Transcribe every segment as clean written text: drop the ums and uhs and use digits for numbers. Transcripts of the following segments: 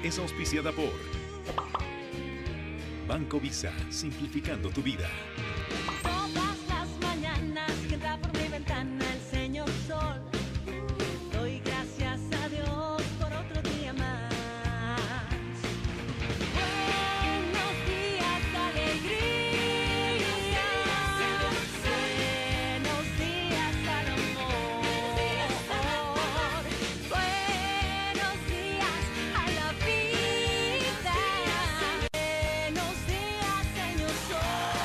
es auspiciada por Banco Visa, simplificando tu vida. Todas las mañanas que entra por mi ventana el señor sol. Doy gracias a Dios por otro día más. Buenos días, alegría. Buenos días al amor. Buenos días a la vida. Buenos días, señor sol.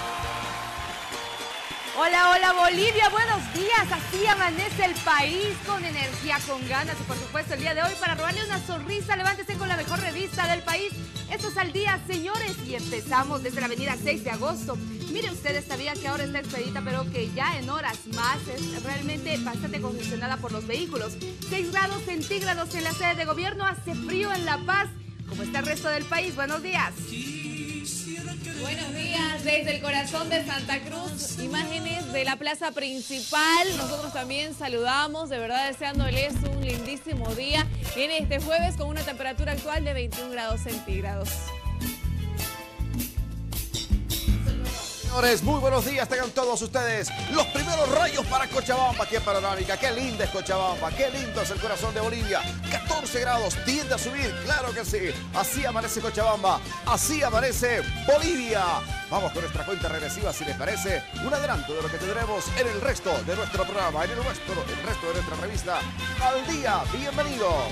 Hola, hola Bolivia, buenos días. Así amanece el país con energía, con ganas y por supuesto el día de hoy para robarle una sonrisa. Levántese con la mejor revista del país. Esto es Al Día, señores, y empezamos desde la avenida 6 de agosto. Mire usted esta vía que ahora está expedita, pero que ya en horas más es realmente bastante congestionada por los vehículos. 6 grados centígrados en la sede de gobierno, hace frío en La Paz. ¿Cómo está el resto del país? Buenos días. Buenos días desde el corazón de Santa Cruz, imágenes de la plaza principal. Nosotros también saludamos, de verdad deseándoles un lindísimo día en este jueves con una temperatura actual de 21 grados centígrados. Señores, muy buenos días, tengan todos ustedes los primeros rayos para Cochabamba, aquí en Panorámica. Qué linda es Cochabamba, qué lindo es el corazón de Bolivia. 14 grados, tiende a subir, claro que sí. Así amanece Cochabamba, así amanece Bolivia. Vamos con nuestra cuenta regresiva, si les parece, un adelanto de lo que tendremos en el resto de nuestro programa, en el resto de nuestra revista Al Día. Bienvenidos.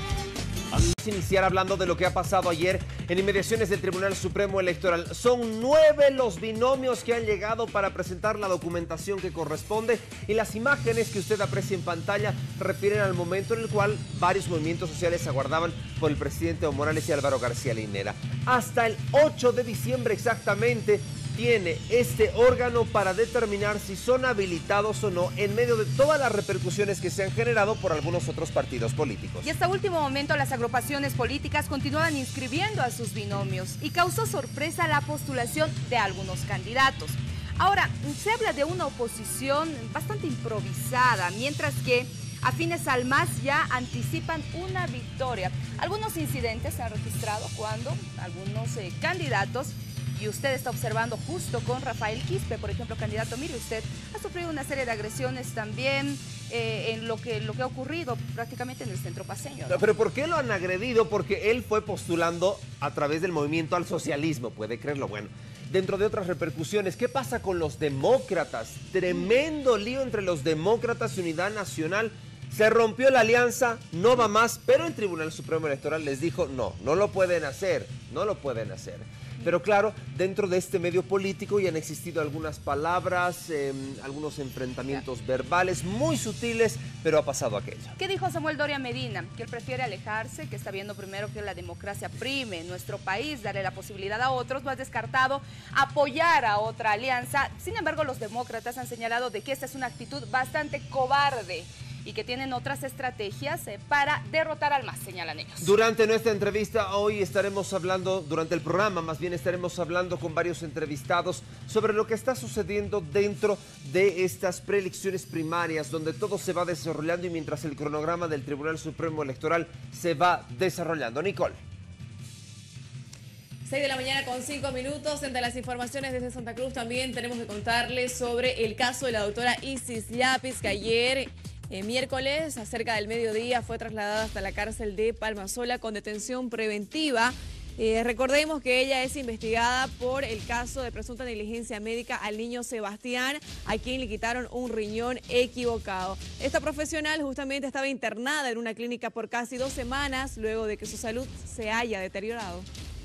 Vamos a iniciar hablando de lo que ha pasado ayer en inmediaciones del Tribunal Supremo Electoral. Son 9 los binomios que han llegado para presentar la documentación que corresponde y las imágenes que usted aprecia en pantalla refieren al momento en el cual varios movimientos sociales aguardaban por el presidente Evo Morales y Álvaro García Linera. Hasta el 8 de diciembre exactamente tiene este órgano para determinar si son habilitados o no en medio de todas las repercusiones que se han generado por algunos otros partidos políticos. Y hasta último momento las agrupaciones políticas continuaban inscribiendo a sus binomios y causó sorpresa la postulación de algunos candidatos. Ahora, se habla de una oposición bastante improvisada, mientras que afines al MAS ya anticipan una victoria. Algunos incidentes se han registrado cuando algunos candidatos, y usted está observando justo con Rafael Quispe, por ejemplo, candidato, mire usted, ha sufrido una serie de agresiones también en lo que ha ocurrido prácticamente en el centro paceño, ¿no? Pero ¿por qué lo han agredido? Porque él fue postulando a través del movimiento al socialismo, puede creerlo. Bueno, dentro de otras repercusiones, ¿qué pasa con los demócratas? Tremendo lío entre los demócratas y Unidad Nacional. Se rompió la alianza, no va más, pero el Tribunal Supremo Electoral les dijo no lo pueden hacer, no lo pueden hacer. Pero claro, dentro de este medio político ya han existido algunas palabras, algunos enfrentamientos verbales muy sutiles, pero ha pasado aquello. ¿Qué dijo Samuel Doria Medina? Que él prefiere alejarse, que está viendo primero que la democracia prime en nuestro país, darle la posibilidad a otros. No ha descartado apoyar a otra alianza. Sin embargo, los demócratas han señalado de que esta es una actitud bastante cobarde y que tienen otras estrategias para derrotar al MAS, señalan ellos. Durante nuestra entrevista hoy estaremos hablando, durante el programa más bien estaremos hablando con varios entrevistados sobre lo que está sucediendo dentro de estas preelecciones primarias, donde todo se va desarrollando y mientras el cronograma del Tribunal Supremo Electoral se va desarrollando. Nicole. 6 de la mañana con 5 minutos. Entre las informaciones desde Santa Cruz también tenemos que contarles sobre el caso de la doctora Isis Llapis, que ayer miércoles, acerca del mediodía, fue trasladada hasta la cárcel de Palmasola con detención preventiva. Recordemos que ella es investigada por el caso de presunta negligencia médica al niño Sebastián, a quien le quitaron un riñón equivocado. Esta profesional justamente estaba internada en una clínica por casi 2 semanas luego de que su salud se haya deteriorado.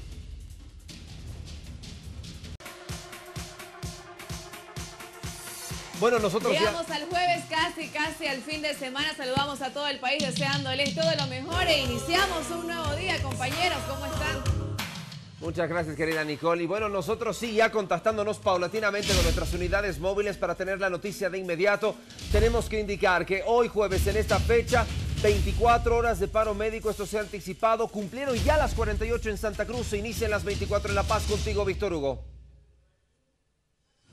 Bueno, nosotros llegamos al jueves, casi al fin de semana. Saludamos a todo el país deseándoles todo lo mejor e iniciamos un nuevo día, compañeros. ¿Cómo están? Muchas gracias, querida Nicole. Y bueno, nosotros sí, ya contactándonos paulatinamente con nuestras unidades móviles para tener la noticia de inmediato, tenemos que indicar que hoy jueves, en esta fecha, 24 horas de paro médico, esto se ha anticipado. Cumplieron ya las 48 en Santa Cruz, se inician las 24 en La Paz. Contigo, Víctor Hugo.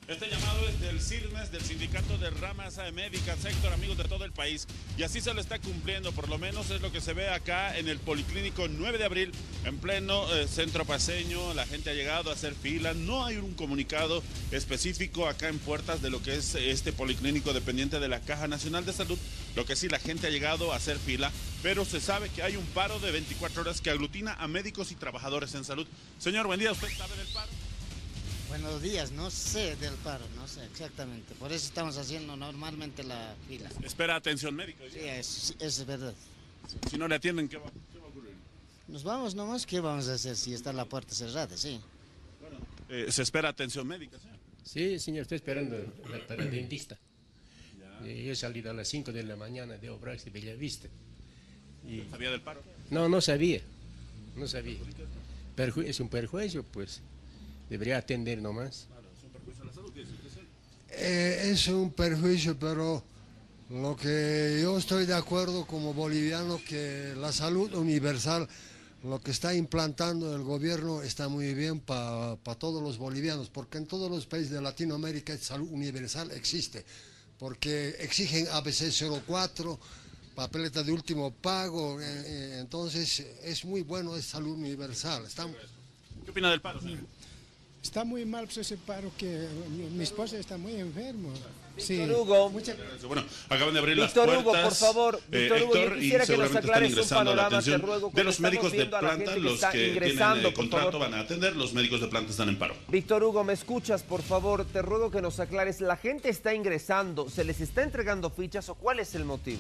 Este llamado es del CIRMES, del Sindicato de Ramas Médicas, sector amigos de todo el país, y así se lo está cumpliendo, por lo menos es lo que se ve acá en el Policlínico 9 de abril, en pleno centro paseño. La gente ha llegado a hacer fila, no hay un comunicado específico acá en puertas de lo que es este policlínico dependiente de la Caja Nacional de Salud, lo que sí, la gente ha llegado a hacer fila, pero se sabe que hay un paro de 24 horas que aglutina a médicos y trabajadores en salud. Señor, buen día, ¿usted sabe del paro? Buenos días, no sé del paro, no sé exactamente. Por eso estamos haciendo normalmente la fila. ¿Espera atención médica? Sí, es verdad. Si no le atienden, ¿qué va a ocurrir? Nos vamos nomás, ¿qué vamos a hacer si está la puerta cerrada? Sí. Bueno, ¿se espera atención médica, señor? Sí, señor, estoy esperando para el dentista. Yo he salido a las 5 de la mañana de Obrax de Bellavista. ¿Sabía del paro? No sabía. No sabía. Es un perjuicio, pues. Debería atender nomás. ¿Es un perjuicio a la salud? Es un perjuicio, pero lo que yo estoy de acuerdo como boliviano, que la salud universal, lo que está implantando el gobierno está muy bien para todos los bolivianos, porque en todos los países de Latinoamérica salud universal existe, porque exigen ABC 04, papeleta de último pago, entonces es muy bueno, es salud universal. ¿Qué opina del paro, señor? Está muy mal pues, ese paro, que mi esposa está muy enfermo. Sí. Víctor Hugo. Bueno, acaban de abrir Víctor las Hugo, puertas. por favor, Víctor Hugo, yo quisiera que nos aclares un panorama, te ruego, de los médicos de viendo a la planta, gente que los está que ingresando, tienen por contrato favor. van a atender, los médicos de planta están en paro. Víctor Hugo, ¿me escuchas? Por favor, te ruego que nos aclares. ¿La gente está ingresando? ¿Se les está entregando fichas o cuál es el motivo?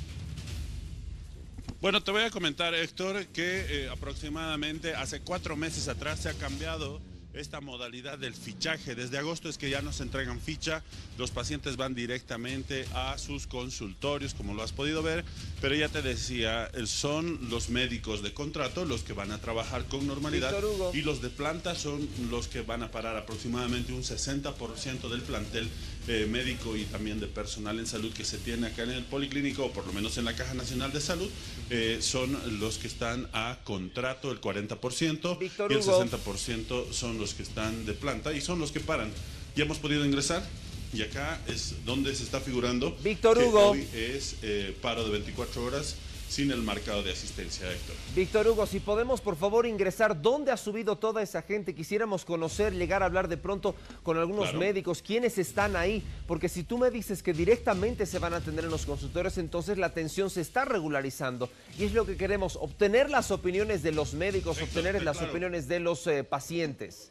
Bueno, te voy a comentar, Héctor, que aproximadamente hace 4 meses atrás se ha cambiado esta modalidad del fichaje. Desde agosto es que ya no se entregan ficha, los pacientes van directamente a sus consultorios, como lo has podido ver, pero ya te decía, son los médicos de contrato los que van a trabajar con normalidad y los de planta son los que van a parar aproximadamente un 60% del plantel médico y también de personal en salud que se tiene acá en el Policlínico, o por lo menos en la Caja Nacional de Salud, son los que están a contrato, el 40%, Víctor y el Hugo. 60% son los que están de planta y son los que paran. Ya hemos podido ingresar y acá es donde se está figurando Víctor que Hugo. hoy es paro de 24 horas sin el marcado de asistencia, Héctor. Víctor Hugo, si podemos por favor ingresar, ¿dónde ha subido toda esa gente? Quisiéramos conocer, llegar a hablar de pronto con algunos médicos, quiénes están ahí, porque si tú me dices que directamente se van a atender en los consultorios, entonces la atención se está regularizando y es lo que queremos, obtener las opiniones de los médicos, obtener las opiniones de los pacientes.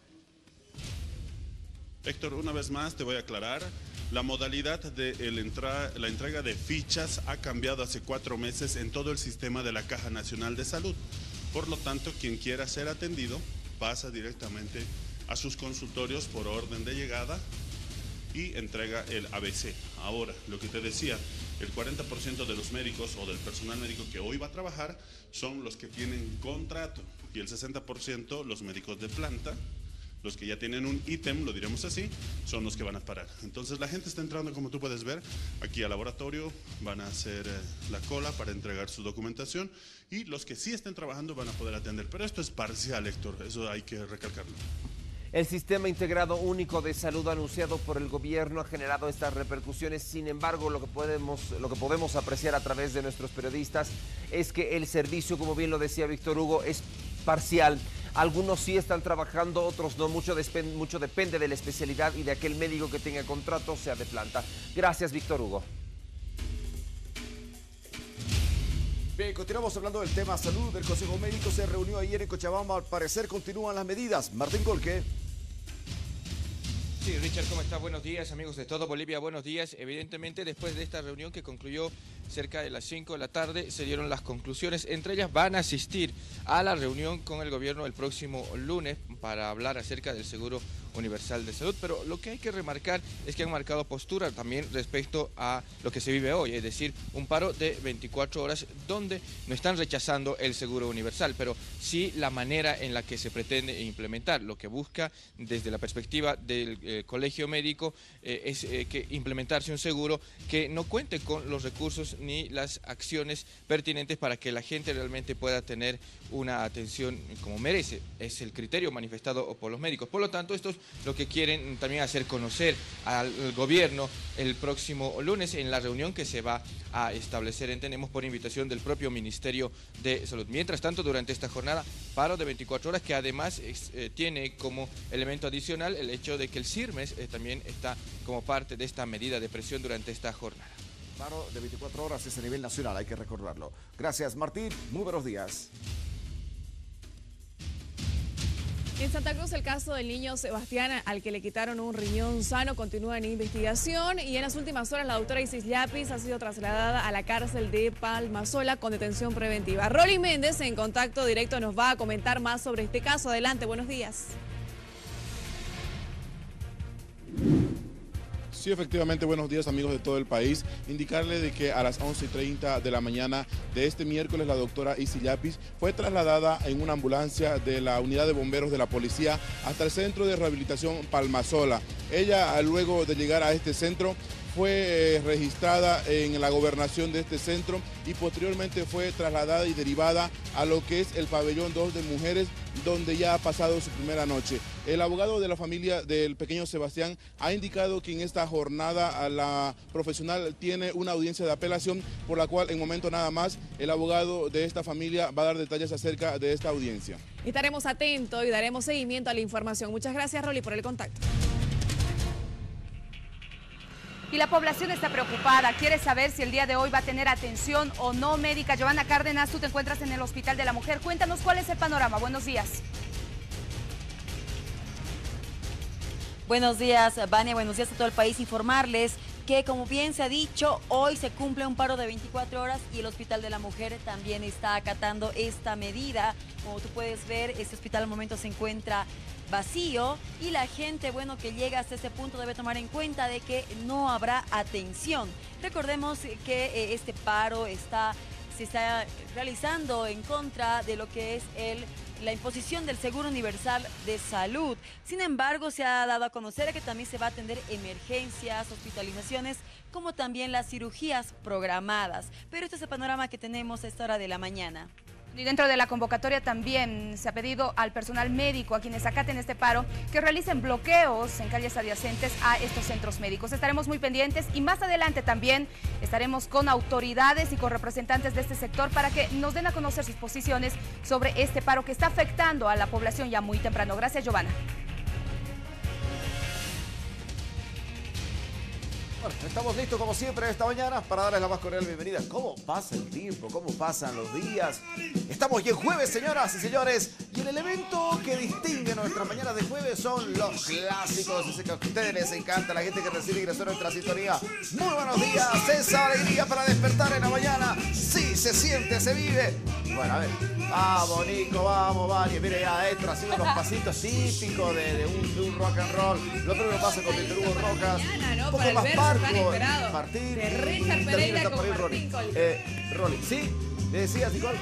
Héctor, una vez más te voy a aclarar, la modalidad de la entrega de fichas ha cambiado hace 4 meses en todo el sistema de la Caja Nacional de Salud. Por lo tanto, quien quiera ser atendido pasa directamente a sus consultorios por orden de llegada y entrega el ABC. Ahora, lo que te decía, el 40% de los médicos o del personal médico que hoy va a trabajar son los que tienen contrato y el 60% los médicos de planta. Los que ya tienen un ítem, lo diremos así, son los que van a parar. Entonces la gente está entrando, como tú puedes ver, aquí al laboratorio, van a hacer la cola para entregar su documentación y los que sí estén trabajando van a poder atender. Pero esto es parcial, Héctor, eso hay que recalcarlo. El Sistema Integrado Único de Salud anunciado por el gobierno ha generado estas repercusiones. Sin embargo, lo que podemos apreciar a través de nuestros periodistas es que el servicio, como bien lo decía Víctor Hugo, es parcial. Algunos sí están trabajando, otros no. Mucho depende de la especialidad y de aquel médico que tenga contrato, sea de planta. Gracias, Víctor Hugo. Bien, continuamos hablando del tema salud. El Consejo Médico se reunió ayer en Cochabamba. Al parecer continúan las medidas. Martín Golke. Sí, Richard, ¿cómo estás? Buenos días, amigos de todo Bolivia, buenos días. Evidentemente, después de esta reunión que concluyó cerca de las 5 de la tarde, se dieron las conclusiones. Entre ellas van a asistir a la reunión con el gobierno el próximo lunes para hablar acerca del Seguro Universal de Salud, pero lo que hay que remarcar es que han marcado postura también respecto a lo que se vive hoy, es decir, un paro de 24 horas donde no están rechazando el Seguro Universal, pero sí la manera en la que se pretende implementar. Lo que busca desde la perspectiva del Colegio Médico es que implementarse un seguro que no cuente con los recursos ni las acciones pertinentes para que la gente realmente pueda tener una atención como merece. Es el criterio manifestado por los médicos. Por lo tanto, esto es lo que quieren también hacer conocer al gobierno el próximo lunes en la reunión que se va a establecer, entendemos, por invitación del propio Ministerio de Salud. Mientras tanto, durante esta jornada, paro de 24 horas que además tiene como elemento adicional el hecho de que el CIRMES también está como parte de esta medida de presión durante esta jornada. Paro de 24 horas es a nivel nacional, hay que recordarlo. Gracias, Martín. Muy buenos días. En Santa Cruz, el caso del niño Sebastián, al que le quitaron un riñón sano, continúa en investigación y en las últimas horas la doctora Isis Llapis ha sido trasladada a la cárcel de Palmasola con detención preventiva. Rolly Méndez, en contacto directo, nos va a comentar más sobre este caso. Adelante, buenos días. Sí, efectivamente, buenos días amigos de todo el país. Indicarle de que a las 11:30 de la mañana de este miércoles la doctora Isis Llapis fue trasladada en una ambulancia de la unidad de bomberos de la policía hasta el centro de rehabilitación Palmasola. Ella, luego de llegar a este centro, fue registrada en la gobernación de este centro y posteriormente fue trasladada y derivada a lo que es el pabellón 2 de mujeres, donde ya ha pasado su primera noche. El abogado de la familia del pequeño Sebastián ha indicado que en esta jornada la profesional tiene una audiencia de apelación, por la cual en momento nada más el abogado de esta familia va a dar detalles acerca de esta audiencia. Estaremos atentos y daremos seguimiento a la información. Muchas gracias, Rolly, por el contacto. Y la población está preocupada, quiere saber si el día de hoy va a tener atención o no médica. Giovanna Cárdenas, tú te encuentras en el Hospital de la Mujer. Cuéntanos cuál es el panorama. Buenos días. Buenos días, Vania. Buenos días a todo el país. Informarles que, como bien se ha dicho, hoy se cumple un paro de 24 horas y el Hospital de la Mujer también está acatando esta medida. Como tú puedes ver, este hospital al momento se encuentra vacío y la gente, bueno, que llega hasta este punto debe tomar en cuenta de que no habrá atención. Recordemos que este paro se está realizando en contra de lo que es la imposición del Seguro Universal de Salud. Sin embargo, se ha dado a conocer que también se va a atender emergencias, hospitalizaciones, como también las cirugías programadas. Pero este es el panorama que tenemos a esta hora de la mañana. Y dentro de la convocatoria también se ha pedido al personal médico, a quienes acaten este paro, que realicen bloqueos en calles adyacentes a estos centros médicos. Estaremos muy pendientes y más adelante también estaremos con autoridades y con representantes de este sector para que nos den a conocer sus posiciones sobre este paro que está afectando a la población ya muy temprano. Gracias, Giovanna. Bueno, estamos listos como siempre esta mañana para darles la más cordial bienvenida. ¿Cómo pasa el tiempo? ¿Cómo pasan los días? Estamos ya en jueves, señoras y señores, y el elemento que distingue nuestras mañanas de jueves son los clásicos. Yo sé que a ustedes les encanta, la gente que recibe ingresó a nuestra sintonía. Muy buenos días, esa alegría para despertar en la mañana. Sí, se siente, se vive. Bueno, a ver, vamos Nico, vamos, Vani. Mire, ya esto ha sido unos pasitos típicos de un rock and roll. Lo primero pasa con Víctor Hugo Rojas. Mañana, ¿no? Un poco Para el más verso parco, tan esperado. Martín, De Richard Pereira con Martín Rolly, ¿sí? ¿Le decías, Nicole?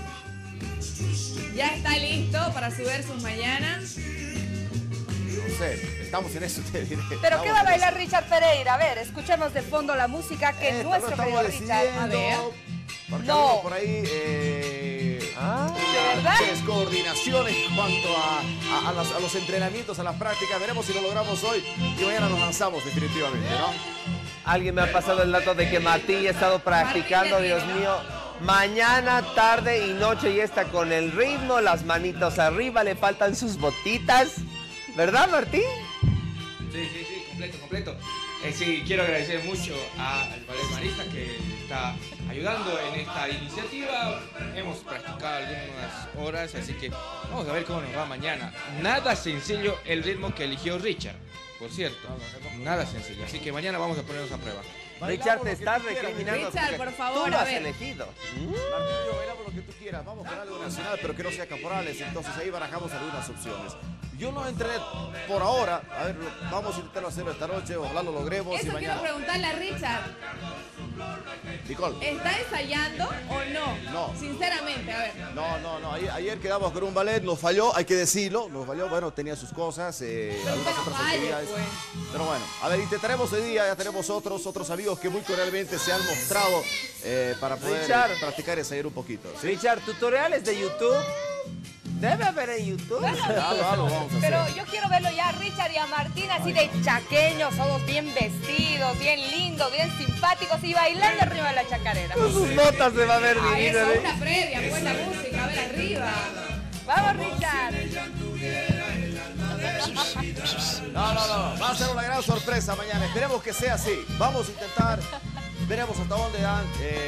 Ya está listo para su versus mañana. No sé, estamos en eso, te diré. ¿Pero qué va a bailar Richard Pereira? A ver, escuchemos de fondo la música que nuestro querido Richard... A ver. No. Por ahí, ¿de verdad? Descoordinación en cuanto a los entrenamientos, a las prácticas. Veremos si lo logramos hoy y mañana nos lanzamos definitivamente, ¿no? Alguien me ha pasado el dato de que Martín ha estado practicando, Dios mío, mañana, tarde y noche, y está con el ritmo, las manitos arriba, le faltan sus botitas. ¿Verdad, Martín? Sí, completo. Sí, quiero agradecer mucho al Ballet Marista que está ayudando en esta iniciativa. Hemos practicado algunas horas, así que vamos a ver cómo nos va mañana. Nada sencillo el ritmo que eligió Richard, por cierto. Nada sencillo, así que mañana vamos a ponernos a prueba. Richard, te estás recriminando. Richard, por favor, tú lo a has ver. elegido. Martín, yo bailamos lo que tú quieras. Vamos con algo nacional, pero que no sea caporales. Entonces ahí barajamos algunas opciones. Yo no entrené por ahora. A ver, vamos a intentarlo hacerlo esta noche. Ojalá lo logremos. Eso y mañana. quiero preguntarle a Richard. Nicole. ¿Está ensayando o no? No. Sinceramente, a ver. No. Ayer quedamos con un ballet, nos falló, hay que decirlo. Nos falló, bueno, tenía sus cosas, algunas otras actividades. Pues. Pero bueno, a ver, intentaremos hoy día, ya tenemos otros amigos que muy cordialmente se han mostrado para poder practicar y ensayar un poquito. ¿sí? Richard, tutoriales de YouTube. Debe haber en YouTube. Algo vamos a hacer. Pero yo quiero verlo ya a Richard y a Martín así de chaqueños, todos bien vestidos, bien lindos, bien simpáticos y bailando arriba de la chacarera. Con sus notas se va a ver Ah, divino. eso es una previa, pues la música, a ver arriba. Vamos, Richard. No. Va a ser una gran sorpresa mañana. Esperemos que sea así. Vamos a intentar. Veremos hasta dónde dan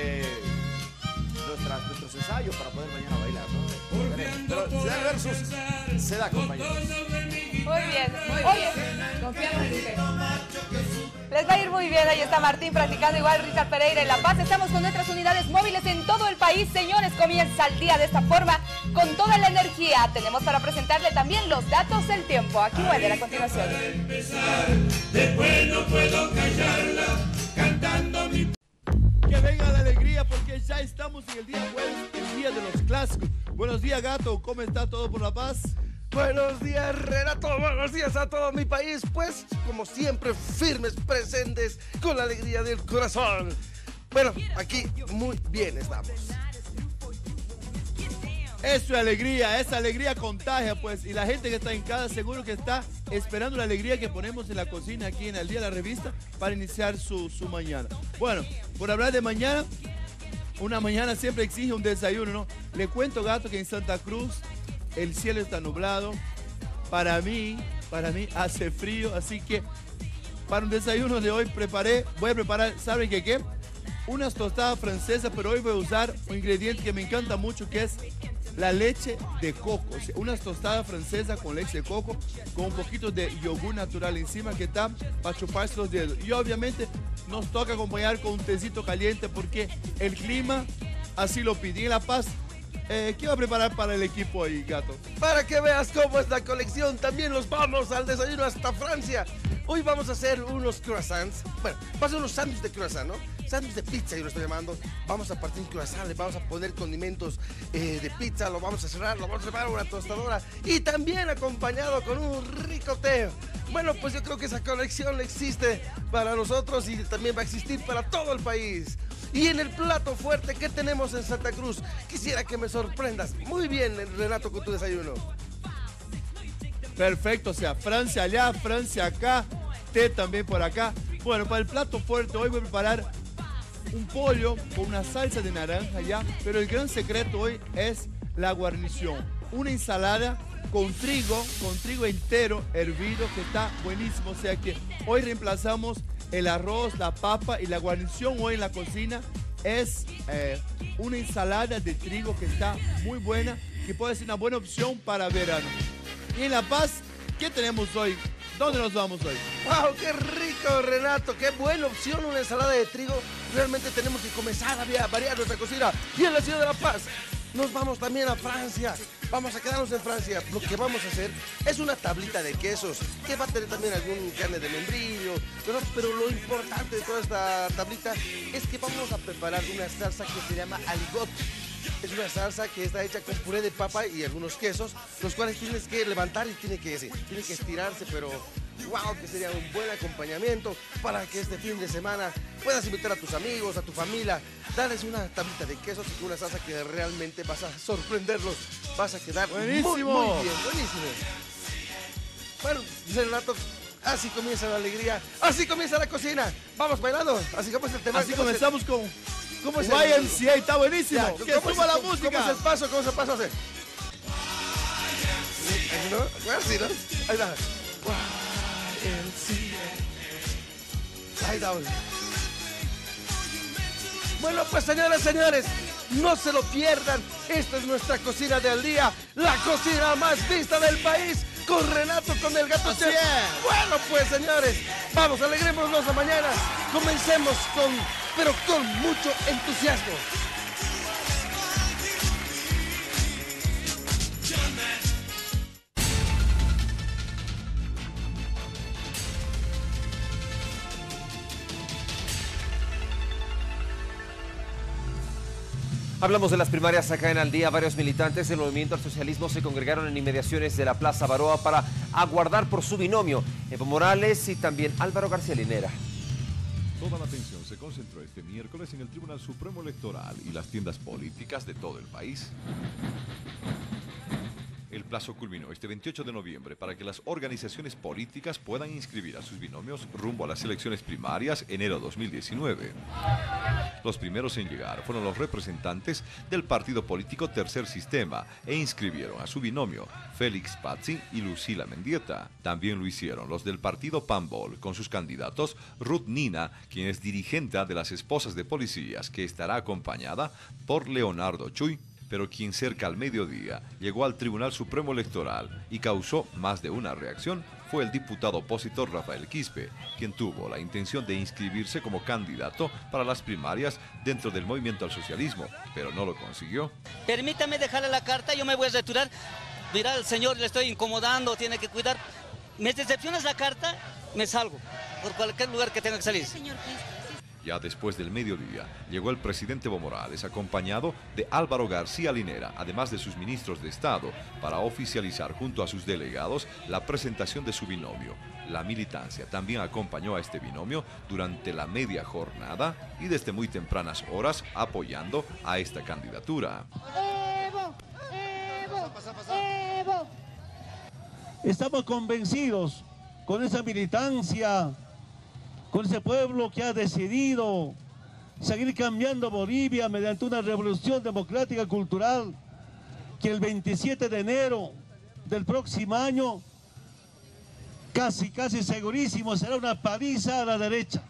nuestros ensayos para poder mañana bailar, ¿no? Pero Ciudad Versus se da, compañeros. Muy bien. Oye, confiamos en usted. Les va a ir muy bien, ahí está Martín practicando igual Richard Pereira en La Paz. Estamos con nuestras unidades móviles en todo el país. Señores, comienza el día de esta forma, con toda la energía. Tenemos para presentarle también los datos del tiempo. Aquí vuelve a continuación. Después no puedo callarla, cantando mi... Que venga la alegría porque ya estamos en el día jueves, el día de los clásicos. Buenos días, Gato, ¿cómo está todo por La Paz? Buenos días, Renato, buenos días a todo mi país, pues como siempre firmes, presentes, con la alegría del corazón. Bueno, aquí muy bien estamos. Eso es alegría, esa alegría contagia, pues, y la gente que está en casa seguro que está esperando la alegría que ponemos en la cocina aquí en el Día de la Revista para iniciar su mañana. Bueno, por hablar de mañana, una mañana siempre exige un desayuno, ¿no? Le cuento, Gato, que en Santa Cruz el cielo está nublado. Para mí hace frío, así que para un desayuno de hoy voy a preparar, ¿saben qué? Unas tostadas francesas, pero hoy voy a usar un ingrediente que me encanta mucho, que es la leche de coco. O sea, unas tostadas francesas con leche de coco, con un poquito de yogur natural encima, que está para chuparse los dedos. Y obviamente nos toca acompañar con un tecito caliente porque el clima así lo pide. En La Paz, ¿qué va a preparar para el equipo hoy, Gato? Para que veas cómo es la colección, también nos vamos al desayuno hasta Francia. Hoy vamos a hacer unos croissants, bueno, vamos a hacer unos sándwiches de croissant, ¿no? Sándwich de pizza, yo lo estoy llamando. Vamos a partir un croissant, le vamos a poner condimentos de pizza, lo vamos a cerrar, lo vamos a preparar una tostadora y también acompañado con un rico té. Bueno, pues yo creo que esa colección existe para nosotros y también va a existir para todo el país. Y en el plato fuerte que tenemos en Santa Cruz, quisiera que me sorprendas muy bien, Renato, con tu desayuno. Perfecto, o sea, Francia allá, Francia acá, té también por acá. Bueno, para el plato fuerte hoy voy a preparar un pollo con una salsa de naranja ya, pero el gran secreto hoy es la guarnición. Una ensalada con trigo entero hervido que está buenísimo, o sea que hoy reemplazamos el arroz, la papa y la guarnición hoy en la cocina es una ensalada de trigo que está muy buena, que puede ser una buena opción para verano. Y en La Paz, ¿qué tenemos hoy? ¿Dónde nos vamos hoy? ¡Wow! ¡Qué rico, Renato! ¡Qué buena opción una ensalada de trigo! Realmente tenemos que comenzar a variar nuestra cocina. Y en la ciudad de La Paz nos vamos también a Francia. Vamos a quedarnos en Francia. Lo que vamos a hacer es una tablita de quesos que va a tener también algún carne de membrillo. Pero lo importante de toda esta tablita es que vamos a preparar una salsa que se llama aligot. Es una salsa que está hecha con puré de papa y algunos quesos, los cuales tienes que levantar y tiene que estirarse, pero wow, que sería un buen acompañamiento para que este fin de semana puedas invitar a tus amigos, a tu familia, darles una tablita de quesos y una salsa que realmente vas a sorprenderlos, vas a quedar buenísimo. Muy bien, buenísimo. Bueno, Renato, así comienza la alegría, así comienza la cocina. Vamos bailando, así comienza el tema. Así comenzamos con ¿cómo es YMCA, está buenísimo. Ya, que suba la música. ¿Cómo es el paso? ¿Cómo es el paso? ¿No? Así, ¿no? Ahí está. Ahí está. Bueno, pues señores, no se lo pierdan. Esta es nuestra cocina del día, la cocina más vista del país, con Renato, con el Gato Chef. Bueno, pues señores, vamos, alegrémonos la mañana. Comencemos pero con mucho entusiasmo. Hablamos de las primarias acá en Al Día. Varios militantes del Movimiento al Socialismo se congregaron en inmediaciones de la Plaza Baroa para aguardar por su binomio, Evo Morales y también Álvaro García Linera. Toda la atención se concentró este miércoles en el Tribunal Supremo Electoral y las tiendas políticas de todo el país. El plazo culminó este 28 de noviembre para que las organizaciones políticas puedan inscribir a sus binomios rumbo a las elecciones primarias enero 2019. Los primeros en llegar fueron los representantes del partido político Tercer Sistema e inscribieron a su binomio Félix Pazzi y Lucila Mendieta. También lo hicieron los del partido Pambol con sus candidatos Ruth Nina, quien es dirigente de las esposas de policías, que estará acompañada por Leonardo Chuy, pero quien cerca al mediodía llegó al Tribunal Supremo Electoral y causó más de una reacción fue el diputado opositor Rafael Quispe, quien tuvo la intención de inscribirse como candidato para las primarias dentro del Movimiento al Socialismo, pero no lo consiguió. Permítame dejarle la carta, yo me voy a retirar. Mira, al señor le estoy incomodando, tiene que cuidar. Me decepcionas la carta, me salgo, por cualquier lugar que tenga que salir. Señor Quispe. Ya después del mediodía, llegó el presidente Evo Morales acompañado de Álvaro García Linera, además de sus ministros de Estado, para oficializar junto a sus delegados la presentación de su binomio. La militancia también acompañó a este binomio durante la media jornada y desde muy tempranas horas apoyando a esta candidatura. ¡Evo! ¡Evo! ¡Evo! Estamos convencidos con esa militancia, con ese pueblo que ha decidido seguir cambiando Bolivia mediante una revolución democrática cultural, que el 27 de enero del próximo año, casi segurísimo, será una paliza a la derecha.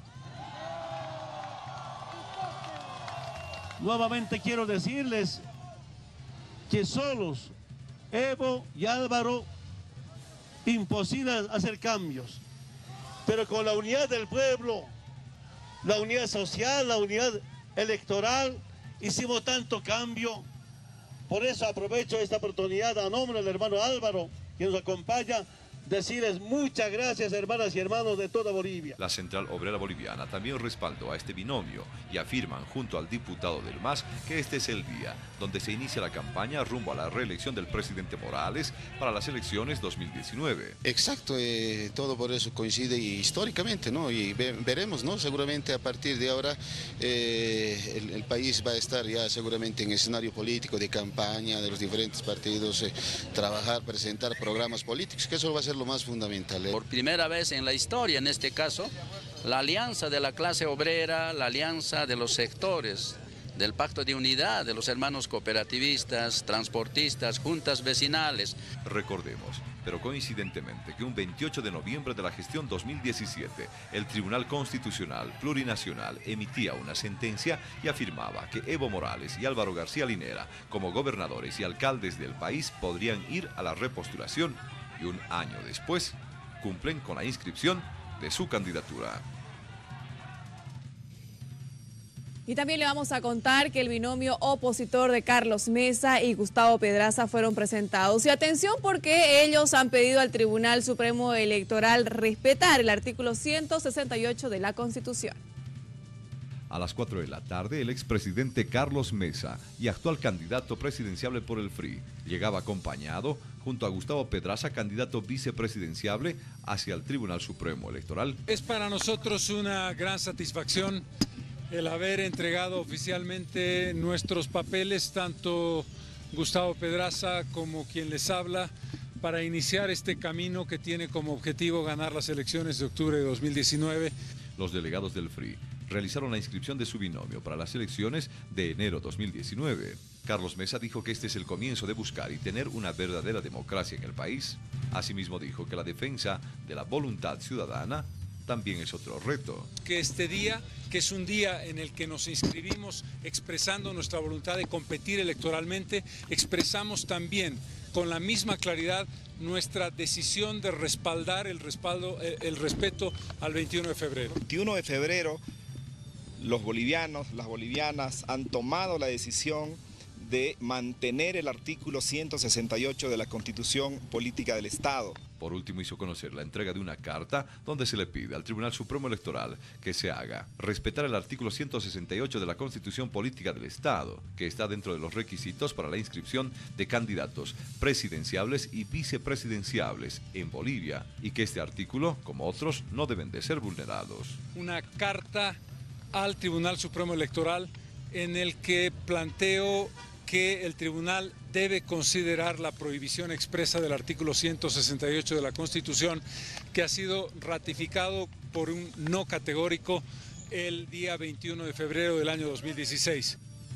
Nuevamente quiero decirles que solos Evo y Álvaro, imposible hacer cambios. Pero con la unidad del pueblo, la unidad social, la unidad electoral, hicimos tanto cambio. Por eso aprovecho esta oportunidad a nombre del hermano Álvaro, que nos acompaña, decirles muchas gracias, hermanas y hermanos de toda Bolivia. La Central Obrera Boliviana también respaldó a este binomio y afirman junto al diputado del MAS que este es el día donde se inicia la campaña rumbo a la reelección del presidente Morales para las elecciones 2019. Exacto, todo por eso coincide históricamente, ¿no? Y veremos, ¿no? Seguramente a partir de ahora el país va a estar ya seguramente en escenario político de campaña de los diferentes partidos, trabajar, presentar programas políticos, que eso va a ser lo más fundamental. Por primera vez en la historia, en este caso, la alianza de la clase obrera, la alianza de los sectores, del pacto de unidad de los hermanos cooperativistas, transportistas, juntas vecinales. Recordemos, pero coincidentemente, que un 28 de noviembre de la gestión 2017, el Tribunal Constitucional Plurinacional emitía una sentencia y afirmaba que Evo Morales y Álvaro García Linera, como gobernadores y alcaldes del país, podrían ir a la repostulación y un año después cumplen con la inscripción de su candidatura. Y también le vamos a contar que el binomio opositor de Carlos Mesa y Gustavo Pedraza fueron presentados. Y atención, porque ellos han pedido al Tribunal Supremo Electoral respetar el artículo 168 de la Constitución. A las 4 de la tarde, el expresidente Carlos Mesa y actual candidato presidenciable por el FRI llegaba acompañado junto a Gustavo Pedraza, candidato vicepresidenciable, hacia el Tribunal Supremo Electoral. Es para nosotros una gran satisfacción el haber entregado oficialmente nuestros papeles, tanto Gustavo Pedraza como quien les habla, para iniciar este camino que tiene como objetivo ganar las elecciones de octubre de 2019. Los delegados del FRI realizaron la inscripción de su binomio para las elecciones de enero 2019. Carlos Mesa dijo que este es el comienzo de buscar y tener una verdadera democracia en el país. Asimismo dijo que la defensa de la voluntad ciudadana también es otro reto. Que este día, que es un día en el que nos inscribimos expresando nuestra voluntad de competir electoralmente, expresamos también con la misma claridad nuestra decisión de respaldar el respeto al 21 de febrero. 21 de febrero, los bolivianos, las bolivianas han tomado la decisión de mantener el artículo 168 de la Constitución Política del Estado. Por último, hizo conocer la entrega de una carta donde se le pide al Tribunal Supremo Electoral que se haga respetar el artículo 168 de la Constitución Política del Estado, que está dentro de los requisitos para la inscripción de candidatos presidenciables y vicepresidenciables en Bolivia, y que este artículo, como otros, no deben de ser vulnerados. Una carta al Tribunal Supremo Electoral en el que planteo que el tribunal debe considerar la prohibición expresa del artículo 168 de la Constitución, que ha sido ratificado por un no categórico el día 21 de febrero del año 2016.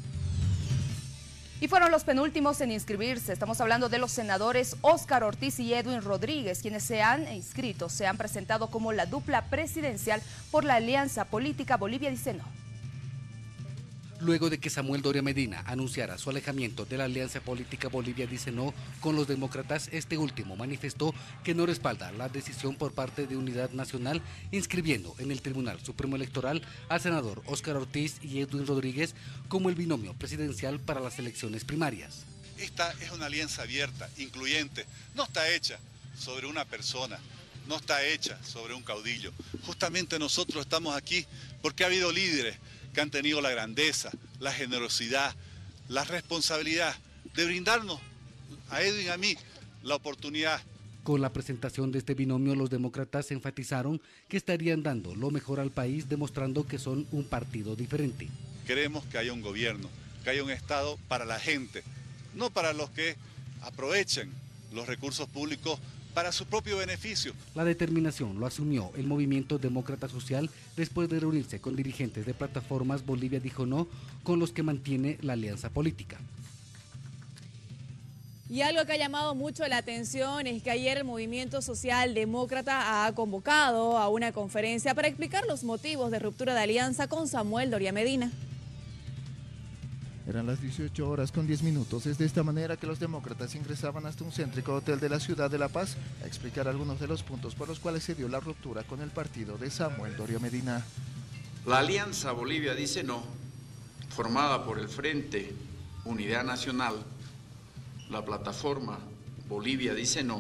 Y fueron los penúltimos en inscribirse. Estamos hablando de los senadores Óscar Ortiz y Edwin Rodríguez, quienes se han inscrito, se han presentado como la dupla presidencial por la Alianza Política Bolivia Dice No. Luego de que Samuel Doria Medina anunciara su alejamiento de la Alianza Política Bolivia Dice No con los demócratas, este último manifestó que no respalda la decisión por parte de Unidad Nacional, inscribiendo en el Tribunal Supremo Electoral al senador Óscar Ortiz y Edwin Rodríguez como el binomio presidencial para las elecciones primarias. Esta es una alianza abierta, incluyente, no está hecha sobre una persona, no está hecha sobre un caudillo. Justamente nosotros estamos aquí porque ha habido líderes que han tenido la grandeza, la generosidad, la responsabilidad de brindarnos a Edwin y a mí la oportunidad. Con la presentación de este binomio, los demócratas enfatizaron que estarían dando lo mejor al país, demostrando que son un partido diferente. Queremos que haya un gobierno, que haya un Estado para la gente, no para los que aprovechen los recursos públicos para su propio beneficio. La determinación lo asumió el Movimiento Demócrata Social después de reunirse con dirigentes de plataformas Bolivia Dijo No, con los que mantiene la alianza política. Y algo que ha llamado mucho la atención es que ayer el Movimiento Social Demócrata ha convocado a una conferencia para explicar los motivos de ruptura de alianza con Samuel Doria Medina. Eran las 18:10. Es de esta manera que los demócratas ingresaban hasta un céntrico hotel de la ciudad de La Paz a explicar algunos de los puntos por los cuales se dio la ruptura con el partido de Samuel Doria Medina. La Alianza Bolivia Dice No, formada por el Frente Unidad Nacional, la plataforma Bolivia Dice No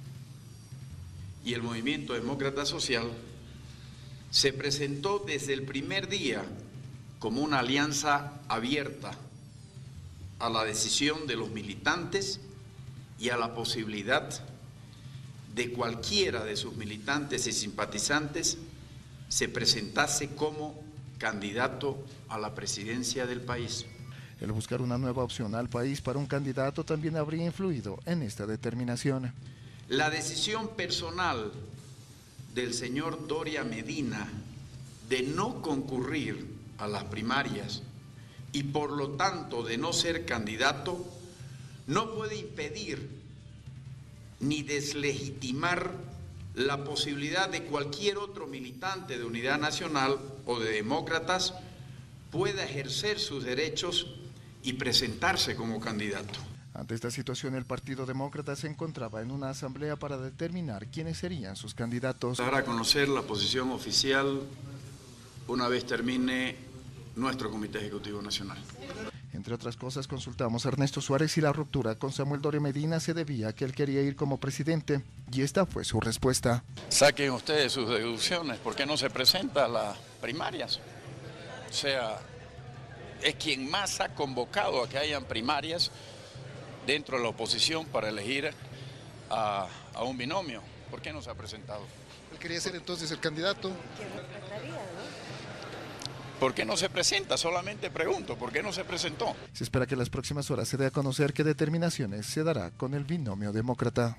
y el Movimiento Demócrata Social, se presentó desde el primer día como una alianza abierta a la decisión de los militantes y a la posibilidad de cualquiera de sus militantes y simpatizantes se presentase como candidato a la presidencia del país. El buscar una nueva opción al país para un candidato también habría influido en esta determinación. La decisión personal del señor Doria Medina de no concurrir a las primarias y por lo tanto de no ser candidato, no puede impedir ni deslegitimar la posibilidad de cualquier otro militante de Unidad Nacional o de demócratas pueda ejercer sus derechos y presentarse como candidato. Ante esta situación, el Partido Demócrata se encontraba en una asamblea para determinar quiénes serían sus candidatos. Dar a conocer la posición oficial una vez termine nuestro Comité Ejecutivo Nacional. Entre otras cosas, consultamos a Ernesto Suárez y la ruptura con Samuel Doria Medina se debía a que él quería ir como presidente, y esta fue su respuesta. Saquen ustedes sus deducciones, ¿por qué no se presenta a las primarias? O sea, es quien más ha convocado a que hayan primarias dentro de la oposición para elegir a un binomio. ¿Por qué no se ha presentado? Él quería ser entonces el candidato. ¿Por qué no se presenta? Solamente pregunto, ¿por qué no se presentó? Se espera que en las próximas horas se dé a conocer qué determinaciones se dará con el binomio demócrata.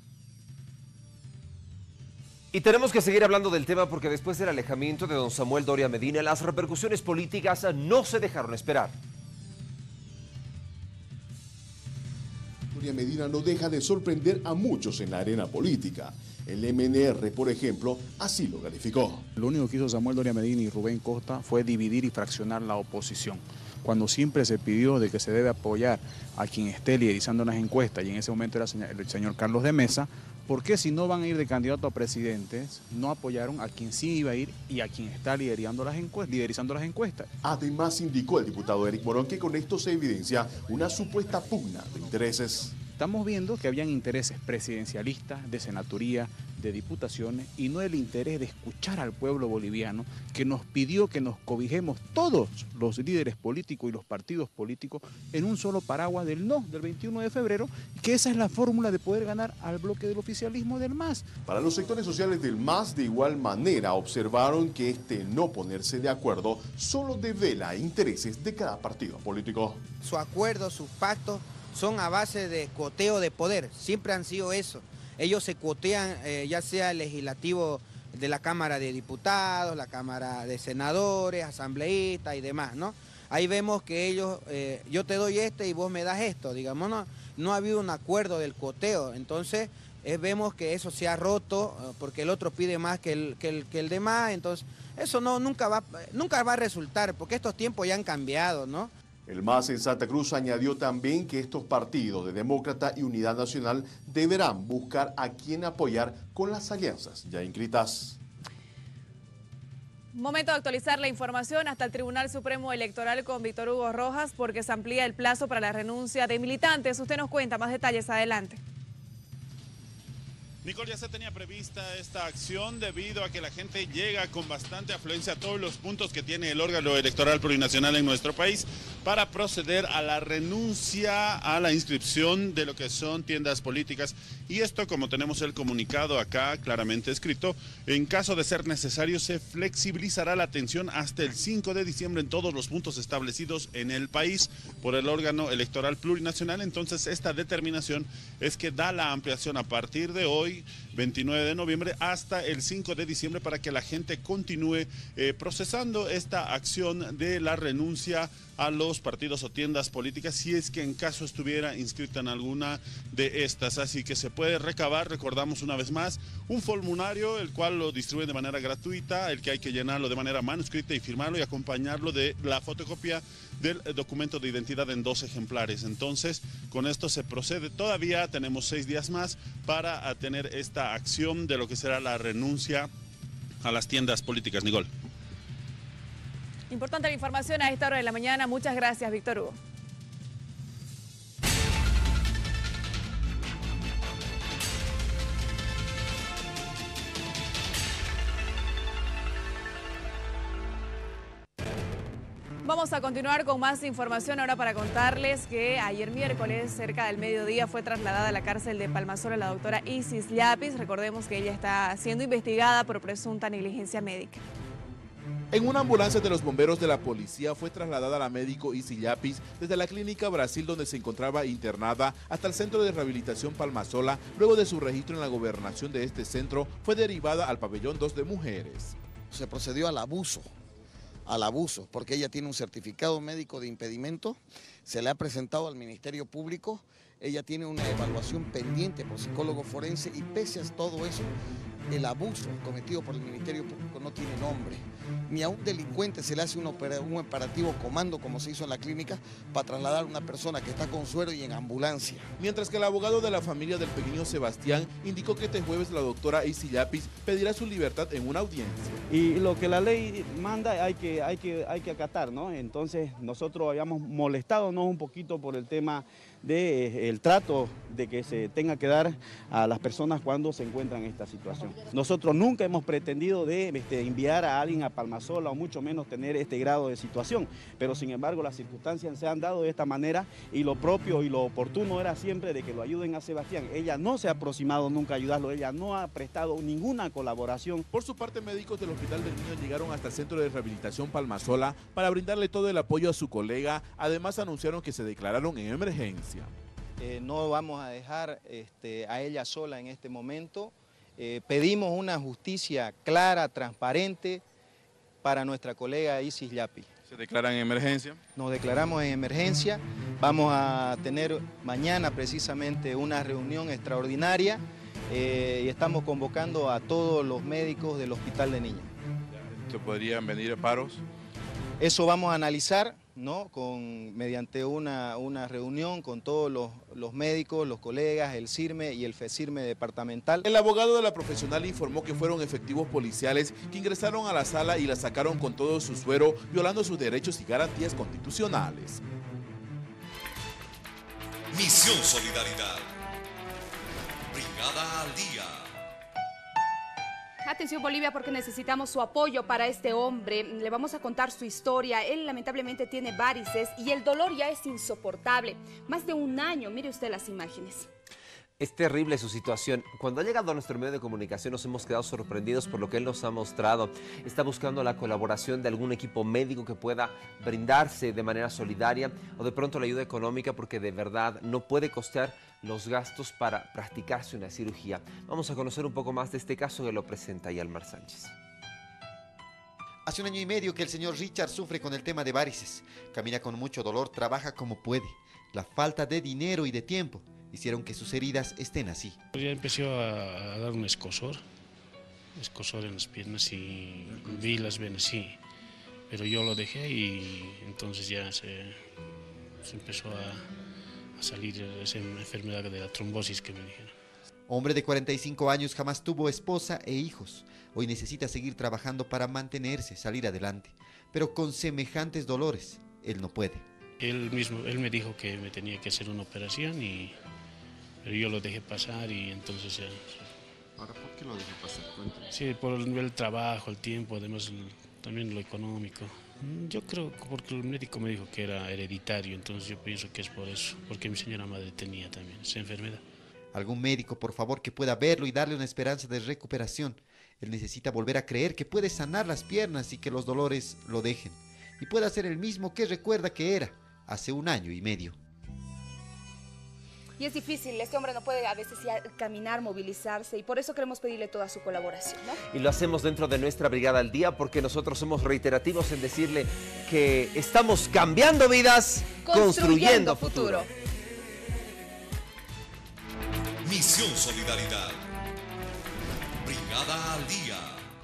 Y tenemos que seguir hablando del tema porque después del alejamiento de don Samuel Doria Medina, las repercusiones políticas no se dejaron esperar. Doria Medina no deja de sorprender a muchos en la arena política. El MNR, por ejemplo, así lo calificó. Lo único que hizo Samuel Doria Medina y Rubén Costa fue dividir y fraccionar la oposición. Cuando siempre se pidió de que se debe apoyar a quien esté liderizando las encuestas, y en ese momento era el señor Carlos de Mesa, ¿Por qué si no van a ir de candidato a presidentes, no apoyaron a quien sí iba a ir y a quien está liderizando las encuestas? Además, indicó el diputado Eric Morón que con esto se evidencia una supuesta pugna de intereses. Estamos viendo que habían intereses presidencialistas, de senaturía, de diputaciones, y no el interés de escuchar al pueblo boliviano que nos pidió que nos cobijemos todos los líderes políticos y los partidos políticos en un solo paraguas del no, del 21 de febrero, que esa es la fórmula de poder ganar al bloque del oficialismo del MAS. Para los sectores sociales del MAS, de igual manera, observaron que este no ponerse de acuerdo solo devela intereses de cada partido político. Su acuerdo, sus pactos son a base de coteo de poder, siempre han sido eso. Ellos se cuotean, ya sea el legislativo de la Cámara de Diputados, la Cámara de Senadores, asambleístas y demás, ¿no? Ahí vemos que ellos, yo te doy y vos me das esto, digamos, no ha habido un acuerdo del coteo, entonces vemos que eso se ha roto porque el otro pide más que el demás, entonces eso nunca va a resultar, porque estos tiempos ya han cambiado, ¿no? El MAS en Santa Cruz añadió también que estos partidos de Demócrata y Unidad Nacional deberán buscar a quién apoyar con las alianzas ya inscritas. Momento de actualizar la información hasta el Tribunal Supremo Electoral con Víctor Hugo Rojas, porque se amplía el plazo para la renuncia de militantes. Usted nos cuenta más detalles, adelante. Nicole, ya se tenía prevista esta acción debido a que la gente llega con bastante afluencia a todos los puntos que tiene el órgano electoral plurinacional en nuestro país para proceder a la renuncia a la inscripción de lo que son tiendas políticas. Y esto, como tenemos el comunicado acá claramente escrito, en caso de ser necesario se flexibilizará la atención hasta el 5 de diciembre en todos los puntos establecidos en el país por el órgano electoral plurinacional. Entonces, esta determinación es que da la ampliación a partir de hoy, 29 de noviembre, hasta el 5 de diciembre para que la gente continúe procesando esta acción de la renuncia a los partidos o tiendas políticas si es que en caso estuviera inscrita en alguna de estas. Así que se puede recabar, recordamos una vez más, un formulario el cual lo distribuyen de manera gratuita, el que hay que llenarlo de manera manuscrita y firmarlo y acompañarlo de la fotocopia del documento de identidad en 2 ejemplares. Entonces, con esto se procede. Todavía tenemos 6 días más para tener esta acción de lo que será la renuncia a las tiendas políticas. Nicole. Importante la información a esta hora de la mañana. Muchas gracias, Víctor Hugo. Vamos a continuar con más información ahora para contarles que ayer miércoles, cerca del mediodía, fue trasladada a la cárcel de Palmasola la doctora Isis Llapis. Recordemos que ella está siendo investigada por presunta negligencia médica. En una ambulancia de los bomberos de la policía fue trasladada la médico Isis Llapis desde la clínica Brasil, donde se encontraba internada, hasta el centro de rehabilitación Palmasola. Luego de su registro en la gobernación de este centro, fue derivada al pabellón 2 de mujeres. Se procedió al abuso, porque ella tiene un certificado médico de impedimento, se le ha presentado al Ministerio Público, ella tiene una evaluación pendiente por psicólogo forense y pese a todo eso, el abuso cometido por el Ministerio Público no tiene nombre. Ni a un delincuente se le hace un operativo comando como se hizo en la clínica para trasladar a una persona que está con suero y en ambulancia. Mientras que el abogado de la familia del pequeño Sebastián indicó que este jueves la doctora Isis Llapis pedirá su libertad en una audiencia. Y lo que la ley manda hay que acatar, ¿no? Entonces nosotros habíamos molestado un poquito por el tema del trato de que se tenga que dar a las personas cuando se encuentran en esta situación. Nosotros nunca hemos pretendido de enviar a alguien a Palmasola o mucho menos tener este grado de situación, pero sin embargo las circunstancias se han dado de esta manera y lo propio y lo oportuno era siempre de que lo ayuden a Sebastián. Ella no se ha aproximado nunca a ayudarlo, ella no ha prestado ninguna colaboración. Por su parte, médicos del Hospital del Niño llegaron hasta el Centro de Rehabilitación Palmasola para brindarle todo el apoyo a su colega. Además anunciaron que se declararon en emergencia. No vamos a dejar a ella sola en este momento. Pedimos una justicia clara, transparente para nuestra colega Isis Llapis. ¿Se declaran en emergencia? Nos declaramos en emergencia. Vamos a tener mañana precisamente una reunión extraordinaria y estamos convocando a todos los médicos del Hospital de Niños. ¿Se podrían venir a paros? Eso vamos a analizar ¿no? Mediante una reunión con todos los médicos, los colegas, el CIRME y el FECIRME departamental. El abogado de la profesional informó que fueron efectivos policiales que ingresaron a la sala y la sacaron con todo su suero, violando sus derechos y garantías constitucionales. Misión Solidaridad. Brigada al día. Atención Bolivia, porque necesitamos su apoyo para este hombre. Le vamos a contar su historia. Él lamentablemente tiene varices y el dolor ya es insoportable. Más de un año, mire usted las imágenes. Es terrible su situación. Cuando ha llegado a nuestro medio de comunicación nos hemos quedado sorprendidos por lo que él nos ha mostrado. Está buscando la colaboración de algún equipo médico que pueda brindarse de manera solidaria o de pronto la ayuda económica, porque de verdad no puede costear los gastos para practicarse una cirugía. Vamos a conocer un poco más de este caso que lo presenta Yalmar Sánchez. Hace un año y medio que el señor Richard sufre con el tema de varices. Camina con mucho dolor, trabaja como puede. La falta de dinero y de tiempo hicieron que sus heridas estén así. Ya empezó a dar un escozor en las piernas y vi las venas, sí, pero yo lo dejé y entonces ya se empezó a salir esa enfermedad de la trombosis que me dijeron. Hombre de 45 años, jamás tuvo esposa e hijos. Hoy necesita seguir trabajando para mantenerse, salir adelante, pero con semejantes dolores, él no puede. Él me dijo que me tenía que hacer una operación pero yo lo dejé pasar y entonces ya... ¿Ahora por qué lo dejé pasar? Cuéntame. Sí, por el trabajo, el tiempo, además también lo económico. Yo creo que porque el médico me dijo que era hereditario, entonces yo pienso que es por eso, porque mi señora madre tenía también esa enfermedad. Algún médico, por favor, que pueda verlo y darle una esperanza de recuperación. Él necesita volver a creer que puede sanar las piernas y que los dolores lo dejen. Y pueda ser el mismo que recuerda que era hace un año y medio. Y es difícil, este hombre no puede a veces ya caminar, movilizarse, y por eso queremos pedirle toda su colaboración, ¿no? Y lo hacemos dentro de nuestra Brigada al Día, porque nosotros somos reiterativos en decirle que estamos cambiando vidas, construyendo futuro. Misión Solidaridad. Brigada al Día.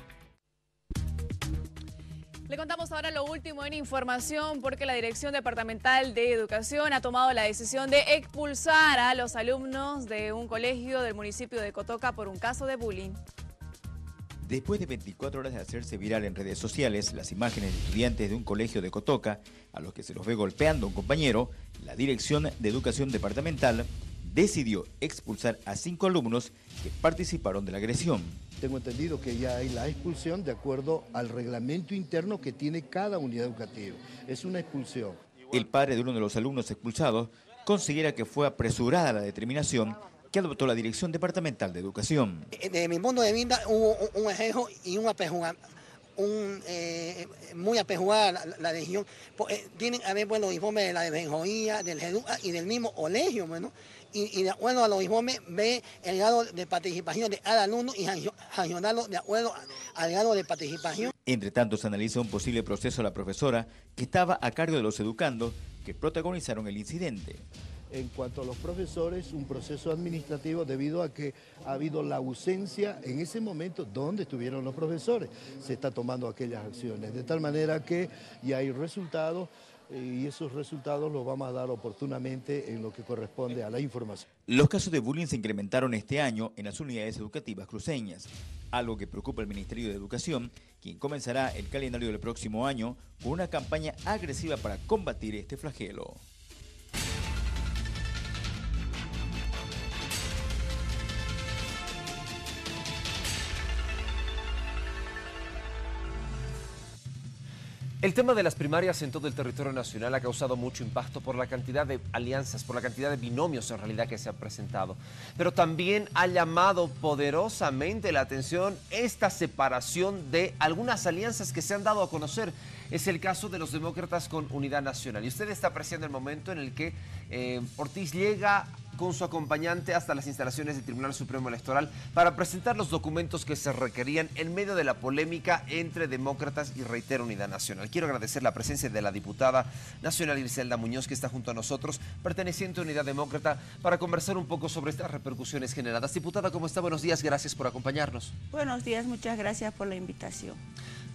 Le contamos ahora lo último en información, porque la Dirección Departamental de Educación ha tomado la decisión de expulsar a los alumnos de un colegio del municipio de Cotoca por un caso de bullying. Después de 24 horas de hacerse viral en redes sociales las imágenes de estudiantes de un colegio de Cotoca a los que se los ve golpeando a un compañero, la Dirección de Educación Departamental decidió expulsar a 5 alumnos que participaron de la agresión. Tengo entendido que ya hay la expulsión de acuerdo al reglamento interno que tiene cada unidad educativa. Es una expulsión. El padre de uno de los alumnos expulsados considera que fue apresurada la determinación que adoptó la Dirección Departamental de Educación. De mi punto de vista hubo un ejemplo y un apejugado. Muy apejugada la decisión. Tienen a ver los informes de la defensoría, del GEDUA y del mismo colegio, bueno. Y de acuerdo a los informes, ve el grado de participación de cada alumno y sancionarlo de acuerdo al grado de participación. Entre tanto, se analiza un posible proceso a la profesora que estaba a cargo de los educandos que protagonizaron el incidente. En cuanto a los profesores, un proceso administrativo debido a que ha habido la ausencia en ese momento donde estuvieron los profesores. Se está tomando aquellas acciones, de tal manera que ya hay resultados y esos resultados los vamos a dar oportunamente en lo que corresponde a la información. Los casos de bullying se incrementaron este año en las unidades educativas cruceñas, algo que preocupa al Ministerio de Educación, quien comenzará el calendario del próximo año con una campaña agresiva para combatir este flagelo. El tema de las primarias en todo el territorio nacional ha causado mucho impacto por la cantidad de alianzas, por la cantidad de binomios en realidad que se han presentado. Pero también ha llamado poderosamente la atención esta separación de algunas alianzas que se han dado a conocer. Es el caso de los demócratas con Unidad Nacional. Y usted está apreciando el momento en el que Ortiz llega con su acompañante hasta las instalaciones del Tribunal Supremo Electoral para presentar los documentos que se requerían en medio de la polémica entre demócratas y, reitero, Unidad Nacional. Quiero agradecer la presencia de la diputada nacional Griselda Muñoz, que está junto a nosotros, perteneciente a Unidad Demócrata, para conversar un poco sobre estas repercusiones generadas. Diputada, ¿cómo está? Buenos días, gracias por acompañarnos. Buenos días, muchas gracias por la invitación.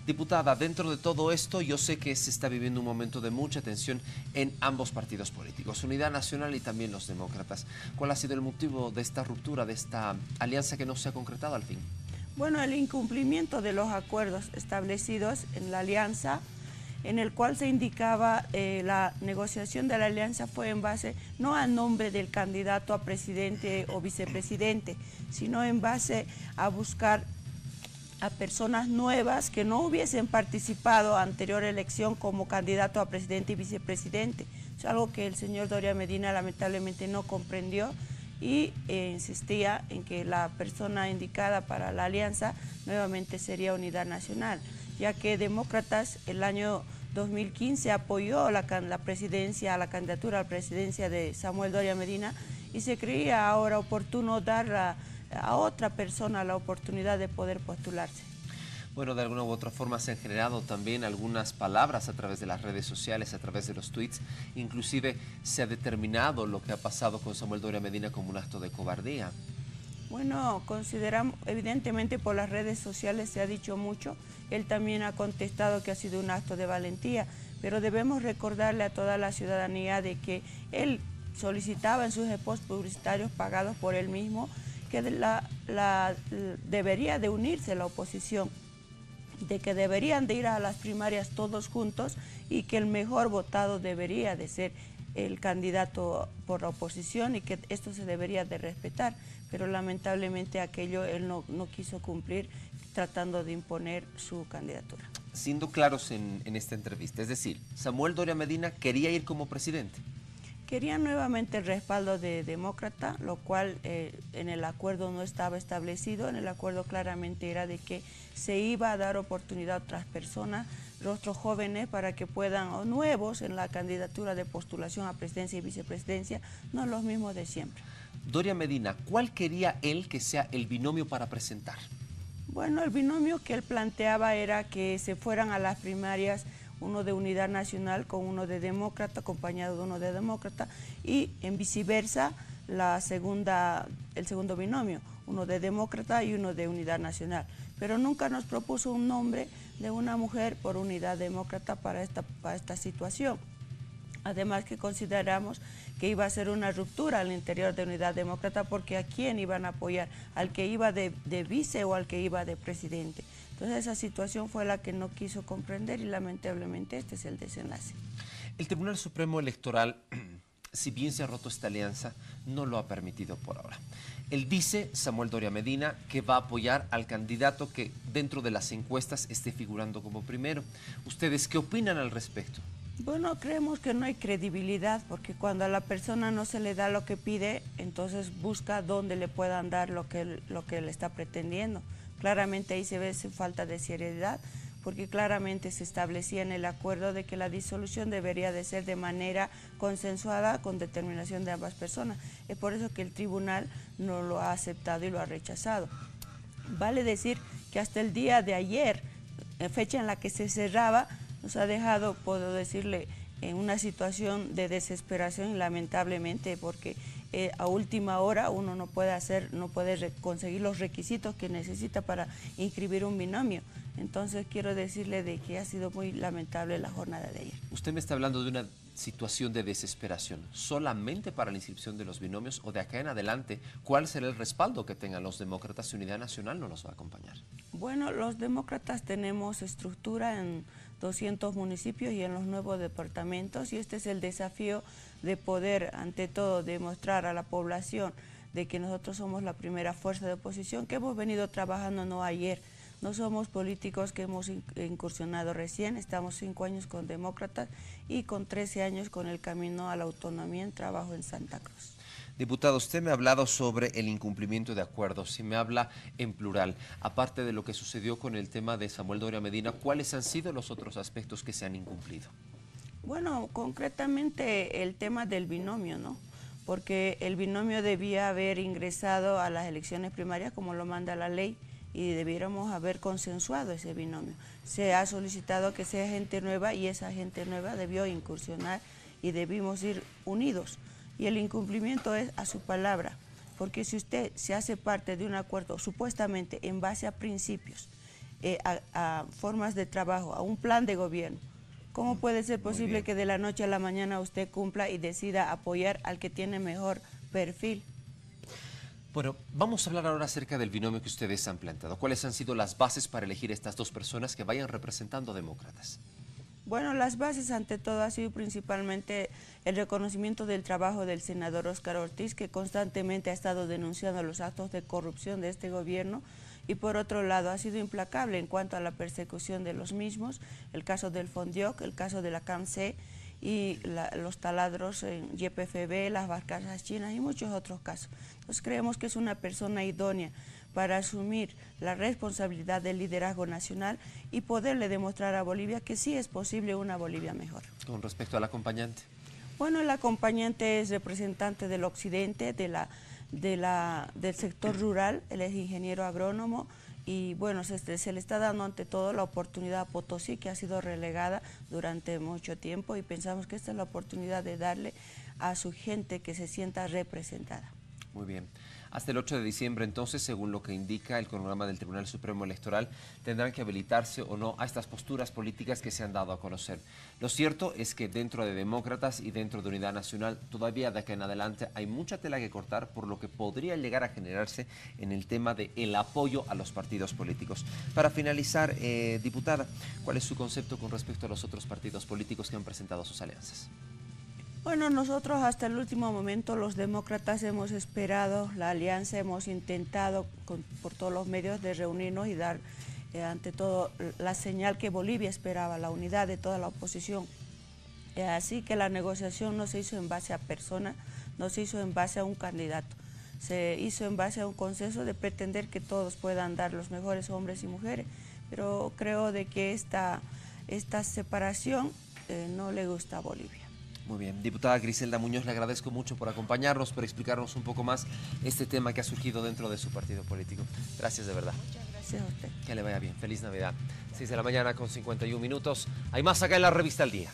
Diputada, dentro de todo esto, yo sé que se está viviendo un momento de mucha tensión en ambos partidos políticos, Unidad Nacional y también los demócratas. ¿Cuál ha sido el motivo de esta ruptura, de esta alianza que no se ha concretado al fin? Bueno, el incumplimiento de los acuerdos establecidos en la alianza, en el cual se indicaba la negociación de la alianza fue en base no al nombre del candidato a presidente o vicepresidente, sino en base a buscar a personas nuevas que no hubiesen participado anterior elección como candidato a presidente y vicepresidente. Es algo que el señor Doria Medina lamentablemente no comprendió y insistía en que la persona indicada para la alianza nuevamente sería Unidad Nacional, ya que Demócratas el año 2015 apoyó la presidencia, la candidatura a la presidencia de Samuel Doria Medina y se creía ahora oportuno dar a otra persona la oportunidad de poder postularse. Bueno, de alguna u otra forma se han generado también algunas palabras a través de las redes sociales, a través de los tweets. Inclusive se ha determinado lo que ha pasado con Samuel Doria Medina como un acto de cobardía. Bueno, consideramos, evidentemente por las redes sociales se ha dicho mucho. Él también ha contestado que ha sido un acto de valentía, pero debemos recordarle a toda la ciudadanía de que él solicitaba en sus spots publicitarios pagados por él mismo que debería de unirse la oposición, de que deberían de ir a las primarias todos juntos y que el mejor votado debería de ser el candidato por la oposición y que esto se debería de respetar, pero lamentablemente aquello él no quiso cumplir tratando de imponer su candidatura. Siendo claros en esta entrevista, es decir, Samuel Doria Medina quería ir como presidente. Quería nuevamente el respaldo de Demócrata, lo cual en el acuerdo no estaba establecido. En el acuerdo claramente era de que se iba a dar oportunidad a otras personas, rostros jóvenes, para que puedan, o nuevos en la candidatura de postulación a presidencia y vicepresidencia, no los mismos de siempre. Doria Medina, ¿cuál quería él que sea el binomio para presentar? Bueno, el binomio que él planteaba era que se fueran a las primarias uno de Unidad Nacional con uno de Demócrata, acompañado de uno de Demócrata, y en viceversa el segundo binomio, uno de Demócrata y uno de Unidad Nacional. Pero nunca nos propuso un nombre de una mujer por Unidad Demócrata para esta situación. Además que consideramos que iba a ser una ruptura al interior de Unidad Demócrata porque ¿a quién iban a apoyar? ¿Al que iba de vice o al que iba de presidente? Entonces esa situación fue la que no quiso comprender y lamentablemente este es el desenlace. El Tribunal Supremo Electoral, si bien se ha roto esta alianza, no lo ha permitido por ahora. Él dice, Samuel Doria Medina, que va a apoyar al candidato que dentro de las encuestas esté figurando como primero. ¿Ustedes qué opinan al respecto? Bueno, creemos que no hay credibilidad porque cuando a la persona no se le da lo que pide, entonces busca dónde le puedan dar lo que le está pretendiendo. Claramente ahí se ve su falta de seriedad porque claramente se establecía en el acuerdo de que la disolución debería de ser de manera consensuada con determinación de ambas personas. Es por eso que el tribunal no lo ha aceptado y lo ha rechazado. Vale decir que hasta el día de ayer, fecha en la que se cerraba, nos ha dejado, puedo decirle, en una situación de desesperación, lamentablemente, porque a última hora uno no puede conseguir los requisitos que necesita para inscribir un binomio. Entonces quiero decirle de que ha sido muy lamentable la jornada de ayer. Usted me está hablando de una situación de desesperación, ¿solamente para la inscripción de los binomios o de acá en adelante cuál será el respaldo que tengan los demócratas y Unidad Nacional no los va a acompañar? Bueno, los demócratas tenemos estructura en 200 municipios y en los nuevos departamentos y este es el desafío de poder, ante todo, demostrar a la población de que nosotros somos la primera fuerza de oposición, que hemos venido trabajando no ayer. No somos políticos que hemos incursionado recién, estamos 5 años con demócratas y con 13 años con el camino a la autonomía en trabajo en Santa Cruz. Diputado, usted me ha hablado sobre el incumplimiento de acuerdos y me habla en plural. Aparte de lo que sucedió con el tema de Samuel Doria Medina, ¿cuáles han sido los otros aspectos que se han incumplido? Bueno, concretamente el tema del binomio, ¿no? Porque el binomio debía haber ingresado a las elecciones primarias como lo manda la ley y debiéramos haber consensuado ese binomio. Se ha solicitado que sea gente nueva y esa gente nueva debió incursionar y debimos ir unidos. Y el incumplimiento es a su palabra, porque si usted se hace parte de un acuerdo supuestamente en base a principios, a formas de trabajo, a un plan de gobierno. ¿Cómo puede ser posible que de la noche a la mañana usted cumpla y decida apoyar al que tiene mejor perfil? Bueno, vamos a hablar ahora acerca del binomio que ustedes han planteado. ¿Cuáles han sido las bases para elegir estas dos personas que vayan representando a demócratas? Bueno, las bases ante todo ha sido principalmente el reconocimiento del trabajo del senador Óscar Ortiz, que constantemente ha estado denunciando los actos de corrupción de este gobierno, y por otro lado ha sido implacable en cuanto a la persecución de los mismos, el caso del Fondioc, el caso de la CAMC y los taladros en YPFB, las barcazas chinas y muchos otros casos. Entonces creemos que es una persona idónea para asumir la responsabilidad del liderazgo nacional y poderle demostrar a Bolivia que sí es posible una Bolivia mejor. Con respecto al acompañante. Bueno, el acompañante es representante del occidente, del sector rural, él es ingeniero agrónomo y bueno, se le está dando ante todo la oportunidad a Potosí, que ha sido relegada durante mucho tiempo, y pensamos que esta es la oportunidad de darle a su gente que se sienta representada. Muy bien. Hasta el 8 de diciembre, entonces, según lo que indica el cronograma del Tribunal Supremo Electoral, tendrán que habilitarse o no a estas posturas políticas que se han dado a conocer. Lo cierto es que dentro de Demócratas y dentro de Unidad Nacional, todavía de aquí en adelante hay mucha tela que cortar, por lo que podría llegar a generarse en el tema del apoyo a los partidos políticos. Para finalizar, diputada, ¿cuál es su concepto con respecto a los otros partidos políticos que han presentado sus alianzas? Bueno, nosotros hasta el último momento, los demócratas, hemos esperado la alianza, hemos intentado por todos los medios de reunirnos y dar ante todo la señal que Bolivia esperaba, la unidad de toda la oposición. Así que la negociación no se hizo en base a personas, no se hizo en base a un candidato, se hizo en base a un consenso de pretender que todos puedan dar los mejores hombres y mujeres, pero creo de que esta separación no le gusta a Bolivia. Muy bien. Diputada Griselda Muñoz, le agradezco mucho por acompañarnos, por explicarnos un poco más este tema que ha surgido dentro de su partido político. Gracias de verdad. Muchas gracias a usted. Que le vaya bien. Feliz Navidad. 6 de la mañana con 51 minutos. Hay más acá en la revista El Día.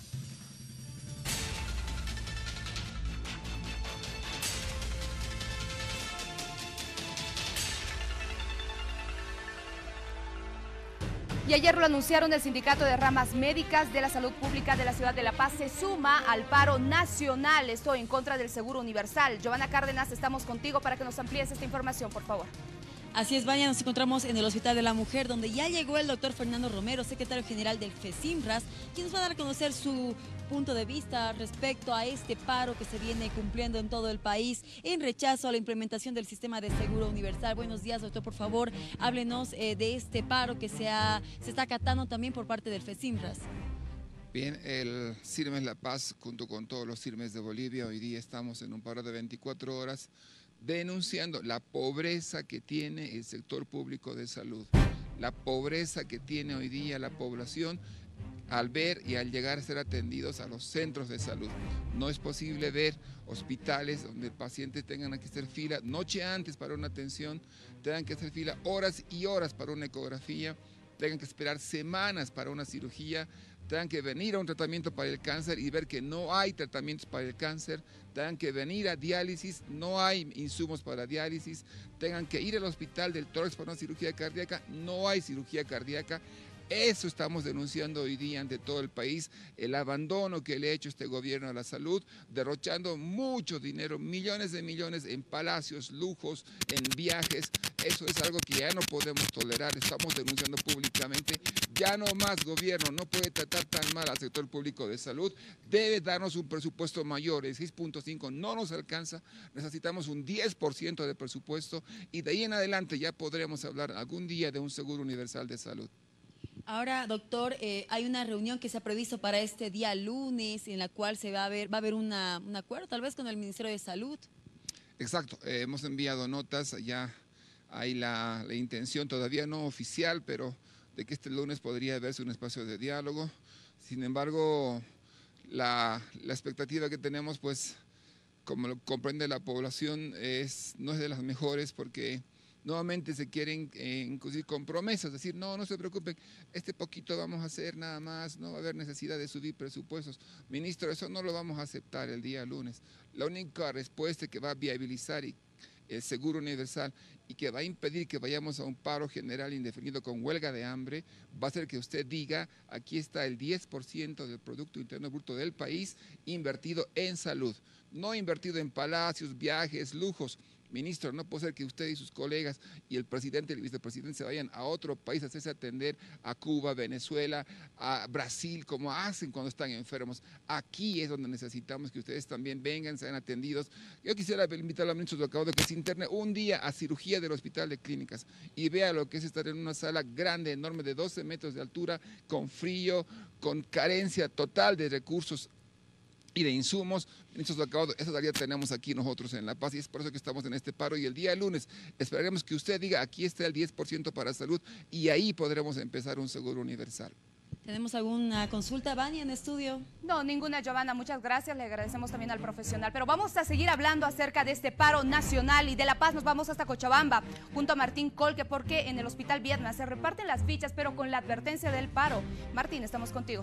Y ayer lo anunciaron, el Sindicato de Ramas Médicas de la Salud Pública de la Ciudad de La Paz se suma al paro nacional, esto en contra del Seguro Universal. Giovanna Cárdenas, estamos contigo para que nos amplíes esta información, por favor. Así es, Vania, nos encontramos en el Hospital de la Mujer, donde ya llegó el doctor Fernando Romero, secretario general del FESIMRAS, quien nos va a dar a conocer su punto de vista respecto a este paro que se viene cumpliendo en todo el país en rechazo a la implementación del sistema de seguro universal. Buenos días, doctor, por favor, háblenos de este paro que se está acatando también por parte del FESIMRAS. Bien, el CIRMES La Paz, junto con todos los CIRMES de Bolivia, hoy día estamos en un paro de 24 horas, denunciando la pobreza que tiene el sector público de salud, la pobreza que tiene hoy día la población al ver y al llegar a ser atendidos a los centros de salud. No es posible ver hospitales donde pacientes tengan que hacer fila noche antes para una atención, tengan que hacer fila horas y horas para una ecografía, tengan que esperar semanas para una cirugía, tengan que venir a un tratamiento para el cáncer y ver que no hay tratamientos para el cáncer, tengan que venir a diálisis, no hay insumos para diálisis, tengan que ir al hospital del tórax para una cirugía cardíaca, no hay cirugía cardíaca. Eso estamos denunciando hoy día ante todo el país, el abandono que le ha hecho este gobierno a la salud, derrochando mucho dinero, millones de millones en palacios, lujos, en viajes. Eso es algo que ya no podemos tolerar, estamos denunciando públicamente. Ya no más gobierno, no puede tratar tan mal al sector público de salud, debe darnos un presupuesto mayor, el 6.5 no nos alcanza, necesitamos un 10% de presupuesto y de ahí en adelante ya podremos hablar algún día de un seguro universal de salud. Ahora, doctor, hay una reunión que se ha previsto para este día lunes en la cual va a haber un acuerdo tal vez con el Ministerio de Salud. Exacto, hemos enviado notas, ya hay la intención todavía no oficial, pero de que este lunes podría verse un espacio de diálogo. Sin embargo, la expectativa que tenemos, pues, como lo comprende la población, no es de las mejores porque nuevamente se quieren incluir con promesas, decir, no se preocupen, este poquito vamos a hacer nada más, no va a haber necesidad de subir presupuestos. Ministro, eso no lo vamos a aceptar el día lunes. La única respuesta que va a viabilizar y el seguro universal y que va a impedir que vayamos a un paro general indefinido con huelga de hambre, va a hacer que usted diga, aquí está el 10% del Producto Interno Bruto del país invertido en salud, no invertido en palacios, viajes, lujos. Ministro, no puede ser que usted y sus colegas y el presidente y el vicepresidente se vayan a otro país a hacerse atender, a Cuba, Venezuela, a Brasil, como hacen cuando están enfermos. Aquí es donde necesitamos que ustedes también vengan, sean atendidos. Yo quisiera invitar al ministro de que se interne un día a cirugía del Hospital de Clínicas y vea lo que es estar en una sala grande, enorme, de 12 metros de altura, con frío, con carencia total de recursos y de insumos. Ministros de Acabado, esa tarea tenemos aquí nosotros en La Paz y es por eso que estamos en este paro, y el día lunes esperaremos que usted diga, aquí está el 10% para salud y ahí podremos empezar un seguro universal. ¿Tenemos alguna consulta, Vania, en estudio? No, ninguna, Giovanna, muchas gracias, le agradecemos también al profesional, pero vamos a seguir hablando acerca de este paro nacional, y de La Paz nos vamos hasta Cochabamba, junto a Martín Colque, porque en el Hospital Viedma se reparten las fichas, pero con la advertencia del paro. Martín, estamos contigo.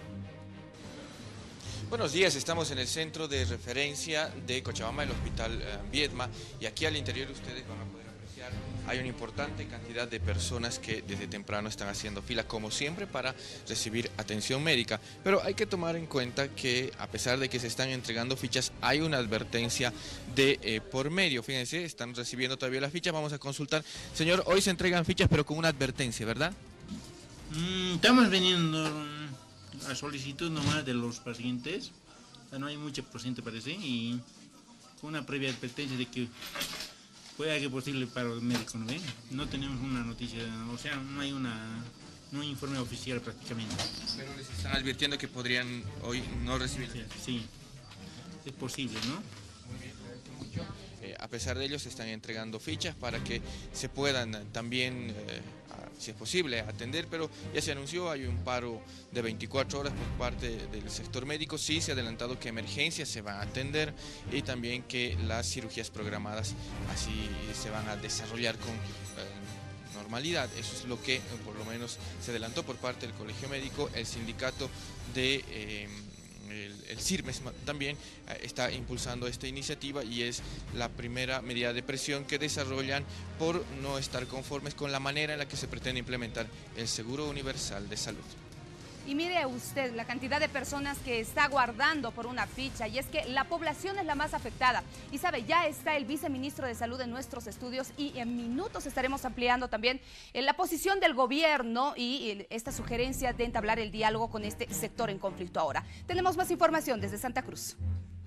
Buenos días, estamos en el centro de referencia de Cochabamba, el Hospital Viedma, y aquí al interior ustedes van a poder apreciar, hay una importante cantidad de personas que desde temprano están haciendo fila, como siempre, para recibir atención médica. Pero hay que tomar en cuenta que, a pesar de que se están entregando fichas, hay una advertencia de por medio. Fíjense, están recibiendo todavía las fichas, vamos a consultar. Señor, hoy se entregan fichas, pero con una advertencia, ¿verdad? Estamos veniendo a solicitud nomás de los pacientes, o sea, no hay mucho porcentaje parece, y con una previa advertencia de que pueda que posible paro médico, ¿no ven? No tenemos una noticia, o sea, no hay un informe oficial prácticamente. Pero les están advirtiendo que podrían hoy no recibir. Sí, es posible, ¿no? Muy bien, mucho. A pesar de ello se están entregando fichas para que se puedan también, si es posible, atender, pero ya se anunció, hay un paro de 24 horas por parte del sector médico. Sí se ha adelantado que emergencias se van a atender y también que las cirugías programadas así se van a desarrollar con normalidad. Eso es lo que por lo menos se adelantó por parte del Colegio Médico. El sindicato de el CIRMES también está impulsando esta iniciativa y es la primera medida de presión que desarrollan por no estar conformes con la manera en la que se pretende implementar el Seguro Universal de Salud. Y mire usted la cantidad de personas que está guardando por una ficha, y es que la población es la más afectada. Y sabe, ya está el viceministro de Salud en nuestros estudios y en minutos estaremos ampliando también la posición del gobierno y esta sugerencia de entablar el diálogo con este sector en conflicto ahora. Tenemos más información desde Santa Cruz.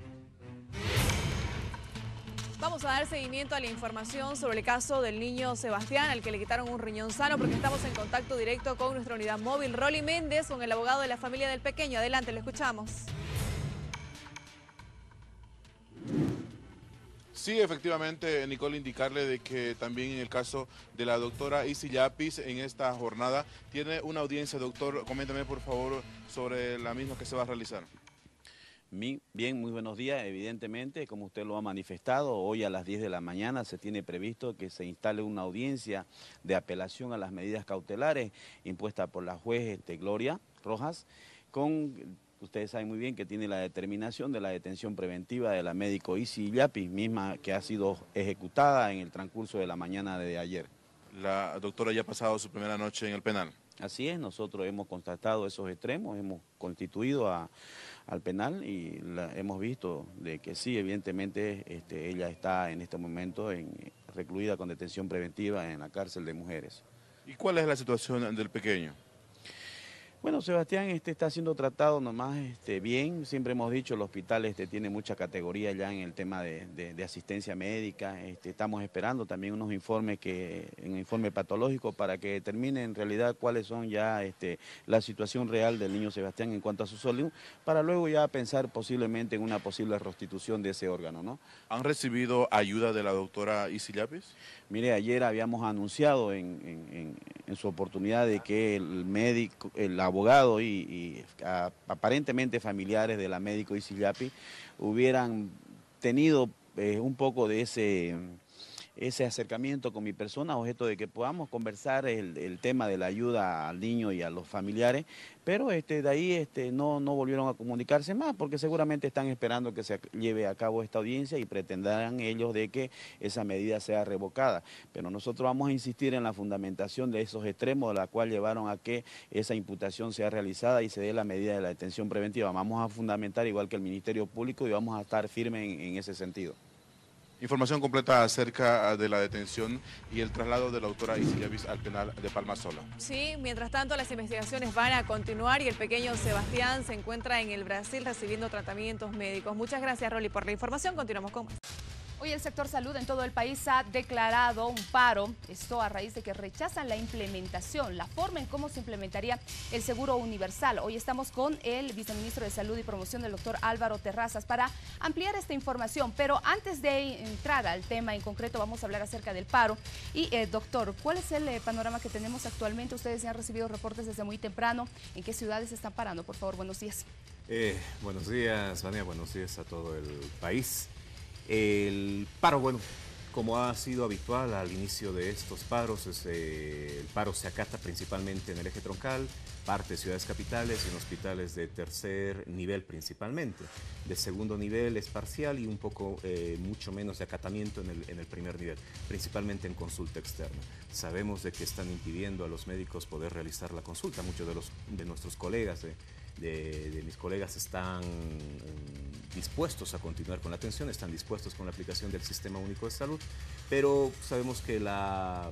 Vamos a dar seguimiento a la información sobre el caso del niño Sebastián, al que le quitaron un riñón sano, porque estamos en contacto directo con nuestra unidad móvil, Rolly Méndez, con el abogado de la familia del pequeño. Adelante, le escuchamos. Sí, efectivamente, Nicole, indicarle de que también en el caso de la doctora Isi Llapis, en esta jornada tiene una audiencia. Doctor, coméntame por favor sobre la misma que se va a realizar. Bien, muy buenos días. Evidentemente, como usted lo ha manifestado, hoy a las 10 de la mañana se tiene previsto que se instale una audiencia de apelación a las medidas cautelares impuestas por la juez Gloria Rojas, ustedes saben muy bien que tiene la determinación de la detención preventiva de la médico Isi Llapis, misma que ha sido ejecutada en el transcurso de la mañana de ayer. La doctora ya ha pasado su primera noche en el penal. Así es, nosotros hemos constatado esos extremos, hemos constituido al penal y hemos visto de que sí, evidentemente ella está en este momento recluida con detención preventiva en la cárcel de mujeres. ¿Y cuál es la situación del pequeño? Bueno, Sebastián está siendo tratado nomás bien. Siempre hemos dicho, el hospital tiene mucha categoría ya en el tema de asistencia médica. Estamos esperando también unos informes, un informe patológico para que determine en realidad cuáles son ya la situación real del niño Sebastián en cuanto a su salud, para luego ya pensar posiblemente en una posible restitución de ese órgano, ¿no? ¿Han recibido ayuda de la doctora Isi Llapis? Mire, ayer habíamos anunciado en su oportunidad de que el médico, el abogado y aparentemente familiares de la médico Isi Llapis hubieran tenido un poco de ese acercamiento con mi persona, objeto de que podamos conversar el tema de la ayuda al niño y a los familiares, pero de ahí no volvieron a comunicarse más, porque seguramente están esperando que se lleve a cabo esta audiencia y pretenderán ellos de que esa medida sea revocada. Pero nosotros vamos a insistir en la fundamentación de esos extremos, de la cual llevaron a que esa imputación sea realizada y se dé la medida de la detención preventiva. Vamos a fundamentar igual que el Ministerio Público y vamos a estar firmes en ese sentido. Información completa acerca de la detención y el traslado de la doctora Isis Llapis al penal de Palmasola. Sí, mientras tanto las investigaciones van a continuar y el pequeño Sebastián se encuentra en el Brasil recibiendo tratamientos médicos. Muchas gracias, Rolly, por la información. Continuamos con más. Hoy el sector salud en todo el país ha declarado un paro, esto a raíz de que rechazan la implementación, la forma en cómo se implementaría el seguro universal. Hoy estamos con el viceministro de Salud y Promoción, el doctor Álvaro Terrazas, para ampliar esta información. Pero antes de entrar al tema en concreto, vamos a hablar acerca del paro. Y doctor, ¿cuál es el panorama que tenemos actualmente? Ustedes ya han recibido reportes desde muy temprano. ¿En qué ciudades están parando? Por favor, buenos días. Buenos días, Vania, buenos días a todo el país. El paro, bueno, como ha sido habitual al inicio de estos paros, el paro se acata principalmente en el eje troncal, parte de ciudades capitales y en hospitales de tercer nivel principalmente. De segundo nivel es parcial y un poco, mucho menos de acatamiento en el primer nivel, principalmente en consulta externa. Sabemos de que están impidiendo a los médicos poder realizar la consulta. Muchos de nuestros colegas, de mis colegas están dispuestos a continuar con la atención, están dispuestos con la aplicación del Sistema Único de Salud, pero sabemos que las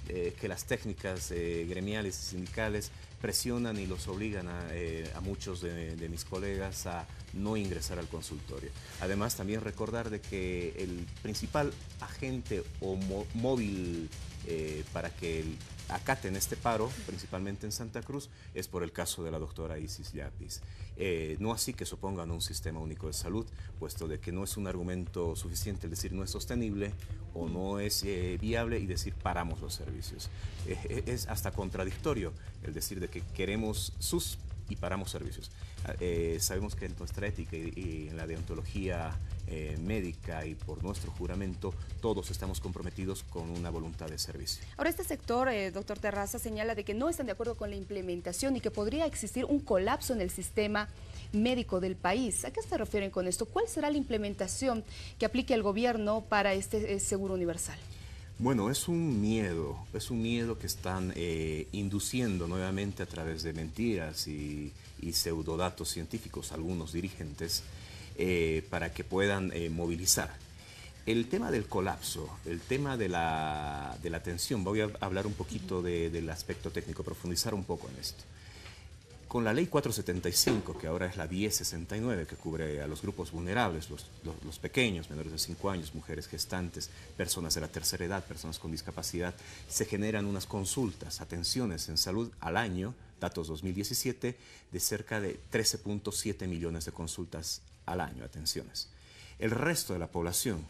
técnicas gremiales y sindicales presionan y los obligan a muchos de mis colegas a no ingresar al consultorio. Además, también recordar de que el principal agente o móvil para que acaten este paro, principalmente en Santa Cruz, es por el caso de la doctora Isis Llapis. No así que supongan un sistema único de salud, puesto de que no es un argumento suficiente el decir no es sostenible o no es viable y decir paramos los servicios. Es hasta contradictorio el decir de que queremos sus y paramos servicios. Sabemos que en nuestra ética y en la deontología médica y por nuestro juramento, todos estamos comprometidos con una voluntad de servicio. Ahora, este sector, doctor Terrazas, señala de que no están de acuerdo con la implementación y que podría existir un colapso en el sistema médico del país. ¿A qué se refieren con esto? ¿Cuál será la implementación que aplique el gobierno para este seguro universal? Bueno, es un miedo que están induciendo nuevamente a través de mentiras y pseudodatos científicos algunos dirigentes para que puedan movilizar. El tema del colapso, el tema de la atención, voy a hablar un poquito del aspecto técnico, profundizar un poco en esto. Con la ley 475, que ahora es la 1069, que cubre a los grupos vulnerables, los pequeños, menores de 5 años, mujeres gestantes, personas de la tercera edad, personas con discapacidad, se generan unas consultas, atenciones en salud al año, datos 2017, de cerca de 13.7 millones de consultas al año, atenciones. El resto de la población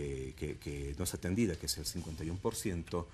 que no es atendida, que es el 51%,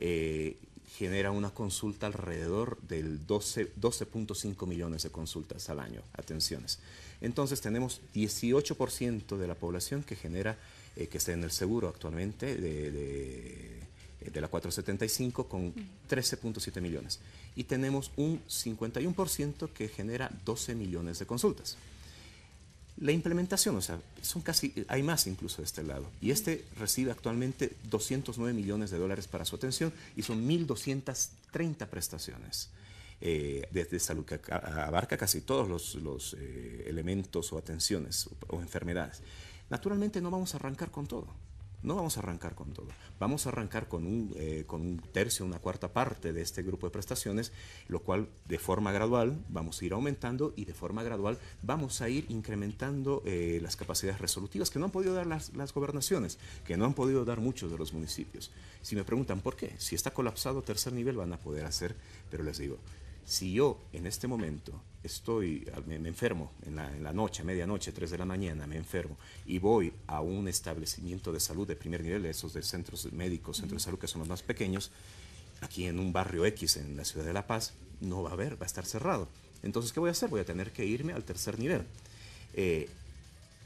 genera una consulta alrededor del 12.5 millones de consultas al año, atenciones. Entonces tenemos 18% de la población que genera, que está en el seguro actualmente de la 475 con 13.7 millones. Y tenemos un 51% que genera 12 millones de consultas. La implementación, o sea, hay más incluso de este lado. Y recibe actualmente 209 millones de dólares para su atención y son 1.230 prestaciones de salud que abarca casi todos los elementos o atenciones o enfermedades. Naturalmente no vamos a arrancar con todo. No vamos a arrancar con todo. Vamos a arrancar con un tercio, una cuarta parte de este grupo de prestaciones, lo cual de forma gradual vamos a ir aumentando y de forma gradual vamos a ir incrementando las capacidades resolutivas que no han podido dar las gobernaciones, que no han podido dar muchos de los municipios. Si me preguntan por qué, si está colapsado tercer nivel van a poder hacer, pero les digo, si yo en este momento me enfermo en la noche, a medianoche, 3 de la mañana, me enfermo y voy a un establecimiento de salud de primer nivel, esos de centros médicos, centros de salud que son los más pequeños, aquí en un barrio X en la ciudad de La Paz, no va a haber, va a estar cerrado. Entonces, ¿qué voy a hacer? Voy a tener que irme al tercer nivel.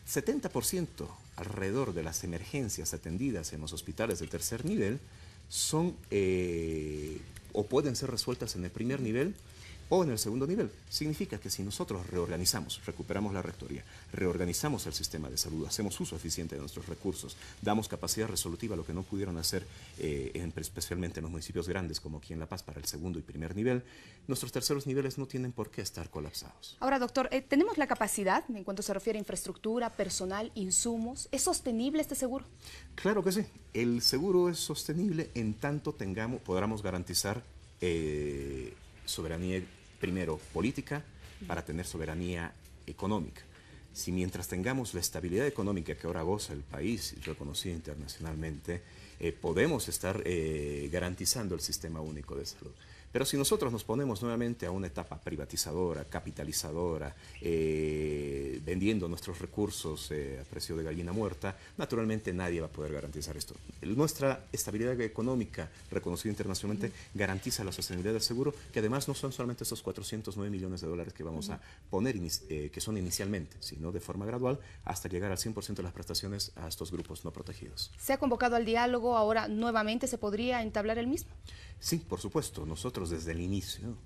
70% alrededor de las emergencias atendidas en los hospitales de tercer nivel son o pueden ser resueltas en el primer nivel o en el segundo nivel. Significa que si nosotros reorganizamos, recuperamos la rectoría, reorganizamos el sistema de salud, hacemos uso eficiente de nuestros recursos, damos capacidad resolutiva a lo que no pudieron hacer especialmente en los municipios grandes como aquí en La Paz para el segundo y primer nivel, nuestros terceros niveles no tienen por qué estar colapsados. Ahora, doctor, ¿tenemos la capacidad en cuanto se refiere a infraestructura, personal, insumos? ¿Es sostenible este seguro? Claro que sí. El seguro es sostenible en tanto podamos garantizar soberanía, primero política, para tener soberanía económica. Si mientras tengamos la estabilidad económica que ahora goza el país, reconocida internacionalmente, podemos estar garantizando el sistema único de salud. Pero si nosotros nos ponemos nuevamente a una etapa privatizadora, capitalizadora, vendiendo nuestros recursos a precio de gallina muerta, naturalmente nadie va a poder garantizar esto. Nuestra estabilidad económica, reconocida internacionalmente, garantiza la sostenibilidad del seguro, que además no son solamente esos 409 millones de dólares que vamos a poner, que son inicialmente, sino de forma gradual, hasta llegar al 100% de las prestaciones a estos grupos no protegidos. ¿Se ha convocado al diálogo ahora nuevamente? ¿Se podría entablar el mismo? Sí, por supuesto. Nosotros desde el inicio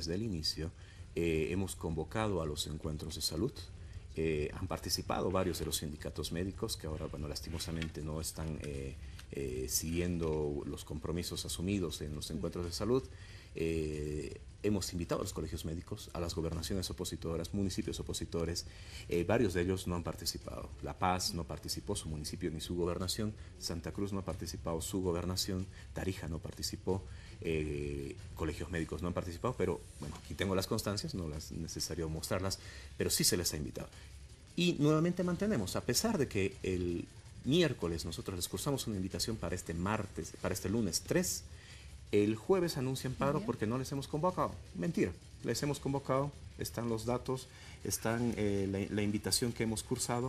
hemos convocado a los encuentros de salud. Han participado varios de los sindicatos médicos que ahora, bueno, lastimosamente no están siguiendo los compromisos asumidos en los encuentros de salud. Hemos invitado a los colegios médicos, a las gobernaciones opositoras, municipios opositores. Varios de ellos no han participado. La Paz no participó, su municipio ni su gobernación. Santa Cruz no ha participado, su gobernación. Tarija no participó. Colegios médicos no han participado, pero bueno, aquí tengo las constancias, no es necesario mostrarlas, pero sí se les ha invitado. Y nuevamente mantenemos, a pesar de que el miércoles nosotros les cursamos una invitación para este lunes 3, el jueves anuncian paro porque no les hemos convocado. Mentira, les hemos convocado, están los datos, están la invitación que hemos cursado.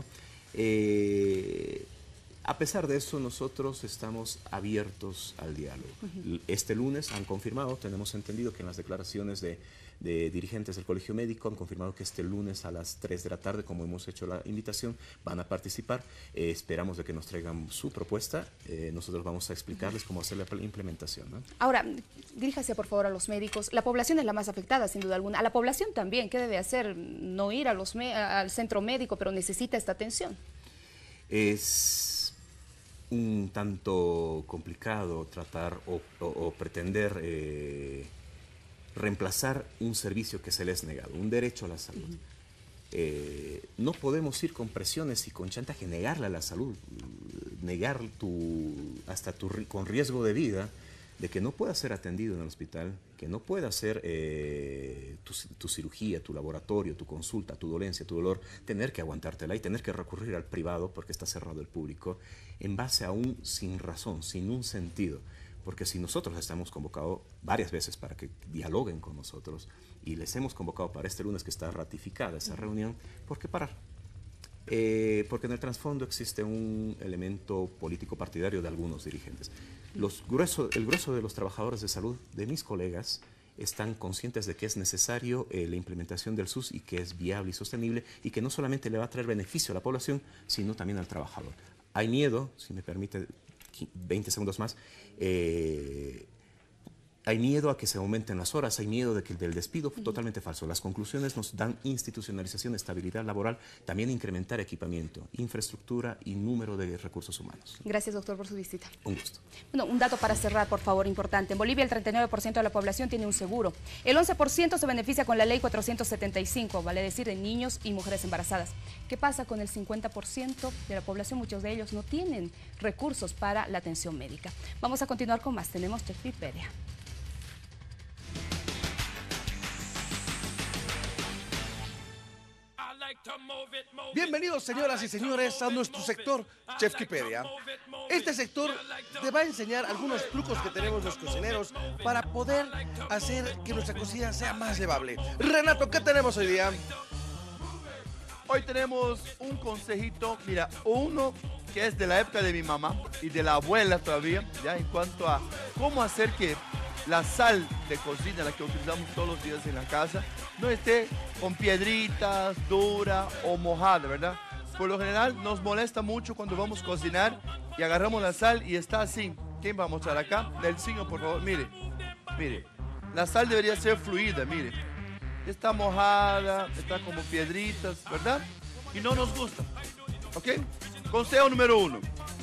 A pesar de eso, nosotros estamos abiertos al diálogo. Este lunes han confirmado, tenemos entendido que en las declaraciones de dirigentes del Colegio Médico han confirmado que este lunes a las 3 de la tarde, como hemos hecho la invitación, van a participar. Esperamos de que nos traigan su propuesta. Nosotros vamos a explicarles cómo hacer la implementación, ¿no? Ahora, diríjase por favor a los médicos. La población es la más afectada, sin duda alguna. A la población también, ¿qué debe hacer? No ir al centro médico, pero necesita esta atención. Es un tanto complicado tratar o pretender reemplazar un servicio que se les ha negado, un derecho a la salud. No podemos ir con presiones y con chantaje, negarle a la salud, negar con riesgo de vida, de que no pueda ser atendido en el hospital, que no pueda hacer tu cirugía, tu laboratorio, tu consulta, tu dolencia, tu dolor, tener que aguantártela y tener que recurrir al privado porque está cerrado el público, en base a un sin razón, sin un sentido. Porque si nosotros les hemos convocado varias veces para que dialoguen con nosotros y les hemos convocado para este lunes que está ratificada esa reunión, ¿por qué parar? Porque en el trasfondo existe un elemento político partidario de algunos dirigentes. El grueso de los trabajadores de salud, de mis colegas, están conscientes de que es necesario la implementación del SUS y que es viable y sostenible y que no solamente le va a traer beneficio a la población, sino también al trabajador. Hay miedo, si me permite 20 segundos más, hay miedo a que se aumenten las horas, hay miedo del despido, totalmente falso. Las conclusiones nos dan institucionalización, estabilidad laboral, también incrementar equipamiento, infraestructura y número de recursos humanos. Gracias, doctor, por su visita. Un gusto. Bueno, un dato para cerrar, por favor, importante. En Bolivia el 39% de la población tiene un seguro. El 11% se beneficia con la ley 475, vale decir, de niños y mujeres embarazadas. ¿Qué pasa con el 50% de la población? Muchos de ellos no tienen recursos para la atención médica. Vamos a continuar con más. Tenemos Wikipedia. Bienvenidos, señoras y señores, a nuestro sector Chefkipedia. Este sector te va a enseñar algunos trucos que tenemos los cocineros para poder hacer que nuestra cocina sea más llevable. Renato, ¿qué tenemos hoy día? Hoy tenemos un consejito, mira, uno que es de la época de mi mamá y de la abuela todavía, ya en cuanto a cómo hacer que la sal de cocina, la que utilizamos todos los días en la casa, no esté con piedritas, dura o mojada, ¿verdad? por lo general nos molesta mucho cuando vamos a cocinar y agarramos la sal y está así. ¿Quién va a mostrar acá? Nelsinho, por favor, mire, mire. La sal debería ser fluida, mire. Está mojada, está como piedritas, ¿verdad? Y no nos gusta, ¿ok? Consejo número 1.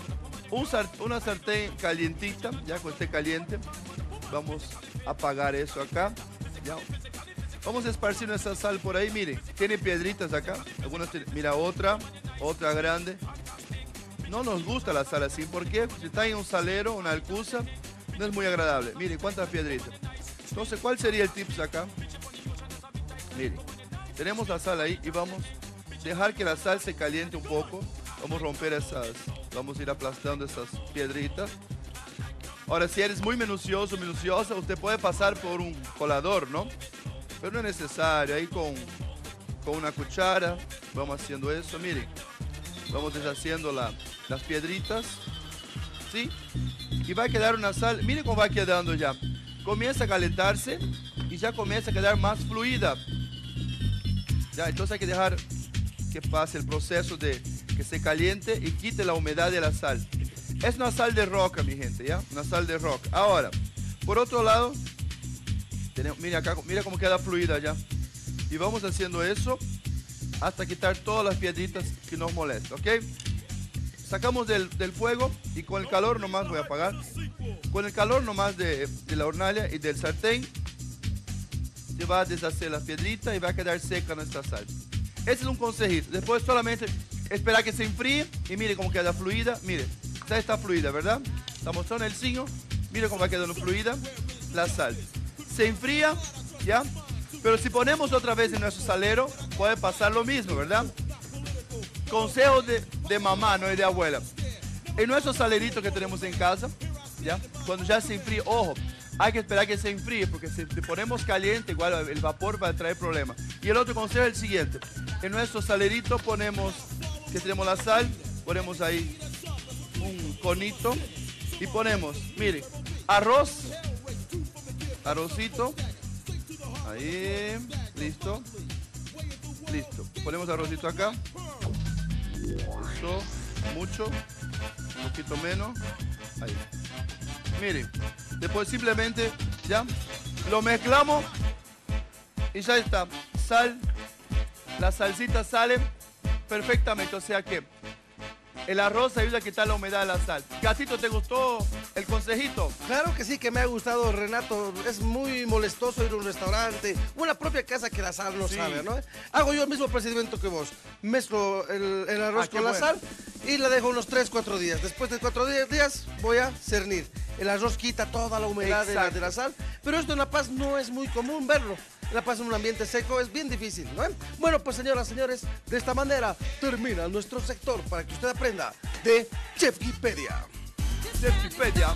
Una sartén calientita, ya cuando esté caliente, vamos a apagar eso acá, ya. Vamos a esparcir nuestra sal por ahí, mire, tiene piedritas acá, algunas mira otra grande. No nos gusta la sal así, porque si está en un salero, una alcuza, no es muy agradable. Mire, cuántas piedritas. Entonces, ¿cuál sería el tips acá? Mire, tenemos la sal ahí y vamos a dejar que la sal se caliente un poco. Vamos a romper vamos a ir aplastando esas piedritas. Ahora, si eres muy minucioso, minuciosa, usted puede pasar por un colador, ¿no? Pero no es necesario, ahí con una cuchara vamos haciendo eso, miren. Vamos deshaciendo las piedritas, ¿sí? Y va a quedar una sal, miren cómo va quedando ya. Comienza a calentarse y ya comienza a quedar más fluida. Ya, entonces hay que dejar que pase el proceso de que se caliente y quite la humedad de la sal. Es una sal de roca, mi gente, ¿ya? Una sal de roca. Ahora, por otro lado, mira acá, mira cómo queda fluida ya. Y vamos haciendo eso hasta quitar todas las piedritas que nos molestan, ¿ok? Sacamos del fuego y con el calor nomás, voy a apagar, con el calor nomás de la hornalla y del sartén, se va a deshacer las piedritas y va a quedar seca nuestra sal. Ese es un consejito. Después solamente esperar que se enfríe y mire cómo queda fluida, mire, ya está fluida, ¿verdad? Está mostrando el signo, mire cómo va quedando fluida la sal. Se enfría, ¿ya? Pero si ponemos otra vez en nuestro salero, puede pasar lo mismo, ¿verdad? Consejo de mamá, no es de abuela. En nuestro salerito que tenemos en casa, ¿ya? Cuando ya se enfríe, ojo, hay que esperar que se enfríe, porque si le ponemos caliente, igual el vapor va a traer problemas. Y el otro consejo es el siguiente. En nuestro salerito ponemos, que tenemos la sal, ponemos ahí un conito y ponemos, mire, arrocito, ahí, listo, ponemos arrocito acá, eso, mucho, un poquito menos, ahí, miren, después simplemente, ya, lo mezclamos y ya está, la salsita sale perfectamente, o sea que el arroz ayuda a quitar la humedad de la sal. Gatito, ¿te gustó el consejito? Claro que sí, que me ha gustado, Renato. Es muy molestoso ir a un restaurante, una propia casa que la sal no sabe, ¿no? Hago yo el mismo procedimiento que vos. Mezclo el arroz con la sal y la dejo unos 3-4 días. Después de 4 días voy a cernir. El arroz quita toda la humedad de la sal, pero esto en La Paz no es muy común verlo. En La Paz, en un ambiente seco, es bien difícil, ¿no? Bueno, pues señoras, señores, de esta manera termina nuestro sector para que usted aprenda de Chefkipedia. Chefkipedia.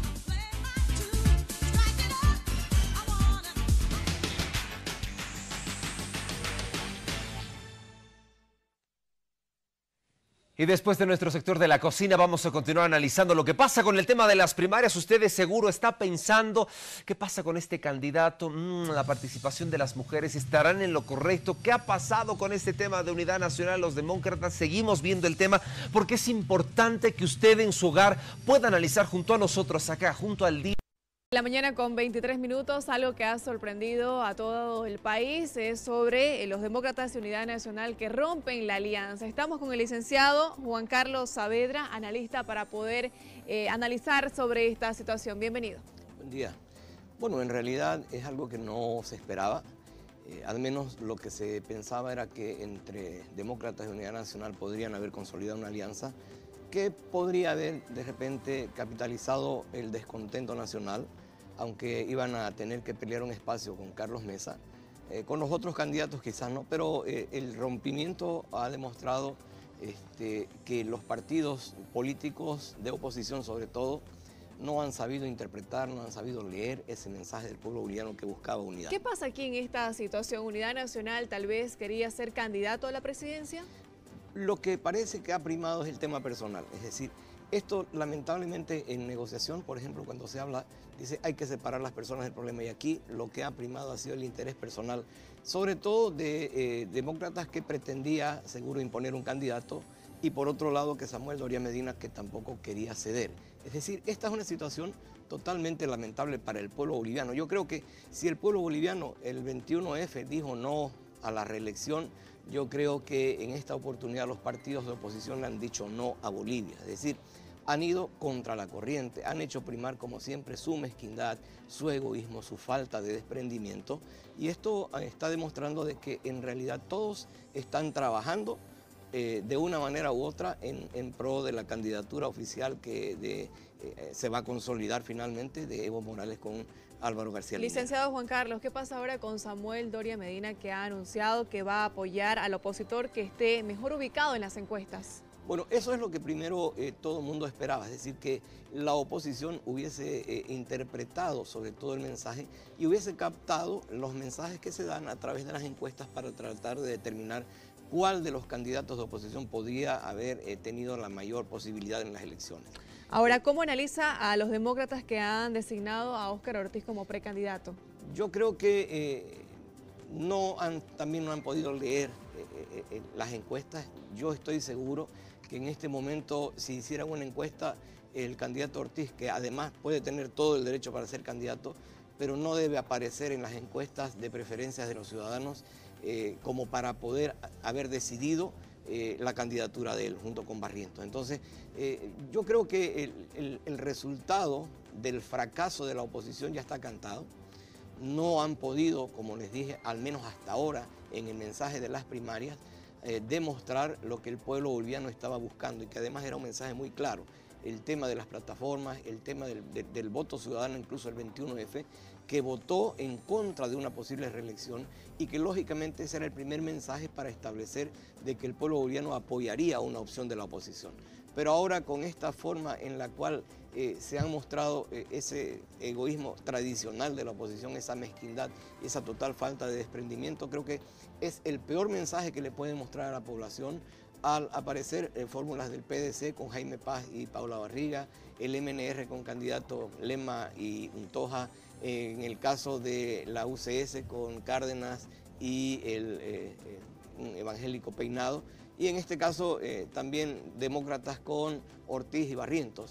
Y después de nuestro sector de la cocina vamos a continuar analizando lo que pasa con el tema de las primarias. Ustedes seguro está pensando qué pasa con este candidato, la participación de las mujeres, ¿estarán en lo correcto? ¿Qué ha pasado con este tema de unidad nacional? Los demócratas seguimos viendo el tema porque es importante que usted en su hogar pueda analizar junto a nosotros acá, junto al día. La mañana con 23 minutos, algo que ha sorprendido a todo el país es sobre los demócratas de Unidad Nacional que rompen la alianza. Estamos con el licenciado Juan Carlos Saavedra, analista, para poder analizar sobre esta situación. Bienvenido. Buen día. Bueno, en realidad es algo que no se esperaba. Al menos lo que se pensaba era que entre demócratas de Unidad Nacional podrían haber consolidado una alianza que podría haber de repente capitalizado el descontento nacional, aunque iban a tener que pelear un espacio con Carlos Mesa. Con los otros candidatos quizás no, pero el rompimiento ha demostrado que los partidos políticos de oposición sobre todo no han sabido interpretar, no han sabido leer ese mensaje del pueblo boliviano que buscaba unidad. ¿Qué pasa aquí en esta situación? ¿Unidad Nacional tal vez quería ser candidato a la presidencia? Lo que parece que ha primado es el tema personal, es decir, esto lamentablemente en negociación, por ejemplo, cuando se habla, dice hay que separar las personas del problema y aquí lo que ha primado ha sido el interés personal, sobre todo de demócratas que pretendía seguro imponer un candidato y por otro lado que Samuel Doria Medina, que tampoco quería ceder. Es decir, esta es una situación totalmente lamentable para el pueblo boliviano. Yo creo que si el pueblo boliviano el 21F dijo no a la reelección, yo creo que en esta oportunidad los partidos de oposición le han dicho no a Bolivia. Es decir, han ido contra la corriente, han hecho primar como siempre su mezquindad, su egoísmo, su falta de desprendimiento, y esto está demostrando de que en realidad todos están trabajando de una manera u otra en pro de la candidatura oficial que se va a consolidar finalmente de Evo Morales con Álvaro García Linera. Licenciado Juan Carlos, ¿qué pasa ahora con Samuel Doria Medina, que ha anunciado que va a apoyar al opositor que esté mejor ubicado en las encuestas? Bueno, eso es lo que primero todo el mundo esperaba, es decir, que la oposición hubiese interpretado sobre todo el mensaje y hubiese captado los mensajes que se dan a través de las encuestas para tratar de determinar cuál de los candidatos de oposición podría haber tenido la mayor posibilidad en las elecciones. Ahora, ¿cómo analiza a los demócratas que han designado a Óscar Ortiz como precandidato? Yo creo que también no han podido leer las encuestas. Yo estoy seguro que en este momento, si hicieran una encuesta, el candidato Ortiz, que además puede tener todo el derecho para ser candidato, pero no debe aparecer en las encuestas de preferencias de los ciudadanos como para poder haber decidido la candidatura de él junto con Barrientos. Entonces, yo creo que el resultado del fracaso de la oposición ya está cantado. No han podido, como les dije, al menos hasta ahora, en el mensaje de las primarias, demostrar lo que el pueblo boliviano estaba buscando y que además era un mensaje muy claro. El tema de las plataformas, el tema del voto ciudadano, incluso el 21F, que votó en contra de una posible reelección y que lógicamente ese era el primer mensaje para establecer de que el pueblo boliviano apoyaría una opción de la oposición. Pero ahora con esta forma en la cual se han mostrado ese egoísmo tradicional de la oposición, esa mezquindad, esa total falta de desprendimiento, creo que es el peor mensaje que le pueden mostrar a la población al aparecer fórmulas del PDC con Jaime Paz y Paula Barriga, el MNR con candidato Lema y Untoja, en el caso de la UCS con Cárdenas y el evangélico Peinado, y en este caso también demócratas con Ortiz y Barrientos.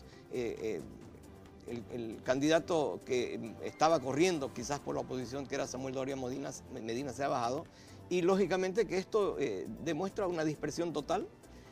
El candidato que estaba corriendo quizás por la oposición, que era Samuel Doria Medina, se ha bajado, y lógicamente que esto demuestra una dispersión total.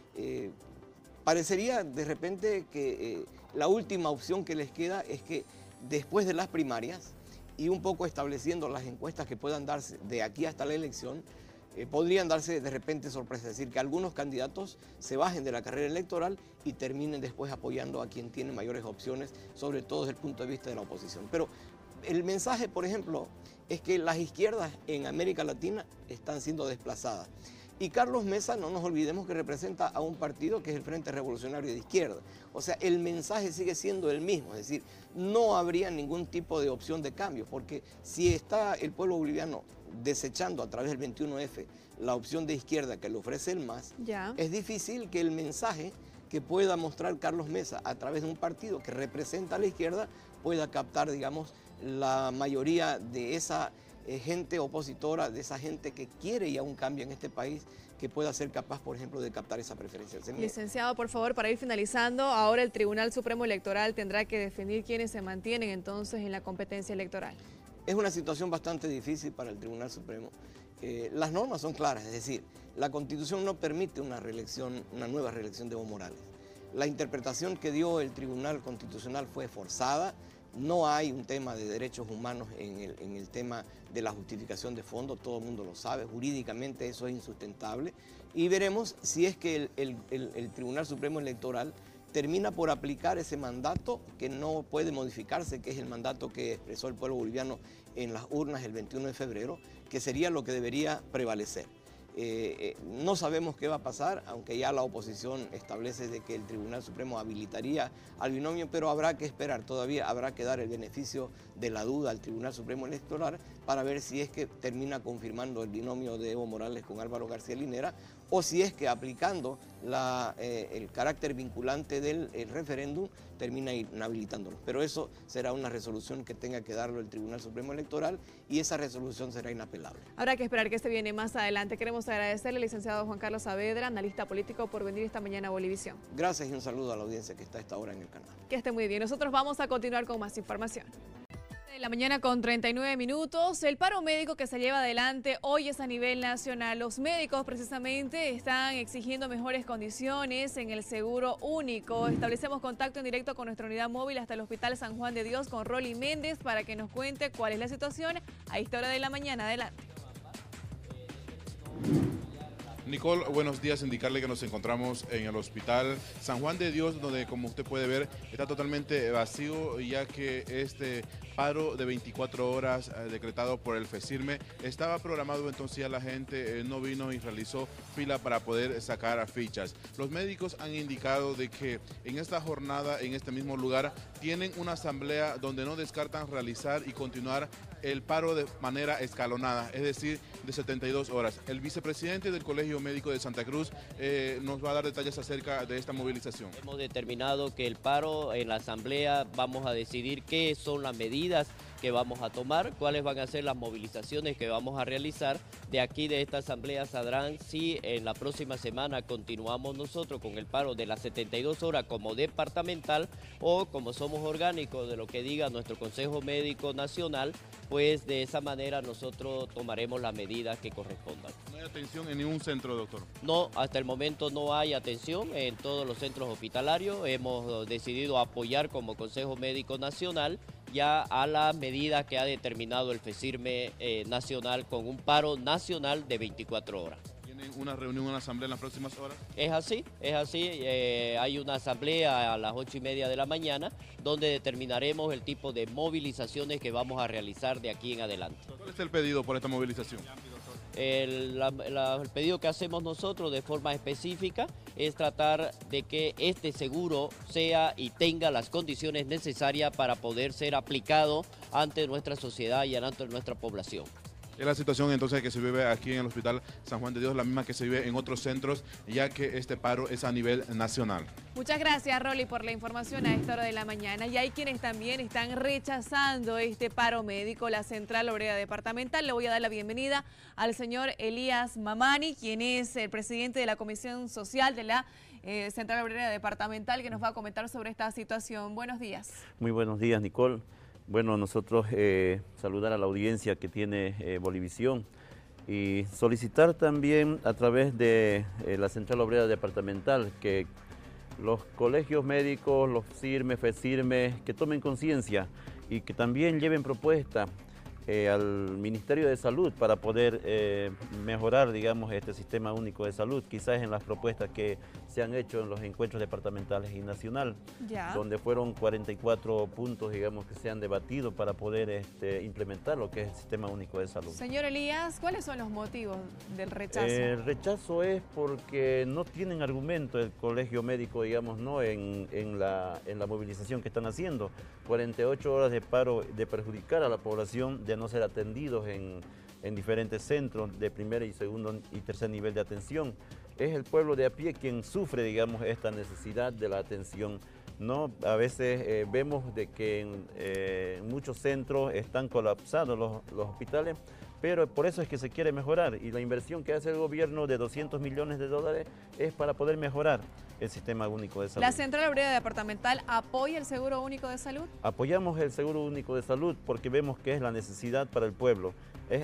Parecería de repente que la última opción que les queda es que después de las primarias y un poco estableciendo las encuestas que puedan darse de aquí hasta la elección, podrían darse de repente sorpresas, es decir, que algunos candidatos se bajen de la carrera electoral y terminen después apoyando a quien tiene mayores opciones, sobre todo desde el punto de vista de la oposición. Pero el mensaje, por ejemplo, es que las izquierdas en América Latina están siendo desplazadas. Y Carlos Mesa, no nos olvidemos que representa a un partido que es el Frente Revolucionario de Izquierda. O sea, el mensaje sigue siendo el mismo, es decir, no habría ningún tipo de opción de cambio, porque si está el pueblo boliviano desechando a través del 21F la opción de izquierda que le ofrece el MAS, es difícil que el mensaje que pueda mostrar Carlos Mesa a través de un partido que representa a la izquierda pueda captar, digamos, la mayoría de esa gente opositora, de esa gente que quiere ya un cambio en este país, que pueda ser capaz, por ejemplo, de captar esa preferencia. Licenciado, por favor, para ir finalizando, ahora el Tribunal Supremo Electoral tendrá que definir quiénes se mantienen entonces en la competencia electoral. Es una situación bastante difícil para el Tribunal Supremo. Las normas son claras, es decir, la Constitución no permite una nueva reelección de Evo Morales. La interpretación que dio el Tribunal Constitucional fue forzada. No hay un tema de derechos humanos en el tema de la justificación de fondo, todo el mundo lo sabe, jurídicamente eso es insustentable, y veremos si es que el Tribunal Supremo Electoral termina por aplicar ese mandato que no puede modificarse, que es el mandato que expresó el pueblo boliviano en las urnas el 21 de febrero, que sería lo que debería prevalecer. No sabemos qué va a pasar, aunque ya la oposición establece de que el Tribunal Supremo habilitaría al binomio, pero habrá que esperar, todavía habrá que dar el beneficio de la duda al Tribunal Supremo Electoral para ver si es que termina confirmando el binomio de Evo Morales con Álvaro García Linera, o si es que aplicando el carácter vinculante del referéndum termina inhabilitándolo. Pero eso será una resolución que tenga que darlo el Tribunal Supremo Electoral y esa resolución será inapelable. Habrá que esperar que se viene más adelante. Queremos Queremos agradecerle al licenciado Juan Carlos Saavedra, analista político, por venir esta mañana a Bolivisión. Gracias y un saludo a la audiencia que está a esta hora en el canal. Que esté muy bien. Nosotros vamos a continuar con más información. De la mañana con 39 minutos, el paro médico que se lleva adelante hoy es a nivel nacional. Los médicos precisamente están exigiendo mejores condiciones en el seguro único. Establecemos contacto en directo con nuestra unidad móvil hasta el Hospital San Juan de Dios con Rolly Méndez para que nos cuente cuál es la situación a esta hora de la mañana. Adelante. Nicole, buenos días. Indicarle que nos encontramos en el Hospital San Juan de Dios, donde, como usted puede ver, está totalmente vacío, ya que este paro de 24 horas decretado por el FECIRME estaba programado, entonces ya la gente no vino y realizó fila para poder sacar fichas. Los médicos han indicado de que en esta jornada, en este mismo lugar, tienen una asamblea donde no descartan realizar y continuar el paro de manera escalonada, es decir, de 72 horas. El vicepresidente del Colegio Médico de Santa Cruz nos va a dar detalles acerca de esta movilización. Hemos determinado que el paro en la asamblea vamos a decidir qué son las medidas que vamos a tomar, cuáles van a ser las movilizaciones que vamos a realizar. De aquí de esta asamblea saldrán si en la próxima semana continuamos nosotros con el paro de las 72 horas como departamental o como somos orgánicos de lo que diga nuestro Consejo Médico Nacional, pues de esa manera nosotros tomaremos las medidas que correspondan. ¿No hay atención en ningún centro, doctor? No, hasta el momento no hay atención en todos los centros hospitalarios. Hemos decidido apoyar como Consejo Médico Nacional ya a la medida que ha determinado el FECIRME nacional con un paro nacional de 24 horas. ¿Tienen una reunión, una asamblea en las próximas horas? Es así. Hay una asamblea a las 8:30 de la mañana donde determinaremos el tipo de movilizaciones que vamos a realizar de aquí en adelante. ¿Cuál es el pedido por esta movilización? El pedido que hacemos nosotros de forma específica es tratar de que este seguro sea y tenga las condiciones necesarias para poder ser aplicado ante nuestra sociedad y ante nuestra población. Es la situación entonces que se vive aquí en el Hospital San Juan de Dios, la misma que se vive en otros centros, ya que este paro es a nivel nacional. Muchas gracias, Rolly, por la información a esta hora de la mañana. Y hay quienes también están rechazando este paro médico. La Central Obrera Departamental, le voy a dar la bienvenida al señor Elías Mamani, quien es el presidente de la Comisión Social de la Central Obrera Departamental, que nos va a comentar sobre esta situación. Buenos días. Muy buenos días, Nicole. Bueno, nosotros saludar a la audiencia que tiene Bolivisión y solicitar también a través de la Central Obrera Departamental que los colegios médicos, los CIRME, FECIRME, que tomen conciencia y que también lleven propuestas al Ministerio de Salud para poder mejorar, digamos, este sistema único de salud, quizás en las propuestas que se han hecho en los encuentros departamentales y nacional, donde fueron 44 puntos, digamos, que se han debatido para poder implementar lo que es el sistema único de salud. Señor Elías, ¿cuáles son los motivos del rechazo? El rechazo es porque no tienen argumento el colegio médico, digamos, ¿no? en la movilización que están haciendo. 48 horas de paro de perjudicar a la población, de no ser atendidos en diferentes centros de primer y segundo y tercer nivel de atención. Es el pueblo de a pie quien sufre, digamos, esta necesidad de la atención, ¿no? A veces vemos de que en muchos centros están colapsados los hospitales, pero por eso es que se quiere mejorar y la inversión que hace el gobierno de 200 millones de dólares es para poder mejorar el sistema único de salud. ¿La Central Obrera Departamental apoya el Seguro Único de Salud? Apoyamos el Seguro Único de Salud porque vemos que es la necesidad para el pueblo.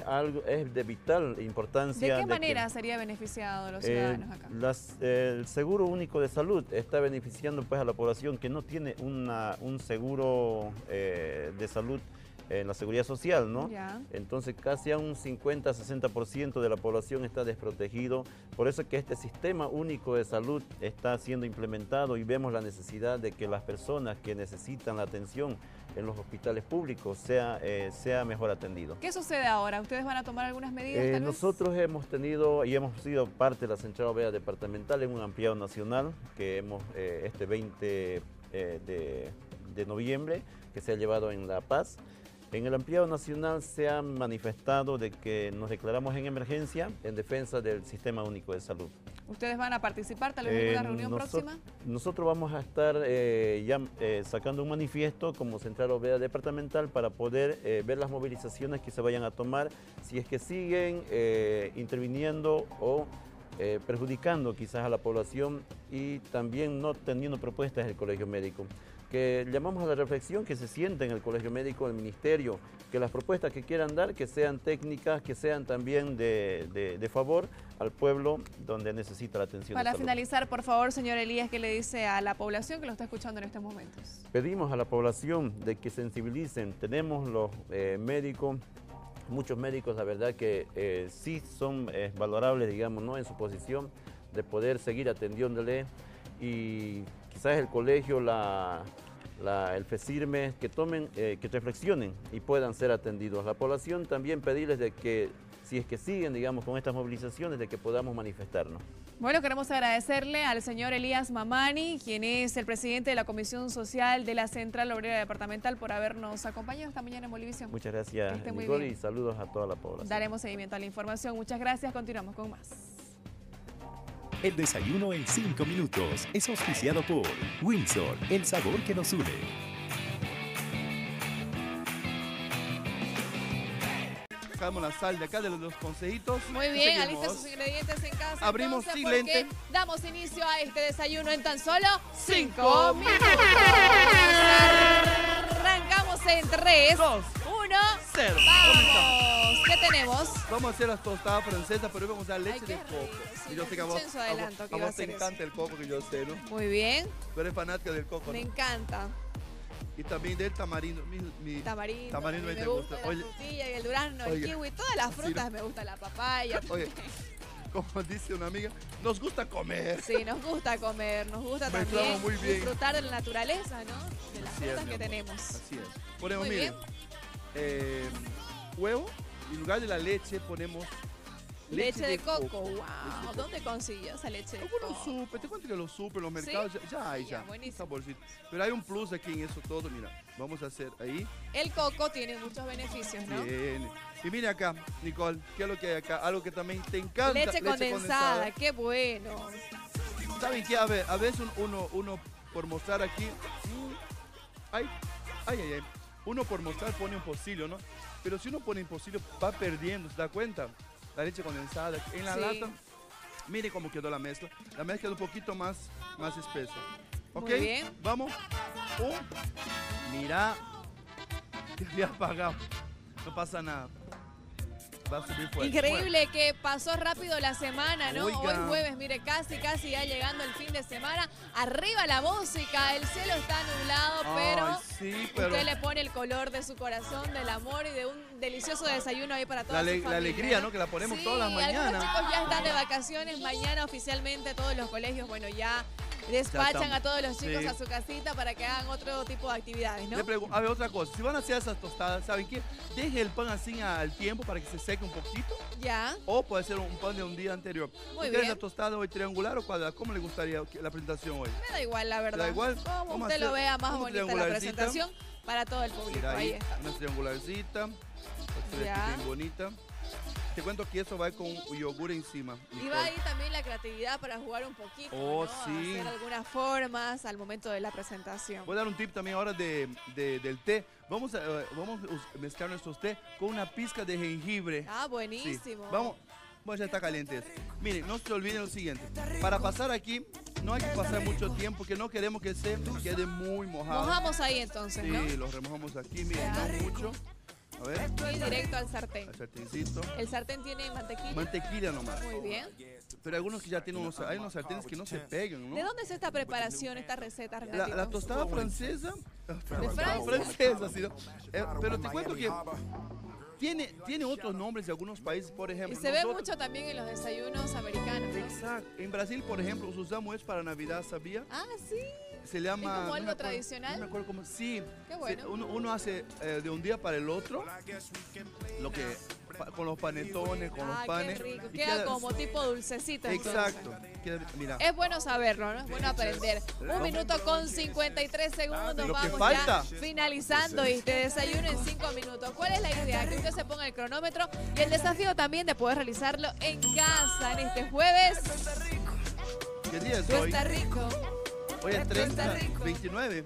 Es de vital importancia. ¿De qué manera sería beneficiado a los ciudadanos acá? El Seguro Único de Salud está beneficiando pues a la población que no tiene un seguro de salud en la seguridad social, ¿no? Ya. Entonces casi a un 50-60% de la población está desprotegido. Por eso es que este sistema único de salud está siendo implementado y vemos la necesidad de que las personas que necesitan la atención en los hospitales públicos sea mejor atendido. ¿Qué sucede ahora? ¿Ustedes van a tomar algunas medidas? Nosotros hemos tenido y hemos sido parte de la Central Obrera Departamental en un ampliado nacional que hemos este 20 de noviembre que se ha llevado en La Paz. En el ampliado nacional se ha manifestado de que nos declaramos en emergencia en defensa del Sistema Único de Salud. ¿Ustedes van a participar tal vez en una reunión próxima? Nosotros vamos a estar sacando un manifiesto como Central Obrera Departamental para poder ver las movilizaciones que se vayan a tomar, si es que siguen interviniendo o perjudicando quizás a la población y también no teniendo propuestas del Colegio Médico. Que llamamos a la reflexión, que se sienta en el Colegio Médico, el Ministerio, que las propuestas que quieran dar, que sean técnicas, que sean también de favor al pueblo donde necesita la atención de Para salud. finalizar, por favor, señor Elías, ¿qué le dice a la población que lo está escuchando en estos momentos? Pedimos a la población de que sensibilicen. Tenemos los médicos, muchos médicos, la verdad que sí son valorables, digamos, ¿no?, en su posición de poder seguir atendiéndole, y quizás el colegio, el FESIRME, que tomen, que reflexionen y puedan ser atendidos. La población también pedirles de que, si es que siguen, digamos, con estas movilizaciones, de que podamos manifestarnos. Bueno, queremos agradecerle al señor Elías Mamani, quien es el presidente de la Comisión Social de la Central Obrera Departamental, por habernos acompañado esta mañana en Bolivisión. Muchas gracias, muy Nicole, bien. y saludos a toda la población. Daremos seguimiento a la información. Muchas gracias. Continuamos con más. El desayuno en 5 minutos es auspiciado por Windsor, el sabor que nos une. Sacamos la sal de acá de los consejitos. Muy bien, alista sus ingredientes en casa. Abrimos entonces, sin lente. porque damos inicio a este desayuno en tan solo 5 minutos. Arrancamos en 3, 2, 1, 0. ¡Vamos! ¿Qué tenemos? Vamos a hacer las tostadas francesas, pero hoy vamos a dar leche de coco. Sí, Y yo sé que a vos, en su adelanto que a iba a vos te hacer encanta el coco, que yo sé, ¿no? Muy bien. Tú eres fanática del coco, Me ¿no? encanta. Y también del tamarindo. Tamarindo, tamarindo me te gusta. gusta. La frutilla y el durazno, el oye, kiwi, todas las sí, frutas no. me gusta, la papaya. Oye, como dice una amiga, nos gusta comer. Sí, nos gusta comer, nos gusta Mezclamos también muy bien. disfrutar de la naturaleza, ¿no? De las Así es, frutas mi que amor. tenemos. Así es. Ponemos, Muy miren, huevo, y en lugar de la leche ponemos Leche de coco, Leche de wow. coco. ¿Dónde consiguió esa leche de Bueno, coco? supe, te cuento que los super, en los mercados, ya hay, ya. buenísimo. Saborcito. Pero hay un plus aquí en eso todo, mira, vamos a hacer ahí. El coco tiene muchos beneficios, ¿no? Bien. Y mira acá, Nicole, ¿qué es lo que hay acá? Algo que también te encanta. Leche condensada, qué bueno. ¿Saben qué? A veces uno por mostrar aquí, ay, uno por mostrar pone un pocillo, ¿no? Pero si uno pone un pocillo va perdiendo, ¿se da cuenta? La leche condensada en la Sí. lata. Mire cómo quedó la mezcla. La mezcla quedó un poquito más espesa. ¿Ok? Muy bien. Vamos. Mira. Te había apagado. No pasa nada. Va a subir fuerte. Increíble que pasó rápido la semana, ¿no? Oiga. Hoy jueves, mire, casi ya llegando el fin de semana. Arriba la música, el cielo está nublado, Ay, sí, pero usted le pone el color de su corazón, del amor y de un delicioso desayuno ahí para toda la su familia, alegría, ¿no? ¿no? Que la ponemos Sí, todas las mañanas. algunos chicos ya están de vacaciones. Mañana oficialmente todos los colegios, bueno, ya despachan estamos. a todos los chicos Sí. a su casita para que hagan otro tipo de actividades, ¿no? A ver, otra cosa. Si van a hacer esas tostadas, ¿saben qué? Deje el pan así al tiempo para que se seque un poquito. Ya. O puede ser un pan de un día anterior. Muy ¿Ustedes bien. la tostada hoy triangular o cuadrada? ¿Cómo le gustaría la presentación hoy? Me da igual, la verdad. ¿Le da igual? Como Vamos a usted lo hacer vea más una bonita la triangularcita. presentación para todo el público. Mira Ahí ahí, está. una triangularcita. Para que se Ya. vea bien bonita. Te cuento que eso va con yogur encima. Y va ahí también la creatividad para jugar un poquito, Oh, ¿no? sí. Hacer algunas formas al momento de la presentación. Voy a dar un tip también ahora del té. Vamos a mezclar nuestros té con una pizca de jengibre. Ah, Sí. buenísimo. Vamos, ya está caliente esto. Miren, no se olviden lo siguiente. Para pasar aquí, no hay que pasar mucho tiempo, que no queremos que se quede muy mojado. Mojamos ahí entonces, Sí, ¿no? lo remojamos aquí, miren, no mucho. A ver. Y directo al sartén. Al sartencito. El sartén tiene mantequilla. Mantequilla nomás. Muy bien. Pero algunos que ya tienen hay unos sartenes que no se pegan, ¿no? ¿De dónde es esta preparación, esta receta, Renatito? La tostada francesa. Francia? Francesa, sí, ¿no? Pero te cuento que tiene otros nombres de algunos países, por Y ejemplo. se ve nosotros- mucho también en los desayunos americanos, ¿no? Exacto. En Brasil, por ejemplo, usamos es para Navidad, ¿sabía? Ah, sí. Se llama... ¿Es como no me algo acuerdo- tradicional? No me acuerdo cómo... Sí. Qué bueno. Uno hace de un día para el otro lo que con los panetones, con los panes. Qué rico. Queda como tipo dulcecito. Exacto. Mira. Es bueno saberlo, ¿no? Es bueno aprender. 1 minuto con 53 segundos. Lo que Vamos falta. ya finalizando este desayuno en 5 minutos. ¿Cuál es la idea? Que usted se ponga el cronómetro y el desafío también de poder realizarlo en casa en este jueves. ¿Qué día es Tú hoy? estás rico. Hoy es Tú 30, estás rico. 29.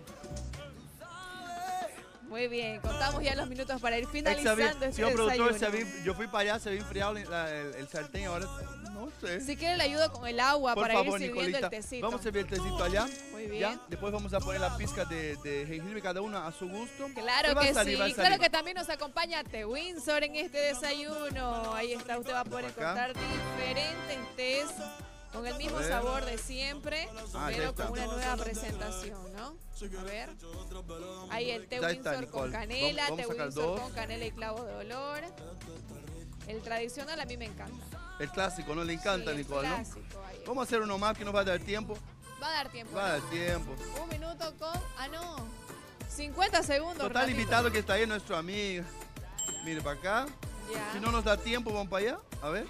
Muy bien, contamos ya los minutos para ir finalizando este Señor productor, desayuno. yo fui para allá, se había enfriado el sartén, ahora no sé. Si quiere le ayudo con el agua Por para favor, ir sirviendo Nicolita, el tecito. vamos a servir el tecito allá. Muy bien. ¿Ya? Después vamos a poner la pizca de jengibre, cada una a su gusto. Claro Va a que salir, sí, va a claro salir. que también nos acompaña The Windsor en este desayuno. Ahí está, usted va a poder Acá. encontrar diferentes tés con el mismo A ver. sabor de siempre, Ah, ya pero está. con una nueva presentación, ¿no? A ver. Ahí el té Ya está, Windsor con Nicole. canela, Vamos té a sacar Windsor dos. con canela y clavo de olor. El tradicional a mí me encanta. El clásico, ¿no? Le encanta, Sí, el Nicole, ¿no? clásico, ahí. Vamos a hacer uno más que nos va a dar tiempo. Va a dar tiempo. Va a ¿no? dar tiempo. 1 minuto con... Ah, no. 50 segundos. Total ratito. invitado que está ahí nuestro amigo. Mire para acá. Ya. Si no nos da tiempo, vamos para allá. A ver.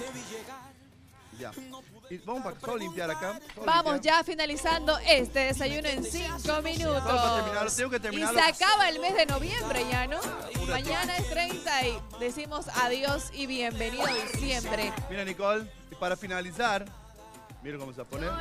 Ya. Y vamos para solo limpiar acá. solo Vamos limpiar. ya finalizando este desayuno en 5 minutos. Solo para terminarlo, tengo que Y terminarlo. se acaba el mes de noviembre ya, ¿no? Mañana es 30 y decimos adiós y bienvenido a diciembre. Mira, Nicole, y para finalizar, mira cómo se va a poner.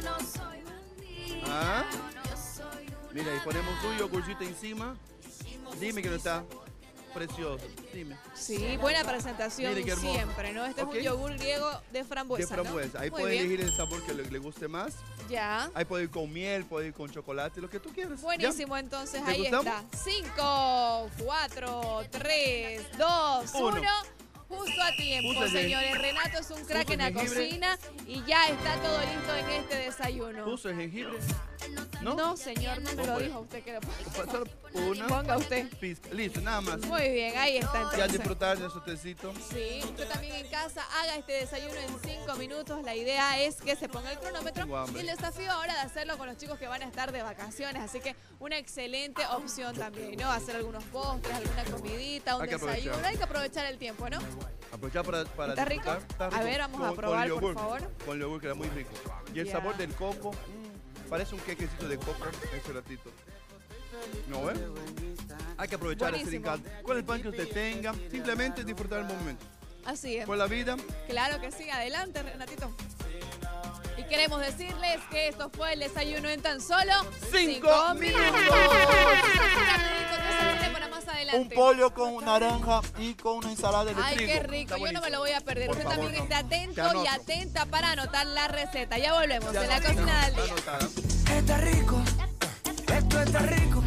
Ah. Mira, y ponemos un yogurcito encima. Dime que no está precioso. Dime. Sí, buena presentación Mire qué hermoso. siempre, ¿no? Este Ok. es un yogur griego de frambuesa, De frambuesa. ¿no? Ahí Muy puede bien. elegir el sabor que le guste más. Ya. Ahí puede ir con miel, puede ir con chocolate, lo que tú quieras. Buenísimo, entonces ¿Te ahí gustamos? está. 5, 4, 3, 2, 1. Uno. Justo a tiempo, Puso el señores. Renato es un crack puso en la jengibre. cocina y ya está todo listo en este desayuno. ¿Puso el jengibre? ¿No? No, señor, no me lo pues. dijo usted que lo Solo una. Ponga usted. pizca. Listo, nada más. Muy bien, ahí está Ya entonces. disfrutar de su tecito. Sí, usted también en casa haga este desayuno en 5 minutos. La idea es que se ponga el cronómetro Tengo hambre. y el desafío ahora de hacerlo con los chicos que van a estar de vacaciones. Así que una excelente opción también, ¿no? Hacer algunos postres, alguna comidita, un Hay que desayuno. aprovechar. Hay que aprovechar el tiempo, ¿no? Aprovechar para ¿Está rico? disfrutar. A ver, vamos a probar, por yogur. favor. Con yogur, que era muy rico. Y el Ya. sabor del coco, parece un quequecito de coco ese ratito. ¿No ves? Hay que aprovechar ese Buenísimo. encanto. Con el pan que usted tenga, simplemente disfrutar el momento. Así es. Con la vida, Claro que sí, adelante, Renatito. Y queremos decirles que esto fue el desayuno en tan solo 5 minutos. Rapidito, ¿qué se viene para más adelante? un pollo con naranja y con una ensalada de Ay, trigo. qué rico, Está yo no me buenísimo. lo voy a perder. Por Usted favor, también no. esté atento Te y anoto. atenta para anotar la receta. Ya volvemos Ya en la anoto. cocina del día. Anotada. Está rico, esto está rico.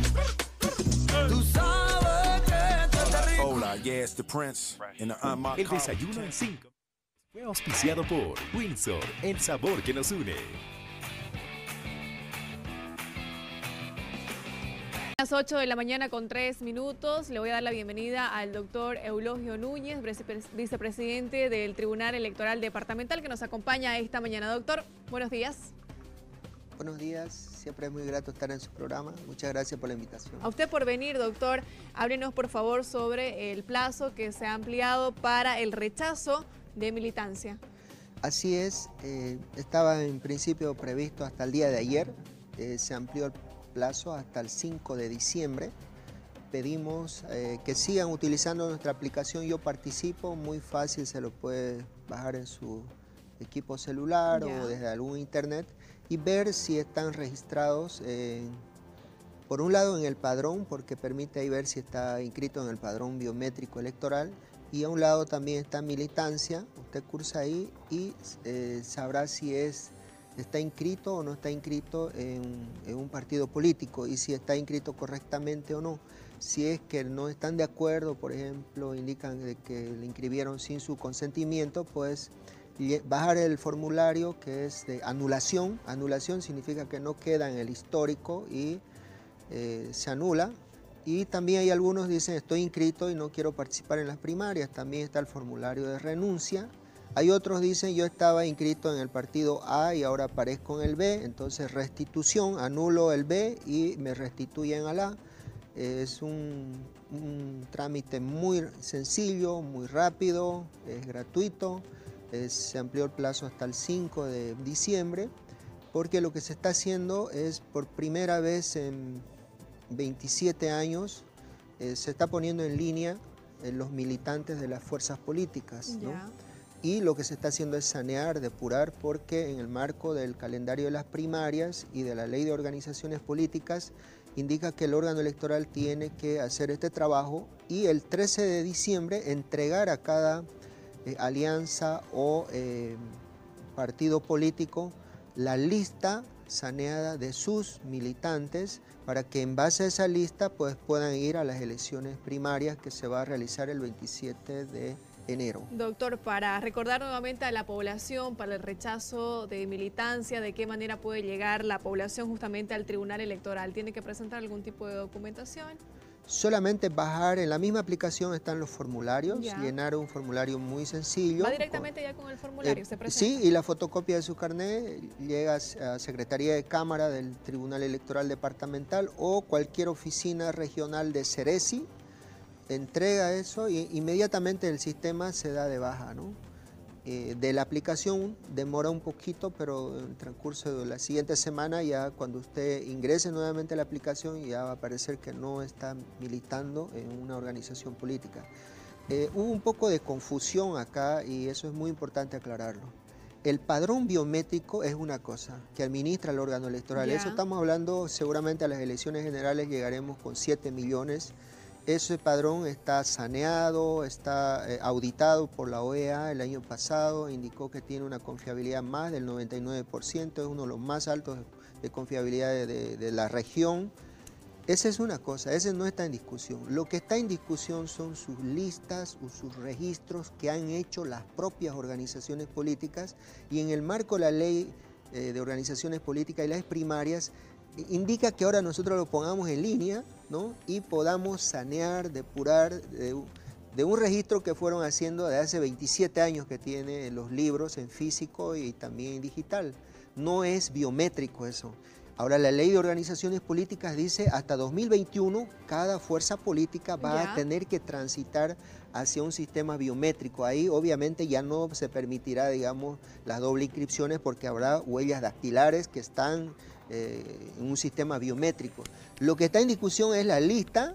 Tú sabes que esto está rico. Hola, yeah, it's the Prince in the unmarked El car. desayuno en 5 fue auspiciado por Windsor, el sabor que nos une. Las 8 de la mañana con 3 minutos. Le voy a dar la bienvenida al doctor Eulogio Núñez, vicepresidente del Tribunal Electoral Departamental, que nos acompaña esta mañana. Doctor, buenos días. Buenos días, siempre es muy grato estar en su programa. Muchas gracias por la invitación. A usted por venir, doctor. Háblenos, por favor, sobre el plazo que se ha ampliado para el rechazo de militancia. Así es, estaba en principio previsto hasta el día de ayer, se amplió el plazo hasta el 5 de diciembre. Pedimos que sigan utilizando nuestra aplicación Yo Participo, muy fácil, se lo puede bajar en su equipo celular Ya. o desde algún internet y ver si están registrados, por un lado en el padrón, porque permite ahí ver si está inscrito en el padrón biométrico electoral, y a un lado también está militancia. Usted cursa ahí y sabrá si está inscrito o no está inscrito en un partido político y si está inscrito correctamente o no. Si es que no están de acuerdo, por ejemplo, indican de que le inscribieron sin su consentimiento, pues bajar el formulario que es de anulación. Anulación significa que no queda en el histórico y se anula. Y también hay algunos que dicen estoy inscrito y no quiero participar en las primarias. También está el formulario de renuncia. Hay otros que dicen yo estaba inscrito en el partido A y ahora aparezco en el B. Entonces restitución, anulo el B y me restituyen al A. Es un trámite muy sencillo, muy rápido, es gratuito. Se amplió el plazo hasta el 5 de diciembre, porque lo que se está haciendo es por primera vez en 27 años, se está poniendo en línea los militantes de las fuerzas políticas, ¿no? Y lo que se está haciendo es sanear, depurar, porque en el marco del calendario de las primarias y de la ley de organizaciones políticas, indica que el órgano electoral tiene que hacer este trabajo y el 13 de diciembre entregar a cada alianza o partido político la lista saneada de sus militantes para que en base a esa lista pues puedan ir a las elecciones primarias que se va a realizar el 27 de enero. Doctor, para recordar nuevamente a la población, para el rechazo de militancia, ¿de qué manera puede llegar la población justamente al Tribunal Electoral? ¿Tiene que presentar algún tipo de documentación? Solamente bajar, en la misma aplicación están los formularios, llenar un formulario muy sencillo. ¿Va directamente ya con el formulario? ¿Se presenta? Sí, y la fotocopia de su carnet llega a Secretaría de Cámara del Tribunal Electoral Departamental o cualquier oficina regional de Ceresi, entrega eso y inmediatamente el sistema se da de baja, ¿no? De la aplicación demora un poquito, pero en el transcurso de la siguiente semana, ya cuando usted ingrese nuevamente a la aplicación, ya va a aparecer que no está militando en una organización política. Hubo un poco de confusión acá y eso es muy importante aclararlo. El padrón biométrico es una cosa que administra el órgano electoral. Eso estamos hablando, seguramente a las elecciones generales llegaremos con 7 millones. Ese padrón está saneado, está auditado por la OEA el año pasado, indicó que tiene una confiabilidad más del 99%, es uno de los más altos de confiabilidad de la región. Esa es una cosa, ese no está en discusión. Lo que está en discusión son sus listas o sus registros que han hecho las propias organizaciones políticas y en el marco de la ley de organizaciones políticas y las primarias, indica que ahora nosotros lo pongamos en línea, ¿no? Y podamos sanear, depurar de un registro que fueron haciendo de hace 27 años que tiene los libros en físico y también en digital. No es biométrico eso. Ahora la ley de organizaciones políticas dice hasta 2021 cada fuerza política va a tener que transitar hacia un sistema biométrico. Ahí obviamente ya no se permitirá, digamos, las doble inscripciones porque habrá huellas dactilares que están en un sistema biométrico. Lo que está en discusión es la lista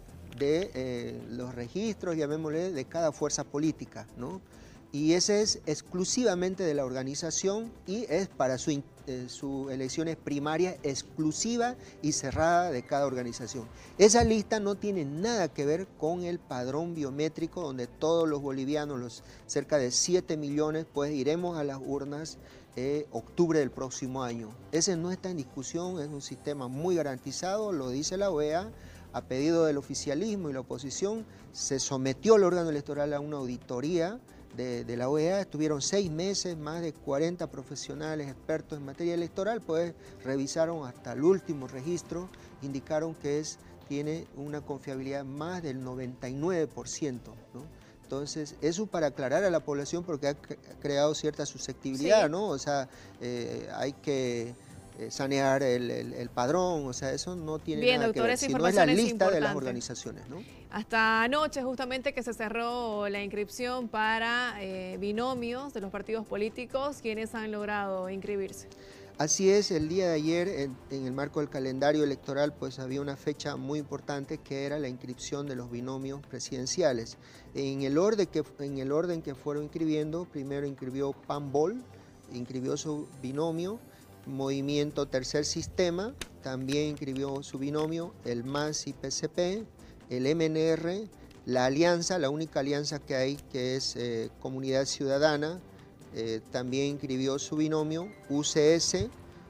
de los registros, llamémosle, de cada fuerza política, ¿no? Y ese es exclusivamente de la organización y es para sus elecciones primarias exclusiva y cerrada de cada organización. Esa lista no tiene nada que ver con el padrón biométrico donde todos los bolivianos, los cerca de 7 millones, pues iremos a las urnas octubre del próximo año. Ese no está en discusión, es un sistema muy garantizado, lo dice la OEA, a pedido del oficialismo y la oposición, se sometió el órgano electoral a una auditoría de la OEA, estuvieron 6 meses, más de 40 profesionales expertos en materia electoral, pues revisaron hasta el último registro, indicaron que tiene una confiabilidad más del 99%, ¿no? Entonces, eso para aclarar a la población porque ha creado cierta susceptibilidad, ¿no? O sea, hay que sanear el padrón, o sea, eso no tiene nada que ver, sino es la lista de las organizaciones, ¿no? Hasta anoche justamente que se cerró la inscripción para binomios de los partidos políticos, ¿quiénes han logrado inscribirse? Así es, el día de ayer, en el marco del calendario electoral, pues había una fecha muy importante que era la inscripción de los binomios presidenciales. En el orden que fueron inscribiendo, primero inscribió PANBOL, inscribió su binomio, Movimiento Tercer Sistema, también inscribió su binomio, el MAS y PCP, el MNR, la alianza, la única alianza que hay que es Comunidad Ciudadana, también inscribió su binomio, UCS,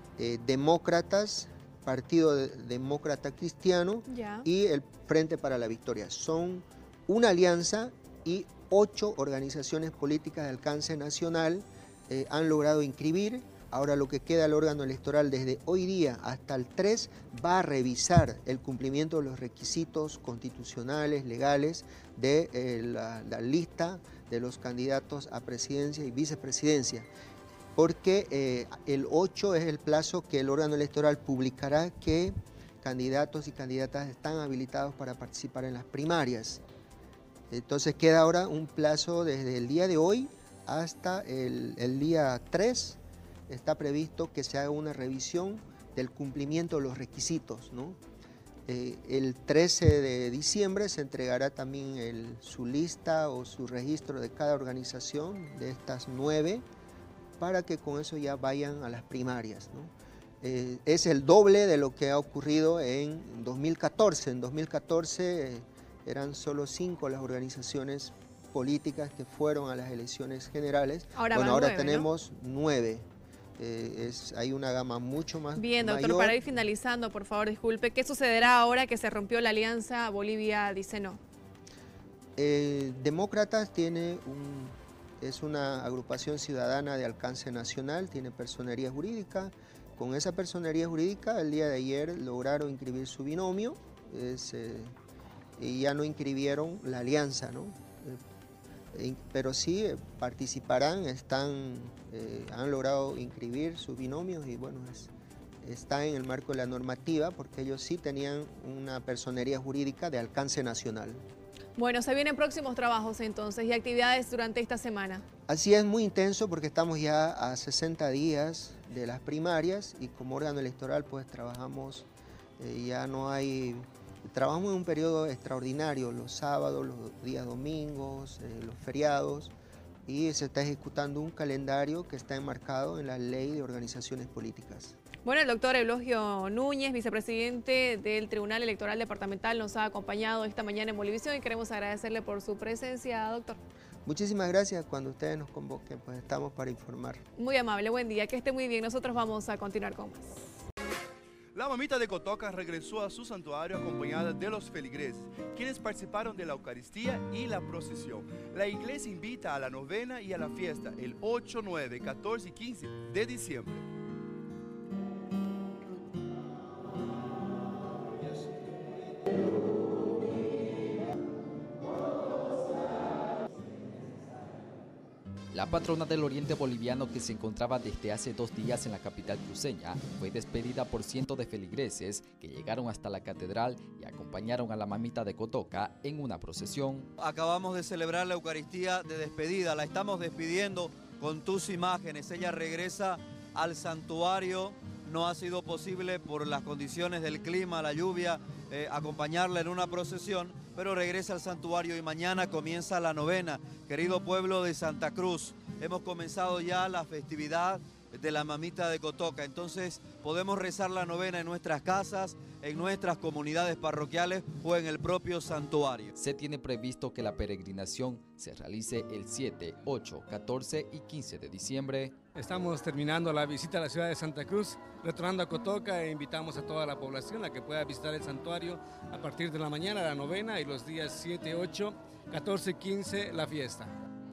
Demócratas, Partido Demócrata Cristiano y el Frente para la Victoria. Son una alianza y 8 organizaciones políticas de alcance nacional han logrado inscribir. Ahora lo que queda al órgano electoral desde hoy día hasta el 3 va a revisar el cumplimiento de los requisitos constitucionales, legales de la lista de los candidatos a presidencia y vicepresidencia, porque el 8 es el plazo que el órgano electoral publicará que candidatos y candidatas están habilitados para participar en las primarias. Entonces queda ahora un plazo desde el día de hoy hasta el día 3. Está previsto que se haga una revisión del cumplimiento de los requisitos, ¿no? El 13 de diciembre se entregará también su lista o su registro de cada organización de estas 9 para que con eso ya vayan a las primarias, ¿no? Es el doble de lo que ha ocurrido en 2014. En 2014 eran solo 5 las organizaciones políticas que fueron a las elecciones generales. Ahora 9, tenemos 9. Hay una gama mucho más Bien, doctor, mayor. para ir finalizando, por favor, disculpe, ¿qué sucederá ahora que se rompió la alianza Bolivia dice no? Demócratas es una agrupación ciudadana de alcance nacional, tiene personería jurídica. Con esa personería jurídica, el día de ayer lograron inscribir su binomio y ya no inscribieron la alianza, ¿no? Pero sí participarán, han logrado inscribir sus binomios y bueno, está en el marco de la normativa porque ellos sí tenían una personería jurídica de alcance nacional. Bueno, se vienen próximos trabajos entonces y actividades durante esta semana. Así es, muy intenso porque estamos ya a 60 días de las primarias y como órgano electoral pues trabajamos, trabajamos en un periodo extraordinario, los sábados, los días domingos, los feriados, y se está ejecutando un calendario que está enmarcado en la Ley de Organizaciones Políticas. Bueno, el doctor Eulogio Núñez, vicepresidente del Tribunal Electoral Departamental, nos ha acompañado esta mañana en Bolivisión y queremos agradecerle por su presencia, doctor. Muchísimas gracias. Cuando ustedes nos convoquen, pues estamos para informar. Muy amable, buen día, que esté muy bien. Nosotros vamos a continuar con más. La mamita de Cotoca regresó a su santuario acompañada de los feligreses, quienes participaron de la Eucaristía y la procesión. La iglesia invita a la novena y a la fiesta el 8, 9, 14 y 15 de diciembre. La patrona del oriente boliviano, que se encontraba desde hace 2 días en la capital cruceña, fue despedida por cientos de feligreses que llegaron hasta la catedral y acompañaron a la mamita de Cotoca en una procesión. Acabamos de celebrar la Eucaristía de despedida, la estamos despidiendo con tus imágenes. Ella regresa al santuario, no ha sido posible por las condiciones del clima, la lluvia, acompañarla en una procesión, pero regresa al santuario y mañana comienza la novena. Querido pueblo de Santa Cruz, hemos comenzado ya la festividad de la mamita de Cotoca, entonces podemos rezar la novena en nuestras casas, en nuestras comunidades parroquiales o en el propio santuario. Se tiene previsto que la peregrinación se realice el 7, 8, 14 y 15 de diciembre. Estamos terminando la visita a la ciudad de Santa Cruz, retornando a Cotoca e invitamos a toda la población a que pueda visitar el santuario a partir de la mañana, la novena, y los días 7, 8, 14 y 15 la fiesta.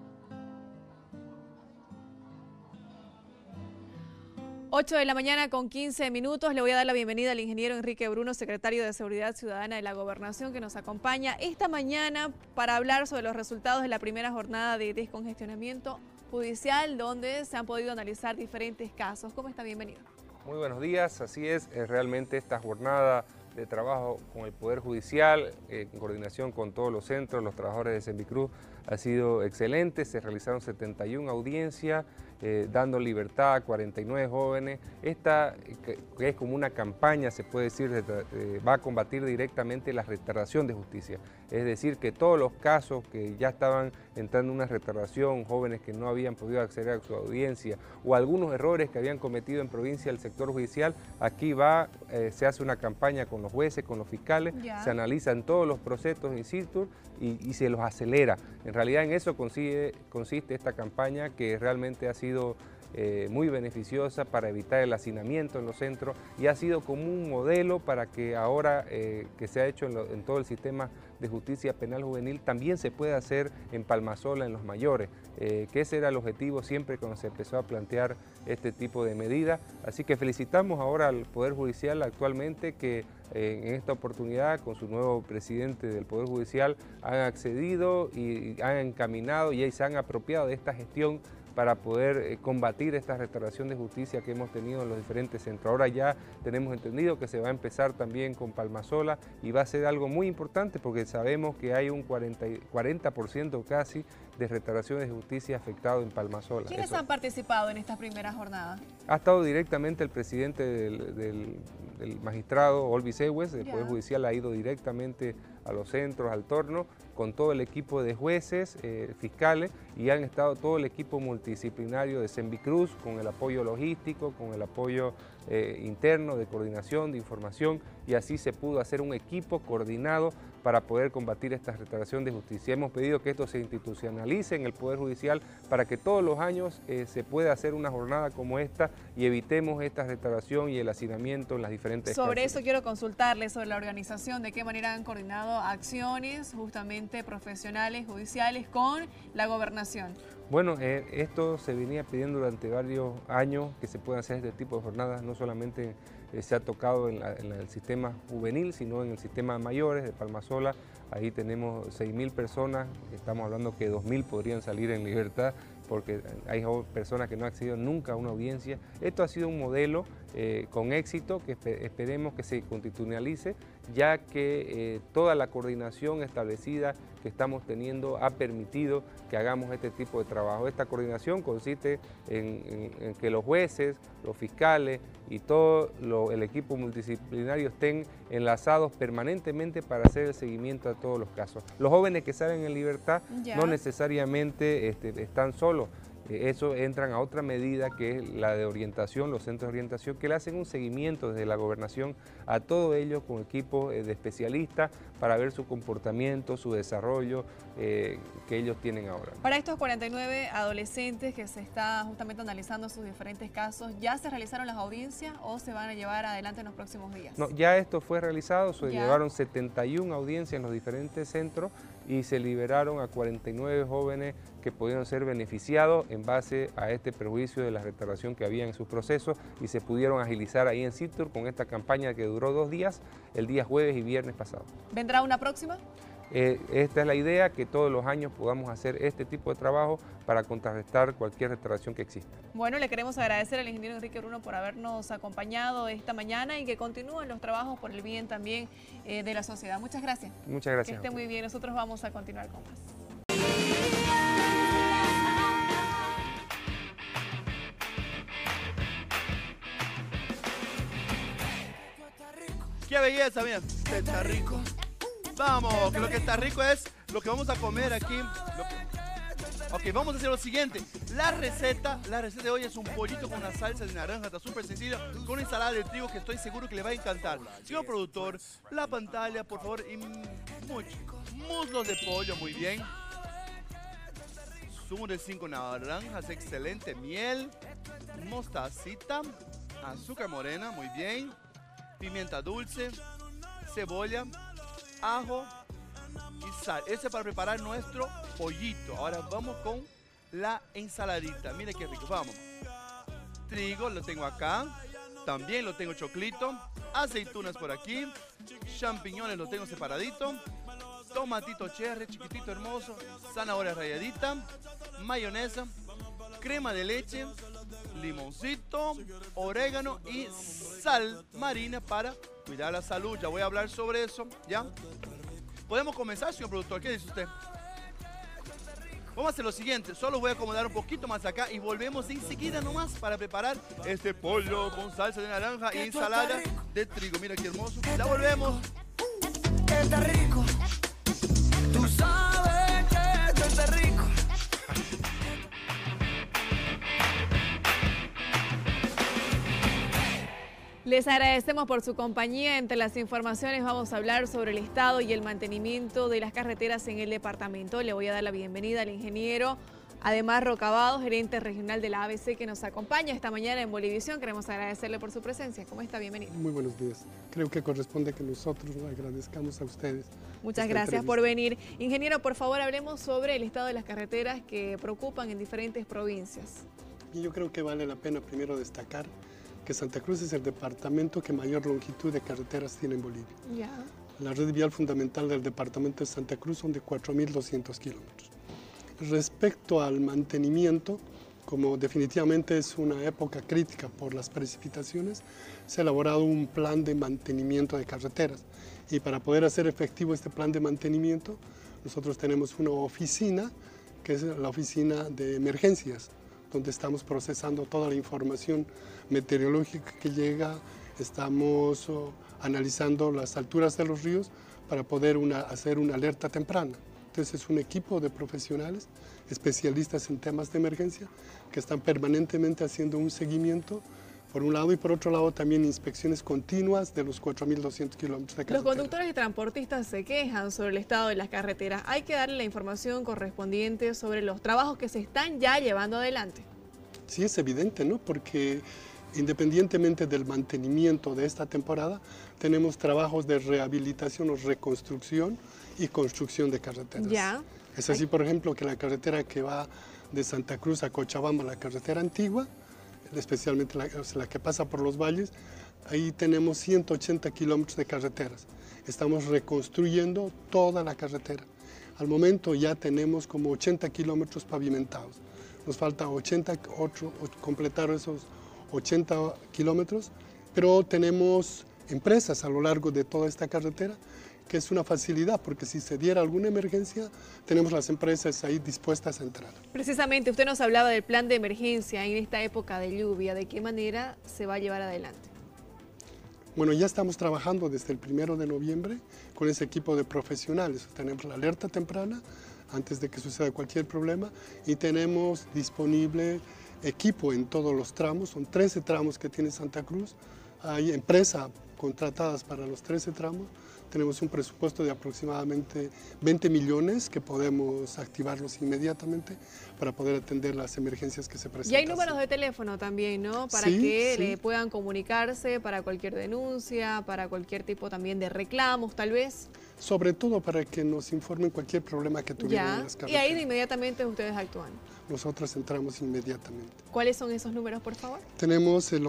8 de la mañana con 15 minutos. Le voy a dar la bienvenida al ingeniero Enrique Bruno, secretario de Seguridad Ciudadana de la Gobernación, que nos acompaña esta mañana para hablar sobre los resultados de la primera jornada de descongestionamiento judicial, donde se han podido analizar diferentes casos. ¿Cómo está? Bienvenido. Muy buenos días, así es, realmente esta jornada de trabajo con el Poder Judicial, en coordinación con todos los centros, los trabajadores de Sembicruz, ha sido excelente. Se realizaron 71 audiencias, dando libertad a 49 jóvenes. Esta, que es como una campaña, se puede decir, va a combatir directamente la retardación de justicia. Es decir, que todos los casos que ya estaban entrando en una retardación, jóvenes que no habían podido acceder a su audiencia, o algunos errores que habían cometido en provincia del sector judicial, aquí se hace una campaña con los jueces, con los fiscales, se analizan todos los procesos in situ y se los acelera. En realidad en eso consiste esta campaña, que realmente ha sido muy beneficiosa para evitar el hacinamiento en los centros y ha sido como un modelo para que ahora que se ha hecho en todo el sistema de justicia penal juvenil también se pueda hacer en Palmasola, en los mayores, que ese era el objetivo siempre cuando se empezó a plantear este tipo de medidas. Así que felicitamos ahora al Poder Judicial actualmente, que en esta oportunidad con su nuevo presidente del Poder Judicial han accedido y han encaminado y se han apropiado de esta gestión para poder combatir esta restauración de justicia que hemos tenido en los diferentes centros. Ahora ya tenemos entendido que se va a empezar también con Palmasola y va a ser algo muy importante porque sabemos que hay un 40% casi de restauraciones de justicia afectado en Palmasola. ¿Quiénes han participado en esta primera jornada? Ha estado directamente el presidente del magistrado Olvis Ewes, del Poder Judicial, ha ido directamente a los centros, al torno, con todo el equipo de jueces, fiscales, y han estado todo el equipo multidisciplinario de Sembicruz, con el apoyo logístico, con el apoyo interno de coordinación, de información, y así se pudo hacer un equipo coordinado para poder combatir esta restauración de justicia. Hemos pedido que esto se institucionalice en el Poder Judicial para que todos los años se pueda hacer una jornada como esta y evitemos esta restauración y el hacinamiento en las diferentes Sobre cárceles. eso quiero consultarle, sobre la organización, de qué manera han coordinado acciones justamente profesionales, judiciales, con la gobernación. Bueno, esto se venía pidiendo durante varios años, que se puedan hacer este tipo de jornadas. No solamente se ha tocado en el sistema juvenil, sino en el sistema de mayores de Palmasola. Ahí tenemos 6.000 personas, estamos hablando que 2.000 podrían salir en libertad, porque hay personas que no han accedido nunca a una audiencia. Esto ha sido un modelo con éxito que esperemos que se constitucionalice, ya que toda la coordinación establecida que estamos teniendo ha permitido que hagamos este tipo de trabajo. Esta coordinación consiste en que los jueces, los fiscales y todo el equipo multidisciplinario estén enlazados permanentemente para hacer el seguimiento a todos los casos. Los jóvenes que salen en libertad no necesariamente están solos. Eso entran a otra medida que es la de orientación, los centros de orientación, que le hacen un seguimiento desde la gobernación a todo ello con equipos de especialistas para ver su comportamiento, su desarrollo que ellos tienen ahora. Para estos 49 adolescentes que se está justamente analizando sus diferentes casos, ¿ya se realizaron las audiencias o se van a llevar adelante en los próximos días? No, ya esto fue realizado, se llevaron 71 audiencias en los diferentes centros y se liberaron a 49 jóvenes que pudieron ser beneficiados en base a este perjuicio de la restauración que había en sus procesos y se pudieron agilizar ahí en Citur con esta campaña que duró 2 días, el día jueves y viernes pasado. ¿Vendrá una próxima? Esta es la idea, que todos los años podamos hacer este tipo de trabajo para contrarrestar cualquier restauración que exista. Bueno, le queremos agradecer al ingeniero Enrique Bruno por habernos acompañado esta mañana y que continúen los trabajos por el bien también de la sociedad. Muchas gracias. Muchas gracias. Que esté muy bien. Nosotros vamos a continuar con más. ¡Qué belleza, mira! Está rico. Vamos, que lo que está rico es lo que vamos a comer aquí. Ok, vamos a hacer lo siguiente. La receta de hoy es un pollito con una salsa de naranja, está súper sencillo, con una ensalada de trigo que estoy seguro que le va a encantar. Señor productor, la pantalla, por favor, y muslos de pollo, muy bien. Zumo de 5 naranjas, excelente. Miel, mostacita, azúcar morena, muy bien. Pimienta dulce, cebolla, ajo y sal. Eso es para preparar nuestro pollito. Ahora vamos con la ensaladita. Mire qué rico, vamos. Trigo lo tengo acá. También lo tengo choclito. Aceitunas por aquí. Champiñones lo tengo separadito. Tomatito cherry, chiquitito hermoso. Zanahoria ralladita. Mayonesa. Crema de leche. Limoncito. Orégano y sal marina para cuidar la salud. Ya voy a hablar sobre eso, ¿ya? ¿Podemos comenzar, señor productor? ¿Qué dice usted? Vamos a hacer lo siguiente. Solo voy a acomodar un poquito más acá y volvemos enseguida nomás para preparar este pollo con salsa de naranja y ensalada de trigo. Mira qué hermoso. Ya volvemos. Está rico. Tú sabes que esto está rico. Les agradecemos por su compañía. Entre las informaciones vamos a hablar sobre el estado y el mantenimiento de las carreteras en el departamento. Le voy a dar la bienvenida al ingeniero Ademar Rocabado, gerente regional de la ABC, que nos acompaña esta mañana en Bolivisión. Queremos agradecerle por su presencia. ¿Cómo está? Bienvenido. Muy buenos días. Creo que corresponde que nosotros le agradezcamos a ustedes. Muchas gracias por venir. Ingeniero, por favor, hablemos sobre el estado de las carreteras que preocupan en diferentes provincias. Y yo creo que vale la pena primero destacar que Santa Cruz es el departamento que mayor longitud de carreteras tiene en Bolivia. Ya. La red vial fundamental del departamento de Santa Cruz son de 4.200 kilómetros. Respecto al mantenimiento, como definitivamente es una época crítica por las precipitaciones, se ha elaborado un plan de mantenimiento de carreteras. Y para poder hacer efectivo este plan de mantenimiento, nosotros tenemos una oficina, que es la oficina de emergencias, donde estamos procesando toda la información meteorológica que llega, estamos analizando las alturas de los ríos para poder hacer una alerta temprana. Entonces es un equipo de profesionales, especialistas en temas de emergencia, que están permanentemente haciendo un seguimiento, por un lado, y por otro lado también inspecciones continuas de los 4.200 kilómetros de carretera. Los conductores y transportistas se quejan sobre el estado de las carreteras. Hay que darle la información correspondiente sobre los trabajos que se están ya llevando adelante. Sí, es evidente, ¿no? Porque independientemente del mantenimiento de esta temporada, tenemos trabajos de rehabilitación o reconstrucción y construcción de carreteras. Ya. Es así, por ejemplo, que la carretera que va de Santa Cruz a Cochabamba, la carretera antigua, especialmente la que pasa por los valles, ahí tenemos 180 kilómetros de carreteras. Estamos reconstruyendo toda la carretera. Al momento ya tenemos como 80 kilómetros pavimentados. Nos falta completar esos 80 kilómetros, pero tenemos empresas a lo largo de toda esta carretera, que es una facilidad, porque si se diera alguna emergencia, tenemos las empresas ahí dispuestas a entrar. Precisamente, usted nos hablaba del plan de emergencia en esta época de lluvia. ¿De qué manera se va a llevar adelante? Bueno, ya estamos trabajando desde el 1 de noviembre con ese equipo de profesionales. Tenemos la alerta temprana antes de que suceda cualquier problema y tenemos disponible equipo en todos los tramos. Son 13 tramos que tiene Santa Cruz. Hay empresas contratadas para los 13 tramos. Tenemos un presupuesto de aproximadamente 20 millones que podemos activarlos inmediatamente para poder atender las emergencias que se presentan. Y hay números de teléfono también, ¿no? Para que puedan comunicarse para cualquier denuncia, para cualquier tipo también de reclamos, tal vez. Sobre todo para que nos informen cualquier problema que tuvieran en las carreteras. Y ahí de inmediatamente ustedes actúan. Nosotros entramos inmediatamente. ¿Cuáles son esos números, por favor? Tenemos el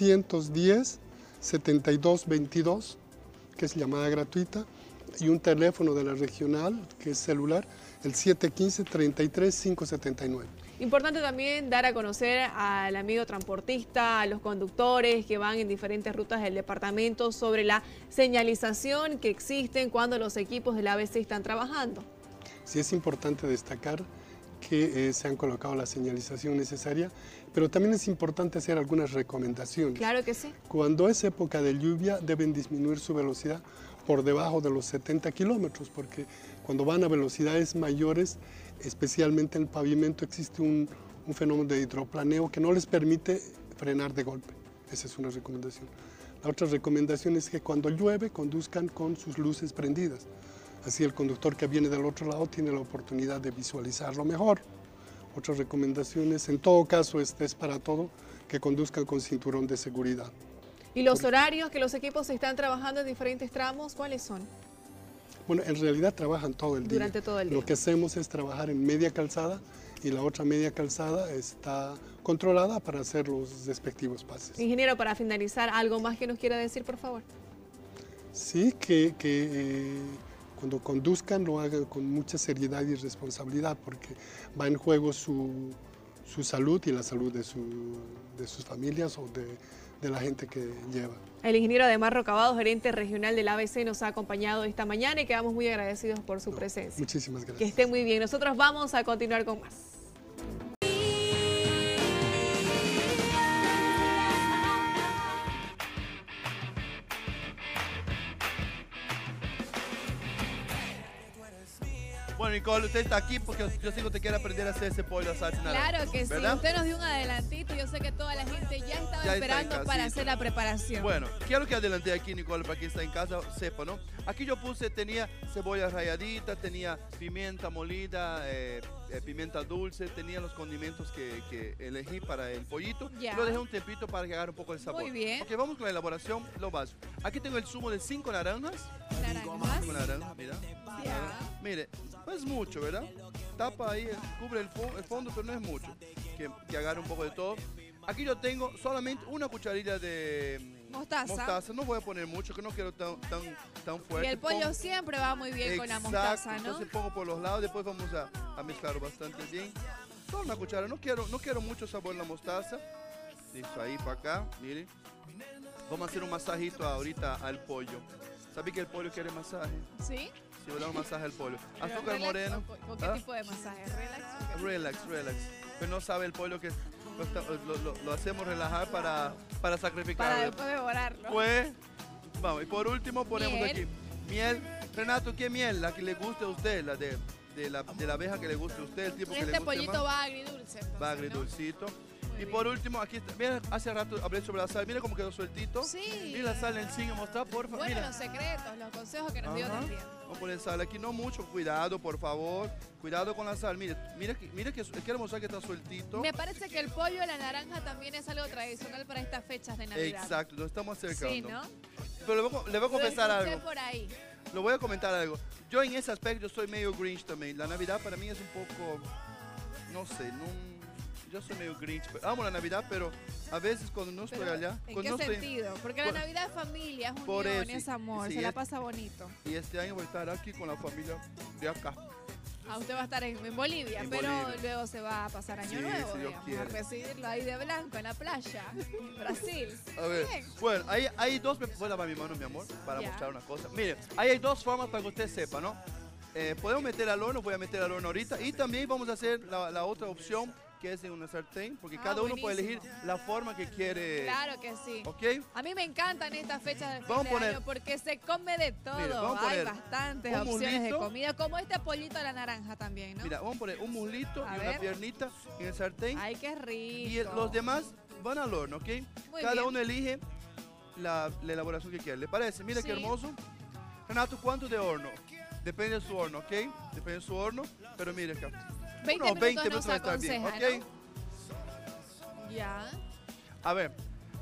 810-7222, que es llamada gratuita, y un teléfono de la regional, que es celular, el 715-33-579. Importante también dar a conocer al amigo transportista, a los conductores que van en diferentes rutas del departamento sobre la señalización que existen cuando los equipos del ABC están trabajando. Sí, es importante destacar que se han colocado la señalización necesaria, pero también es importante hacer algunas recomendaciones. Claro que sí. Cuando es época de lluvia deben disminuir su velocidad por debajo de los 70 kilómetros, porque cuando van a velocidades mayores, especialmente en el pavimento, existe un fenómeno de hidroplaneo que no les permite frenar de golpe. Esa es una recomendación. La otra recomendación es que cuando llueve conduzcan con sus luces prendidas. Así el conductor que viene del otro lado tiene la oportunidad de visualizarlo mejor. Otra recomendación es, en todo caso, es para todo, que conduzcan con cinturón de seguridad. ¿Y los horarios que los equipos están trabajando en diferentes tramos, cuáles son? Bueno, en realidad trabajan todo el día. Durante todo el día. Lo que hacemos es trabajar en media calzada y la otra media calzada está controlada para hacer los respectivos pases. Ingeniero, para finalizar, ¿algo más que nos quiera decir, por favor? Sí, que cuando conduzcan lo hagan con mucha seriedad y responsabilidad, porque va en juego su salud y la salud de sus familias o de la gente que lleva. El ingeniero Ademar Rocabado, gerente regional del ABC, nos ha acompañado esta mañana y quedamos muy agradecidos por su presencia. Muchísimas gracias. Que esté muy bien. Nosotros vamos a continuar con más. Bueno, Nicole, usted está aquí porque yo sé que usted quiere aprender a hacer ese pollo a salsa naranja. Claro que sí, ¿verdad? usted nos dio un adelantito, yo sé que toda la gente ya estaba esperando para hacer la preparación. Bueno, quiero que adelante aquí, Nicole, para quien está en casa sepa, ¿no? Aquí yo tenía cebolla ralladita, tenía pimienta molida, pimienta dulce, tenía los condimentos que elegí para el pollito. Ya. Lo dejé un tiempito para que agarre un poco el sabor. Muy bien. Ok, vamos con la elaboración, lo básico. Aquí tengo el zumo de 5 naranjas. 5 naranjas, mira. Ya. Mire, no es mucho, ¿verdad? Tapa ahí, cubre el fondo, pero no es mucho. Que agarre un poco de todo. Aquí yo tengo solamente una cucharilla de mostaza. No voy a poner mucho, que no quiero tan fuerte. Y el pollo siempre va muy bien con la mostaza, ¿no? Entonces pongo por los lados, después vamos a mezclarlo bastante bien. Solo una cuchara, no quiero mucho sabor en la mostaza. Listo, ahí para acá, miren. Vamos a hacer un masajito ahorita al pollo. ¿Sabes que el pollo quiere masaje? ¿Sí? Sí, voy a dar un masaje al pollo. Pero Azúcar relax, moreno. ¿Con qué tipo de masaje? ¿Relax? Relax. Pero no sabe el pollo que lo hacemos relajar para sacrificarlo. Para después devorarlo. Pues, vamos, y por último ponemos Miel. aquí miel. Renato, ¿qué miel? La que le guste a usted, la de la abeja que le guste a usted, el tipo que le Este guste pollito más. va agridulce. Entonces, Va agridulcito. Y por último, aquí está. Mira, hace rato hablé sobre la sal. Mira cómo quedó sueltito. Sí. Mira la sal en sí, mostrar, por favor. Bueno, Mira. los secretos, los consejos que nos dio Ajá. también. Vamos a poner sal aquí, no mucho, cuidado, por favor. Cuidado con la sal. Mira que quiero mostrar que está sueltito. Me parece que el pollo a la naranja también es algo tradicional para estas fechas de Navidad. Exacto, lo estamos acercando. Sí, ¿no? Pero le voy a confesar Lo escuché algo. por ahí. Lo voy a comentar algo. Yo en ese aspecto soy medio Grinch también. La Navidad para mí es un poco, no sé, yo soy medio Grinch. Amo la Navidad, pero a veces cuando no estoy Pero, allá... ¿en cuando qué no estoy- sentido? Porque Por- la Navidad es familia, es por unión, eso, es amor, sí, se la es- pasa bonito. Y este año voy a estar aquí con la familia de acá. Ah, usted va a estar en Bolivia, En pero Bolivia. luego se va a pasar Año Sí, Nuevo, si Dios digamos, quiere. a recibirlo ahí de blanco en la playa, en Brasil. A ver, Bien. bueno, hay dos... Voy a lavar mi mano, mi amor, para Ya. mostrar una cosa. Mire, ahí hay dos formas para que usted sepa, ¿no? Podemos meter al horno, voy a meter al horno ahorita. Y también vamos a hacer la otra opción, que es en una sartén, porque cada uno puede elegir buenísimo. la forma que quiere. Claro que sí. ¿Ok? A mí me encantan estas fechas de fin Vamos de a poner- año porque se come de todo. Mire, vamos a Hay poner bastantes un opciones de muslito. comida, como este pollito a la naranja también, ¿no? Mira, vamos a poner un muslito A y ver. una piernita en el sartén. Ay, qué rico. Y los demás van al horno, ¿ok? Muy Cada bien. uno elige la elaboración que quiere. ¿Le parece? Mira Sí. qué hermoso. Renato, ¿cuánto de horno? Depende de su horno, ¿ok? Depende de su horno. Pero mire acá. 20 Unos 20 minutos minutos va a nos estar bien, aconseja, ¿ok? Ya. A ver,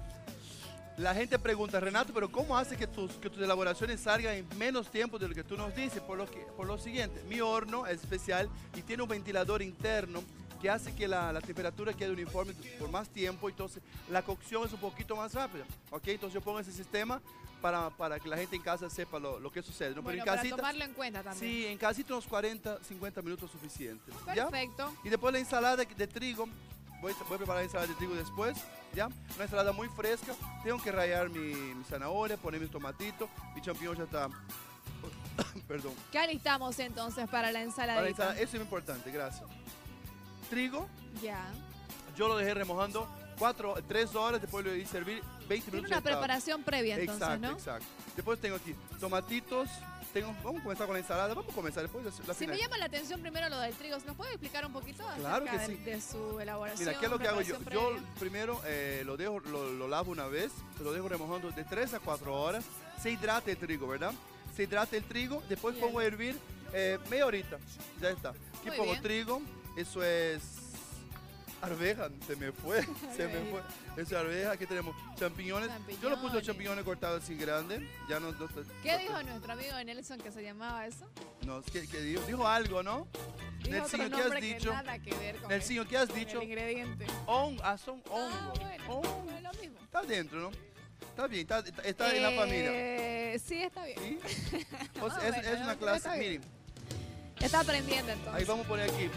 la gente pregunta, Renato, pero ¿cómo hace que tus elaboraciones salgan en menos tiempo de lo que tú nos dices? Por lo siguiente, mi horno es especial y tiene un ventilador interno que hace que la temperatura quede uniforme por más tiempo, entonces la cocción es un poquito más rápida, ¿ok? Entonces yo pongo ese sistema para que la gente en casa sepa lo que sucede, ¿no? Bueno, Pero en para casita, tomarlo en cuenta también. sí, en casita unos 40, 50 minutos suficientes, ¿ya? Perfecto. Y después la ensalada de trigo, voy a preparar la ensalada de trigo después, ¿ya? Una ensalada muy fresca, tengo que rallar mi zanahoria, poner mis tomatitos, mi champiñón ya está, perdón. ¿Qué alistamos entonces para la Para la ensaladita? ensalada, eso es muy importante, gracias. Trigo, Ya. yo lo dejé remojando 3 horas, después lo di servir 20 Tiene minutos. una sentado. preparación previa entonces, Exacto, ¿no? exacto. Después tengo aquí tomatitos, vamos a comenzar con la ensalada, vamos a comenzar después de la Si final. me llama la atención primero lo del trigo, ¿nos puede explicar un poquito Claro acerca que sí. de su elaboración? Mira, ¿qué es lo que hago yo? preparación Yo previa? primero lo lavo una vez, lo dejo remojando de 3 a 4 horas. Se hidrata el trigo, ¿verdad? Se hidrata el trigo, después Bien. pongo a hervir media horita. Ya está. Aquí Muy pongo bien. trigo, eso es arveja, se me fue. Eso es arveja, aquí tenemos champiñones. Yo lo puse los champiñones cortados así grandes. Ya no, ¿Qué dijo nuestro amigo Nelson que se llamaba eso? No, ¿qué dijo? Dijo algo, ¿no? Dijo Nelsinho, otro ¿qué has nombre que dicho? nada que ver con Nelsinho, el- ¿qué has con dicho? el ingrediente. Son hongos. Bueno, es lo mismo. Está dentro, ¿no? Está bien, está en la familia. Sí, está bien. O sea, Ah, es bueno, una está clase, bien. miren, Está aprendiendo entonces. ahí vamos a poner aquí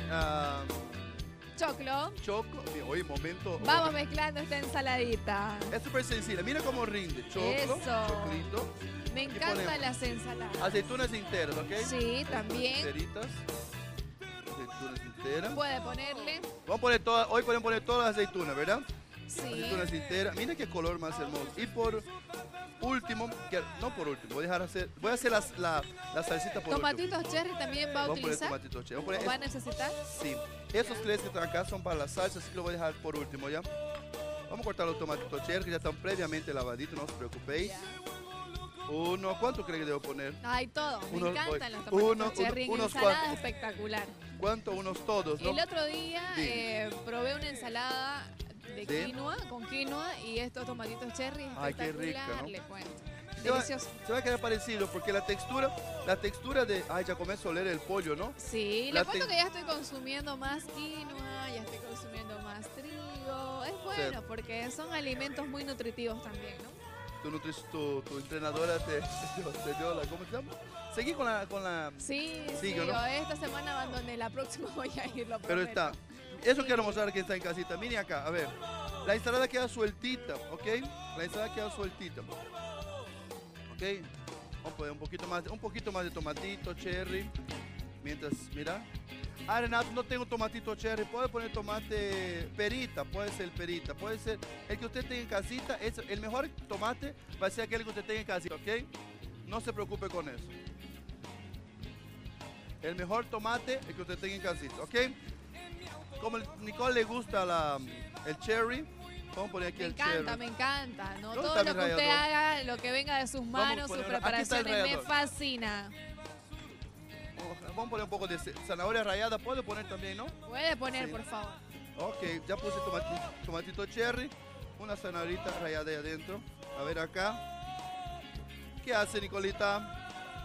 Choclo. choclo. Bien, oye, momento. Vamos mezclando esta ensaladita. Es súper sencilla, mira cómo rinde. Choclo, Eso. choclito. Me ponemos encantan las ensaladas. Aceitunas enteras, ¿ok? Sí, también. Enteritas. Aceitunas enteras. Puede ponerle. Vamos a poner todas, hoy podemos poner todas las aceitunas, ¿verdad? Sí. Aceitunas enteras. Mira qué color más hermoso. Y por último, no por último, voy a hacer la salsita por último. Tomatitos cherry también va a Vamos a poner utilizar. tomatitos cherry. Vamos a ¿O poner va a necesitar? Sí, esos tres que están acá son para la salsa, así que lo voy a dejar por último, ¿ya? Vamos a cortar los tomatitos cherry, que ya están previamente lavaditos, no os preocupéis. Uno, ¿cuánto cree que debo poner? Hay todo. Me Unos- encantan los tomatitos uno- cherry en unos ensalada cuantos. espectacular. ¿Cuánto? Unos todos, ¿no? El otro día Dime. probé una ensalada de ¿De? quinoa, con quinoa y estos tomatitos cherry Ay, qué espectacular, rica, ¿no? le cuento. Se va, Delicioso. se va a quedar parecido, porque la textura de... Ay, ya comenzó a oler el pollo, ¿no? Sí, La le cuento te- que ya estoy consumiendo más quinoa, ya estoy consumiendo más trigo. Es bueno Sí. porque son alimentos muy nutritivos también, ¿no? Tu entrenadora te dio la... ¿Cómo se llama? Seguí con la... Sí, Sigo, sí, ¿no? esta semana abandoné, la próxima voy a ir, lo Pero prometo. está. Eso quiero mostrar que está en casita. Miren acá, a ver. La ensalada queda sueltita, ¿ok? La ensalada queda sueltita. ¿Ok? Vamos a poner un poquito más de tomatito, cherry. Mientras, mira. Ah, Renato, no tengo tomatito cherry. Puede poner tomate perita, puede ser perita. Puede ser el que usted tenga en casita. El mejor tomate va a ser aquel que usted tenga en casita, ¿ok? No se preocupe con eso. El mejor tomate el que usted tenga en casita, ¿ok? Como a Nicole le gusta el cherry, vamos a poner aquí el cherry. Me encanta, ¿no? Todo lo que usted haga, lo que venga de sus manos, sus preparaciones, me fascina. Vamos a poner un poco de zanahoria rallada, puede poner también, ¿no? Puede poner, sí. Por favor. Ok, ya puse tomatito cherry, una zanahorita rallada ahí adentro. A ver acá. ¿Qué hace, Nicolita?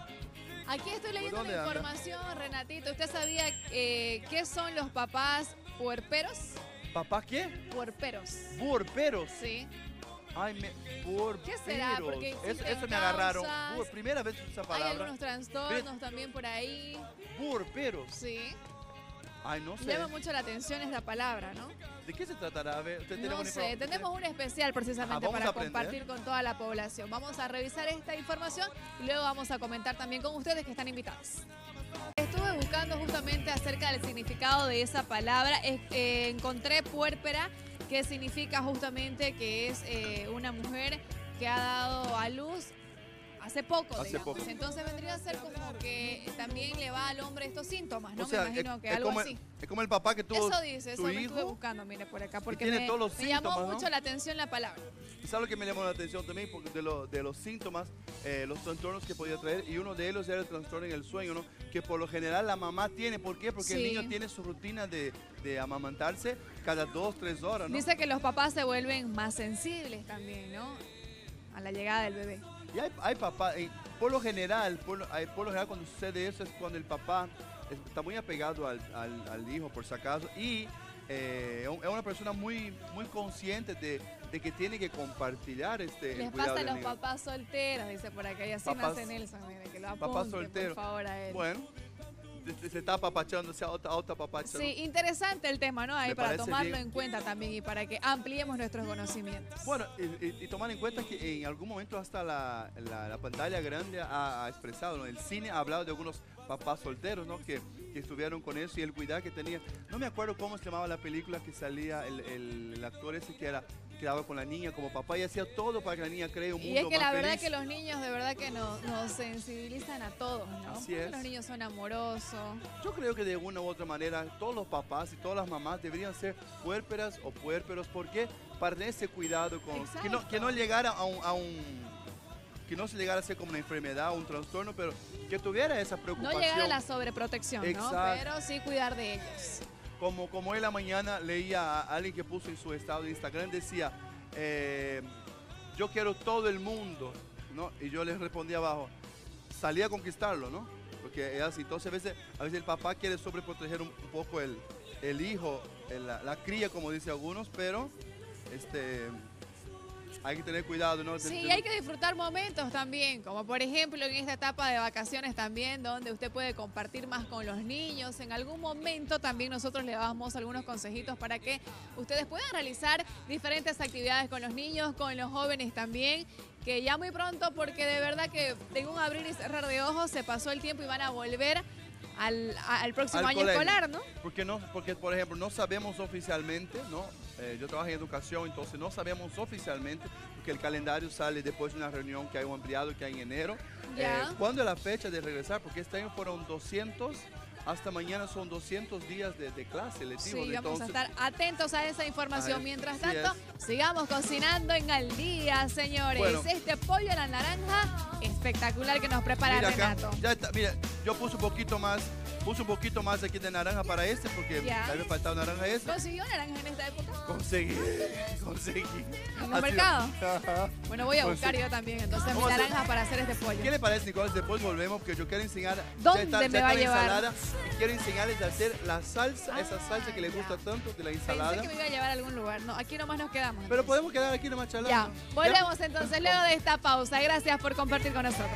Aquí estoy leyendo la información, Renatito. ¿Usted sabía qué son los papás puerperos? ¿Papás qué? Puerperos. ¿Puerperos? Sí. Ay, puerperos. ¿Qué será? Porque eso me agarraron. Primera vez esa palabra. Hay algunos trastornos también por ahí. ¿Puerperos? Sí. Ay, no sé. Llama mucho la atención esta palabra, ¿no? ¿De qué se tratará? A ver, no sé, tenemos un especial precisamente para compartir con toda la población. Vamos a revisar esta información y luego vamos a comentar también con ustedes que están invitados. Estuve buscando justamente acerca del significado de esa palabra. Encontré puérpera, que significa justamente que es una mujer que ha dado a luz hace poco, digamos. Entonces vendría a ser como que también le va al hombre estos síntomas, ¿no? O sea, me imagino que algo así. Es como el papá que tuvo Eso dice, eso tu me hijo, estuve buscando, mire, por acá, porque tiene todos los me llamó síntomas, mucho la atención la palabra. ¿Y sabes lo que me llamó la atención también? Porque de los síntomas, los trastornos que podía traer, y uno de ellos era el trastorno en el sueño, ¿no? Que por lo general la mamá tiene. ¿Por qué? Porque el niño tiene su rutina de amamantarse cada 2-3 horas, ¿no? Dice que los papás se vuelven más sensibles también, ¿no? A la llegada del bebé. Y hay papás, por lo general cuando sucede eso es cuando el papá está muy apegado al hijo, por si acaso, y es una persona muy consciente de que tiene que compartir Les pasa a los papás solteros, dice por acá, y así nace Nelson, mire, que lo apunte, por favor, a él. Bueno, se está apapachando, se autoapapachando. Sí, interesante el tema, ¿no? Ahí para tomarlo bien en cuenta también y para que ampliemos nuestros conocimientos. Bueno, y tomar en cuenta que en algún momento hasta la pantalla grande ha expresado, ¿no? El cine ha hablado de algunos papás solteros, ¿no? Que estuvieron con eso y el cuidado que tenía. No me acuerdo cómo se llamaba la película que salía el actor ese que quedaba con la niña como papá y hacía todo para que la niña cree un mundo más feliz. Y es que la verdad que los niños de verdad que nos sensibilizan a todos, ¿no? Así es. Los niños son amorosos. Yo creo que de una u otra manera todos los papás y todas las mamás deberían ser puérperas o puérperos. ¿Por qué? Para tener ese cuidado con que no llegara que no se llegara a ser como una enfermedad o un trastorno, pero que tuviera esa preocupación. No llegar a la sobreprotección, exacto, ¿no? Pero sí cuidar de ellos. Como hoy en la mañana leía a alguien que puso en su estado de Instagram, decía, yo quiero todo el mundo, ¿no? Y yo les respondí abajo, salí a conquistarlo, ¿no? Porque es así. Entonces a veces el papá quiere sobreproteger un poco el hijo, la cría, como dicen algunos, pero hay que tener cuidado, ¿no? Sí, hay que disfrutar momentos también, como por ejemplo en esta etapa de vacaciones también, donde usted puede compartir más con los niños. En algún momento también nosotros le damos algunos consejitos para que ustedes puedan realizar diferentes actividades con los niños, con los jóvenes también, que ya muy pronto, porque de verdad que en un abrir y cerrar de ojos se pasó el tiempo y van a volver al próximo año escolar, ¿no? Porque, por ejemplo, no sabemos oficialmente, ¿no? Yo trabajo en educación, entonces no sabemos oficialmente, porque el calendario sale después de una reunión que hay un ampliado que hay en enero. ¿Cuándo es la fecha de regresar? Porque este año fueron 200, hasta mañana son 200 días de clase lectivo. Sí, vamos a estar atentos a esa información. Mientras tanto, sigamos cocinando en Al Día, señores. Bueno, este pollo a la naranja espectacular que nos prepara Renato. Ya está, mira, yo puse un poquito más aquí de naranja para porque me faltaba naranja ¿Consiguió naranja en esta época? Conseguí. ¿En el mercado? Bueno, voy a buscar yo también, entonces mi naranja para hacer este pollo. ¿Qué le parece, Nicolás? Después volvemos, porque yo quiero enseñar. ¿Dónde me va a llevar? Ensalada, quiero enseñarles a hacer la salsa, esa salsa que les gusta tanto de la ensalada. Pensé que me iba a llevar a algún lugar. No, aquí nomás nos quedamos. Pero podemos quedar aquí nomás charlando. Ya, volvemos entonces luego de esta pausa. Gracias por compartir con nosotros.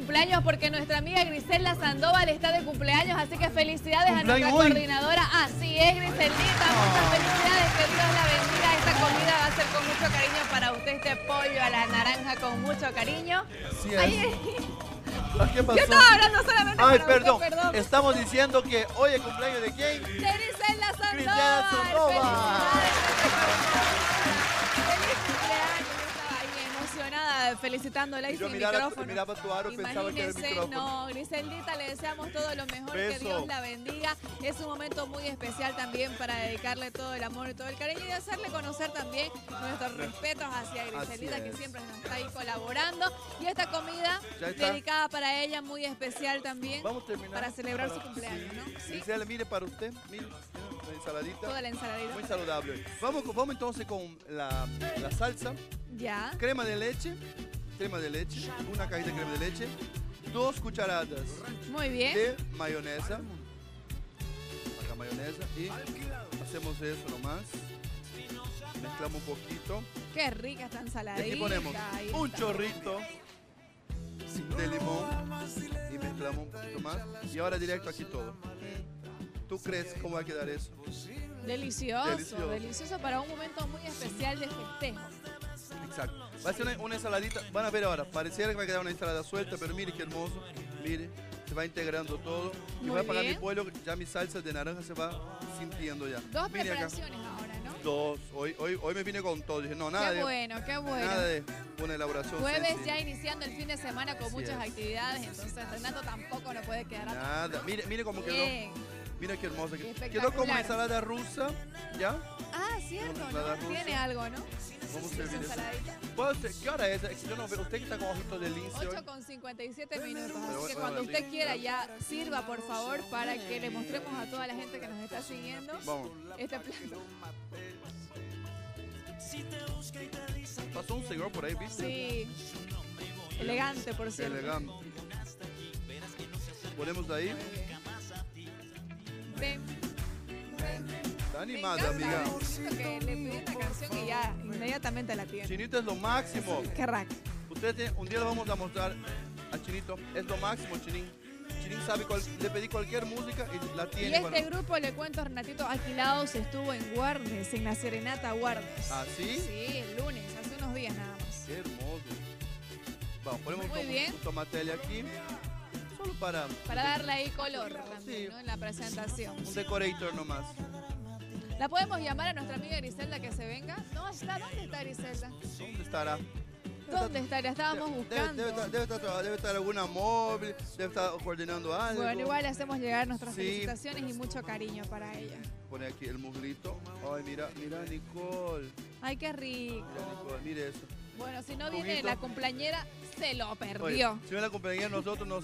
cumpleaños porque nuestra amiga Griselda Sandoval está de cumpleaños, así que felicidades a nuestra hoy. coordinadora. Así es, Griseldita, muchas felicidades, que Dios la bendiga. Esta comida va a ser con mucho cariño para usted, este pollo a la naranja con mucho cariño. Así es. Ay, ¿Qué pasó? yo estaba hablando solamente Ay, para perdón. usted, perdón. Estamos diciendo que hoy es cumpleaños de quién? De Griselda Sandoval. Griselda Sandoval. Feliz cumpleaños. Yo estaba ahí emocionada felicitándola y Yo sin miraba micrófono. tu aro, pensaba que era el Imagínese, micrófono. no, Griseldita, le deseamos todo lo mejor, que Beso. Dios la bendiga. Es un momento muy especial también para dedicarle todo el amor y todo el cariño y hacerle conocer también nuestros respetos hacia Griseldita, Así que es. siempre nos está ahí colaborando. Y esta comida Ya está. dedicada para ella, muy especial también, Vamos a terminar. para celebrar su cumpleaños, ¿no? Sí. Gisela, mire para usted, mire, la ensaladita. Toda la ensaladita. Muy saludable. Vamos entonces con la salsa. Ya. Crema de leche, una cajita de crema de leche, 2 cucharadas Muy bien. de mayonesa. Acá mayonesa y hacemos eso nomás. Mezclamos un poquito. Qué rica esta Y ensaladita. aquí ponemos Ahí un está. chorrito de limón y mezclamos un poquito más. Y ahora directo aquí todo. ¿Tú crees cómo va a quedar eso? Delicioso, delicioso para un momento muy especial de festejo. Exacto. Va a ser una ensaladita, van a ver ahora, pareciera que va a quedar una ensalada suelta, pero mire qué hermoso, mire, se va integrando todo. Y Muy voy a apagar mi bien. pollo, ya mi salsa de naranja se va sintiendo ya. Dos Mire acá. preparaciones ahora, ¿no? 2, hoy me vine con todo, dije no, nada Qué bueno, qué bueno. nada de una elaboración Jueves sencilla. ya iniciando el fin de semana con Así muchas es. actividades, entonces Renato tampoco no puede quedar atrás. Nada, mire cómo quedó, Bien. mira qué hermosa, Espectacular. quedó como ensalada rusa, ¿ya? Ah, cierto, Una ensalada ¿no? rusa. Tiene algo, ¿no? Vamos a Esa servir eso. ensaladita. ¿Qué hora es? Es que yo no veo, usted que está con ojitos de lince hoy. 8:57 minutos, Pero así que bueno, cuando sí. usted quiera ya sirva, por favor, para que le mostremos a toda la gente que nos está siguiendo Vamos. este plato. Pasó un señor por ahí, ¿viste? Sí. Elegante, por cierto. Elegante. Ponemos ahí. Ven. Está Me animada, encanta, amiga. siento que le pedí esta canción y ya inmediatamente la tiene. Chinito es lo máximo. Qué rack. Un día lo vamos a mostrar a Chinito. Es lo máximo, Chinín. Chinín sabe le pedí cualquier música y la Y tiene. este grupo, le cuento, Renatito Alquilados estuvo en Guardes, en la Serenata Guardes. ¿Ah, sí? Sí, el lunes, hace unos días nada más. Qué hermoso. Vamos, ponemos Muy bien. un tomatelle aquí. Solo para Darle ahí color también, ¿no? En la presentación. un decorator nomás. ¿La podemos llamar a nuestra amiga Griselda que se venga? No, está. ¿Dónde está Griselda? ¿Dónde estará? ¿Dónde está? La estábamos buscando. Debe estar alguna móvil, debe estar coordinando algo. Bueno, igual le hacemos llegar nuestras Sí. felicitaciones y mucho cariño para ella. Pone aquí el muslito. Ay, mira, Nicole. Ay, qué rico. Mira, Nicole, mire eso. Bueno, si no viene Juguito. la cumpleañera, se lo Oye, perdió. si viene la compañía, nosotros nos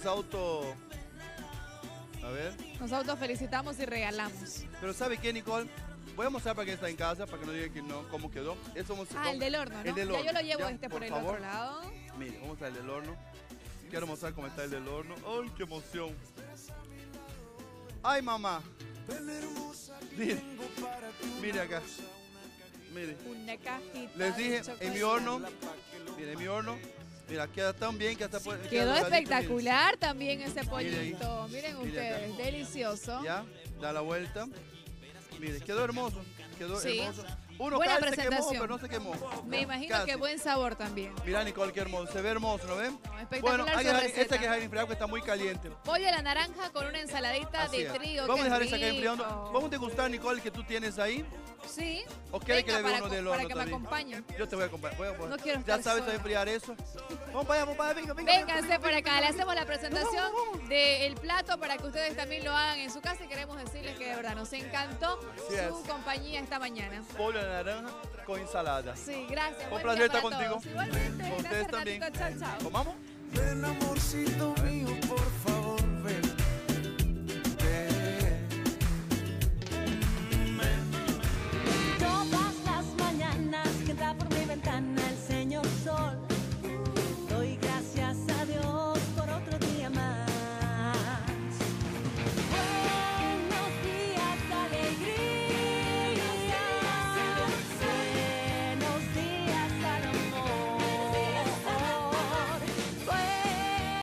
A ver. Nos autofelicitamos y regalamos. Pero ¿sabe qué, Nicole? Voy a mostrar para que está en casa, para que no digan que no, cómo quedó. El del horno, ¿no? El del Ya horno. yo lo llevo Ya, por el favor. otro lado. Mire, ¿cómo está el del horno? Quiero mostrar cómo está el del horno. ¡Ay, qué emoción! ¡Ay, mamá! Mire acá. Mire. Una cajita. Les dije, de en chocolate. mi horno, mire, en mi horno, mira, queda tan bien que hasta puede... Quedó queda doradito, espectacular también ese Mire ahí. pollito. Miren Mire acá. ustedes, delicioso. Ya, da la vuelta. Mire, quedó hermoso, quedó Sí. hermoso. Uno Buena casi se quemó, presentación. pero no se quemó. Me imagino Casi. que buen sabor también. Mira, Nicole, qué hermoso, se ve hermoso, ¿no ven? espectacular Bueno, hay que su dejar, receta. este hay que dejar enfriado que está muy caliente. Pollo a la naranja con una ensaladita Así de es. trigo. Vamos a qué dejar esa acá enfriando. rico. ¿Vamos a degustar, Nicole, que tú tienes ahí? Sí. ¿O quiere que Venga, le dé para uno del para horno que me también? acompañe. Yo te voy a acompañar. No quiero Ya estar sabes sola. enfriar eso. Vamos para allá, venga, venga. Vénganse por acá, le hacemos la presentación del plato para que ustedes también lo hagan en su casa y queremos decirles que de verdad nos encantó Así es. su compañía esta mañana. Pollo de naranja con ensalada. Sí, gracias. Un Buen placer día estar para contigo. todos. Igualmente, Con gracias, ustedes también. Renatito. Chao, chao. ¿Comamos? Ven, amorcito mío, por favor.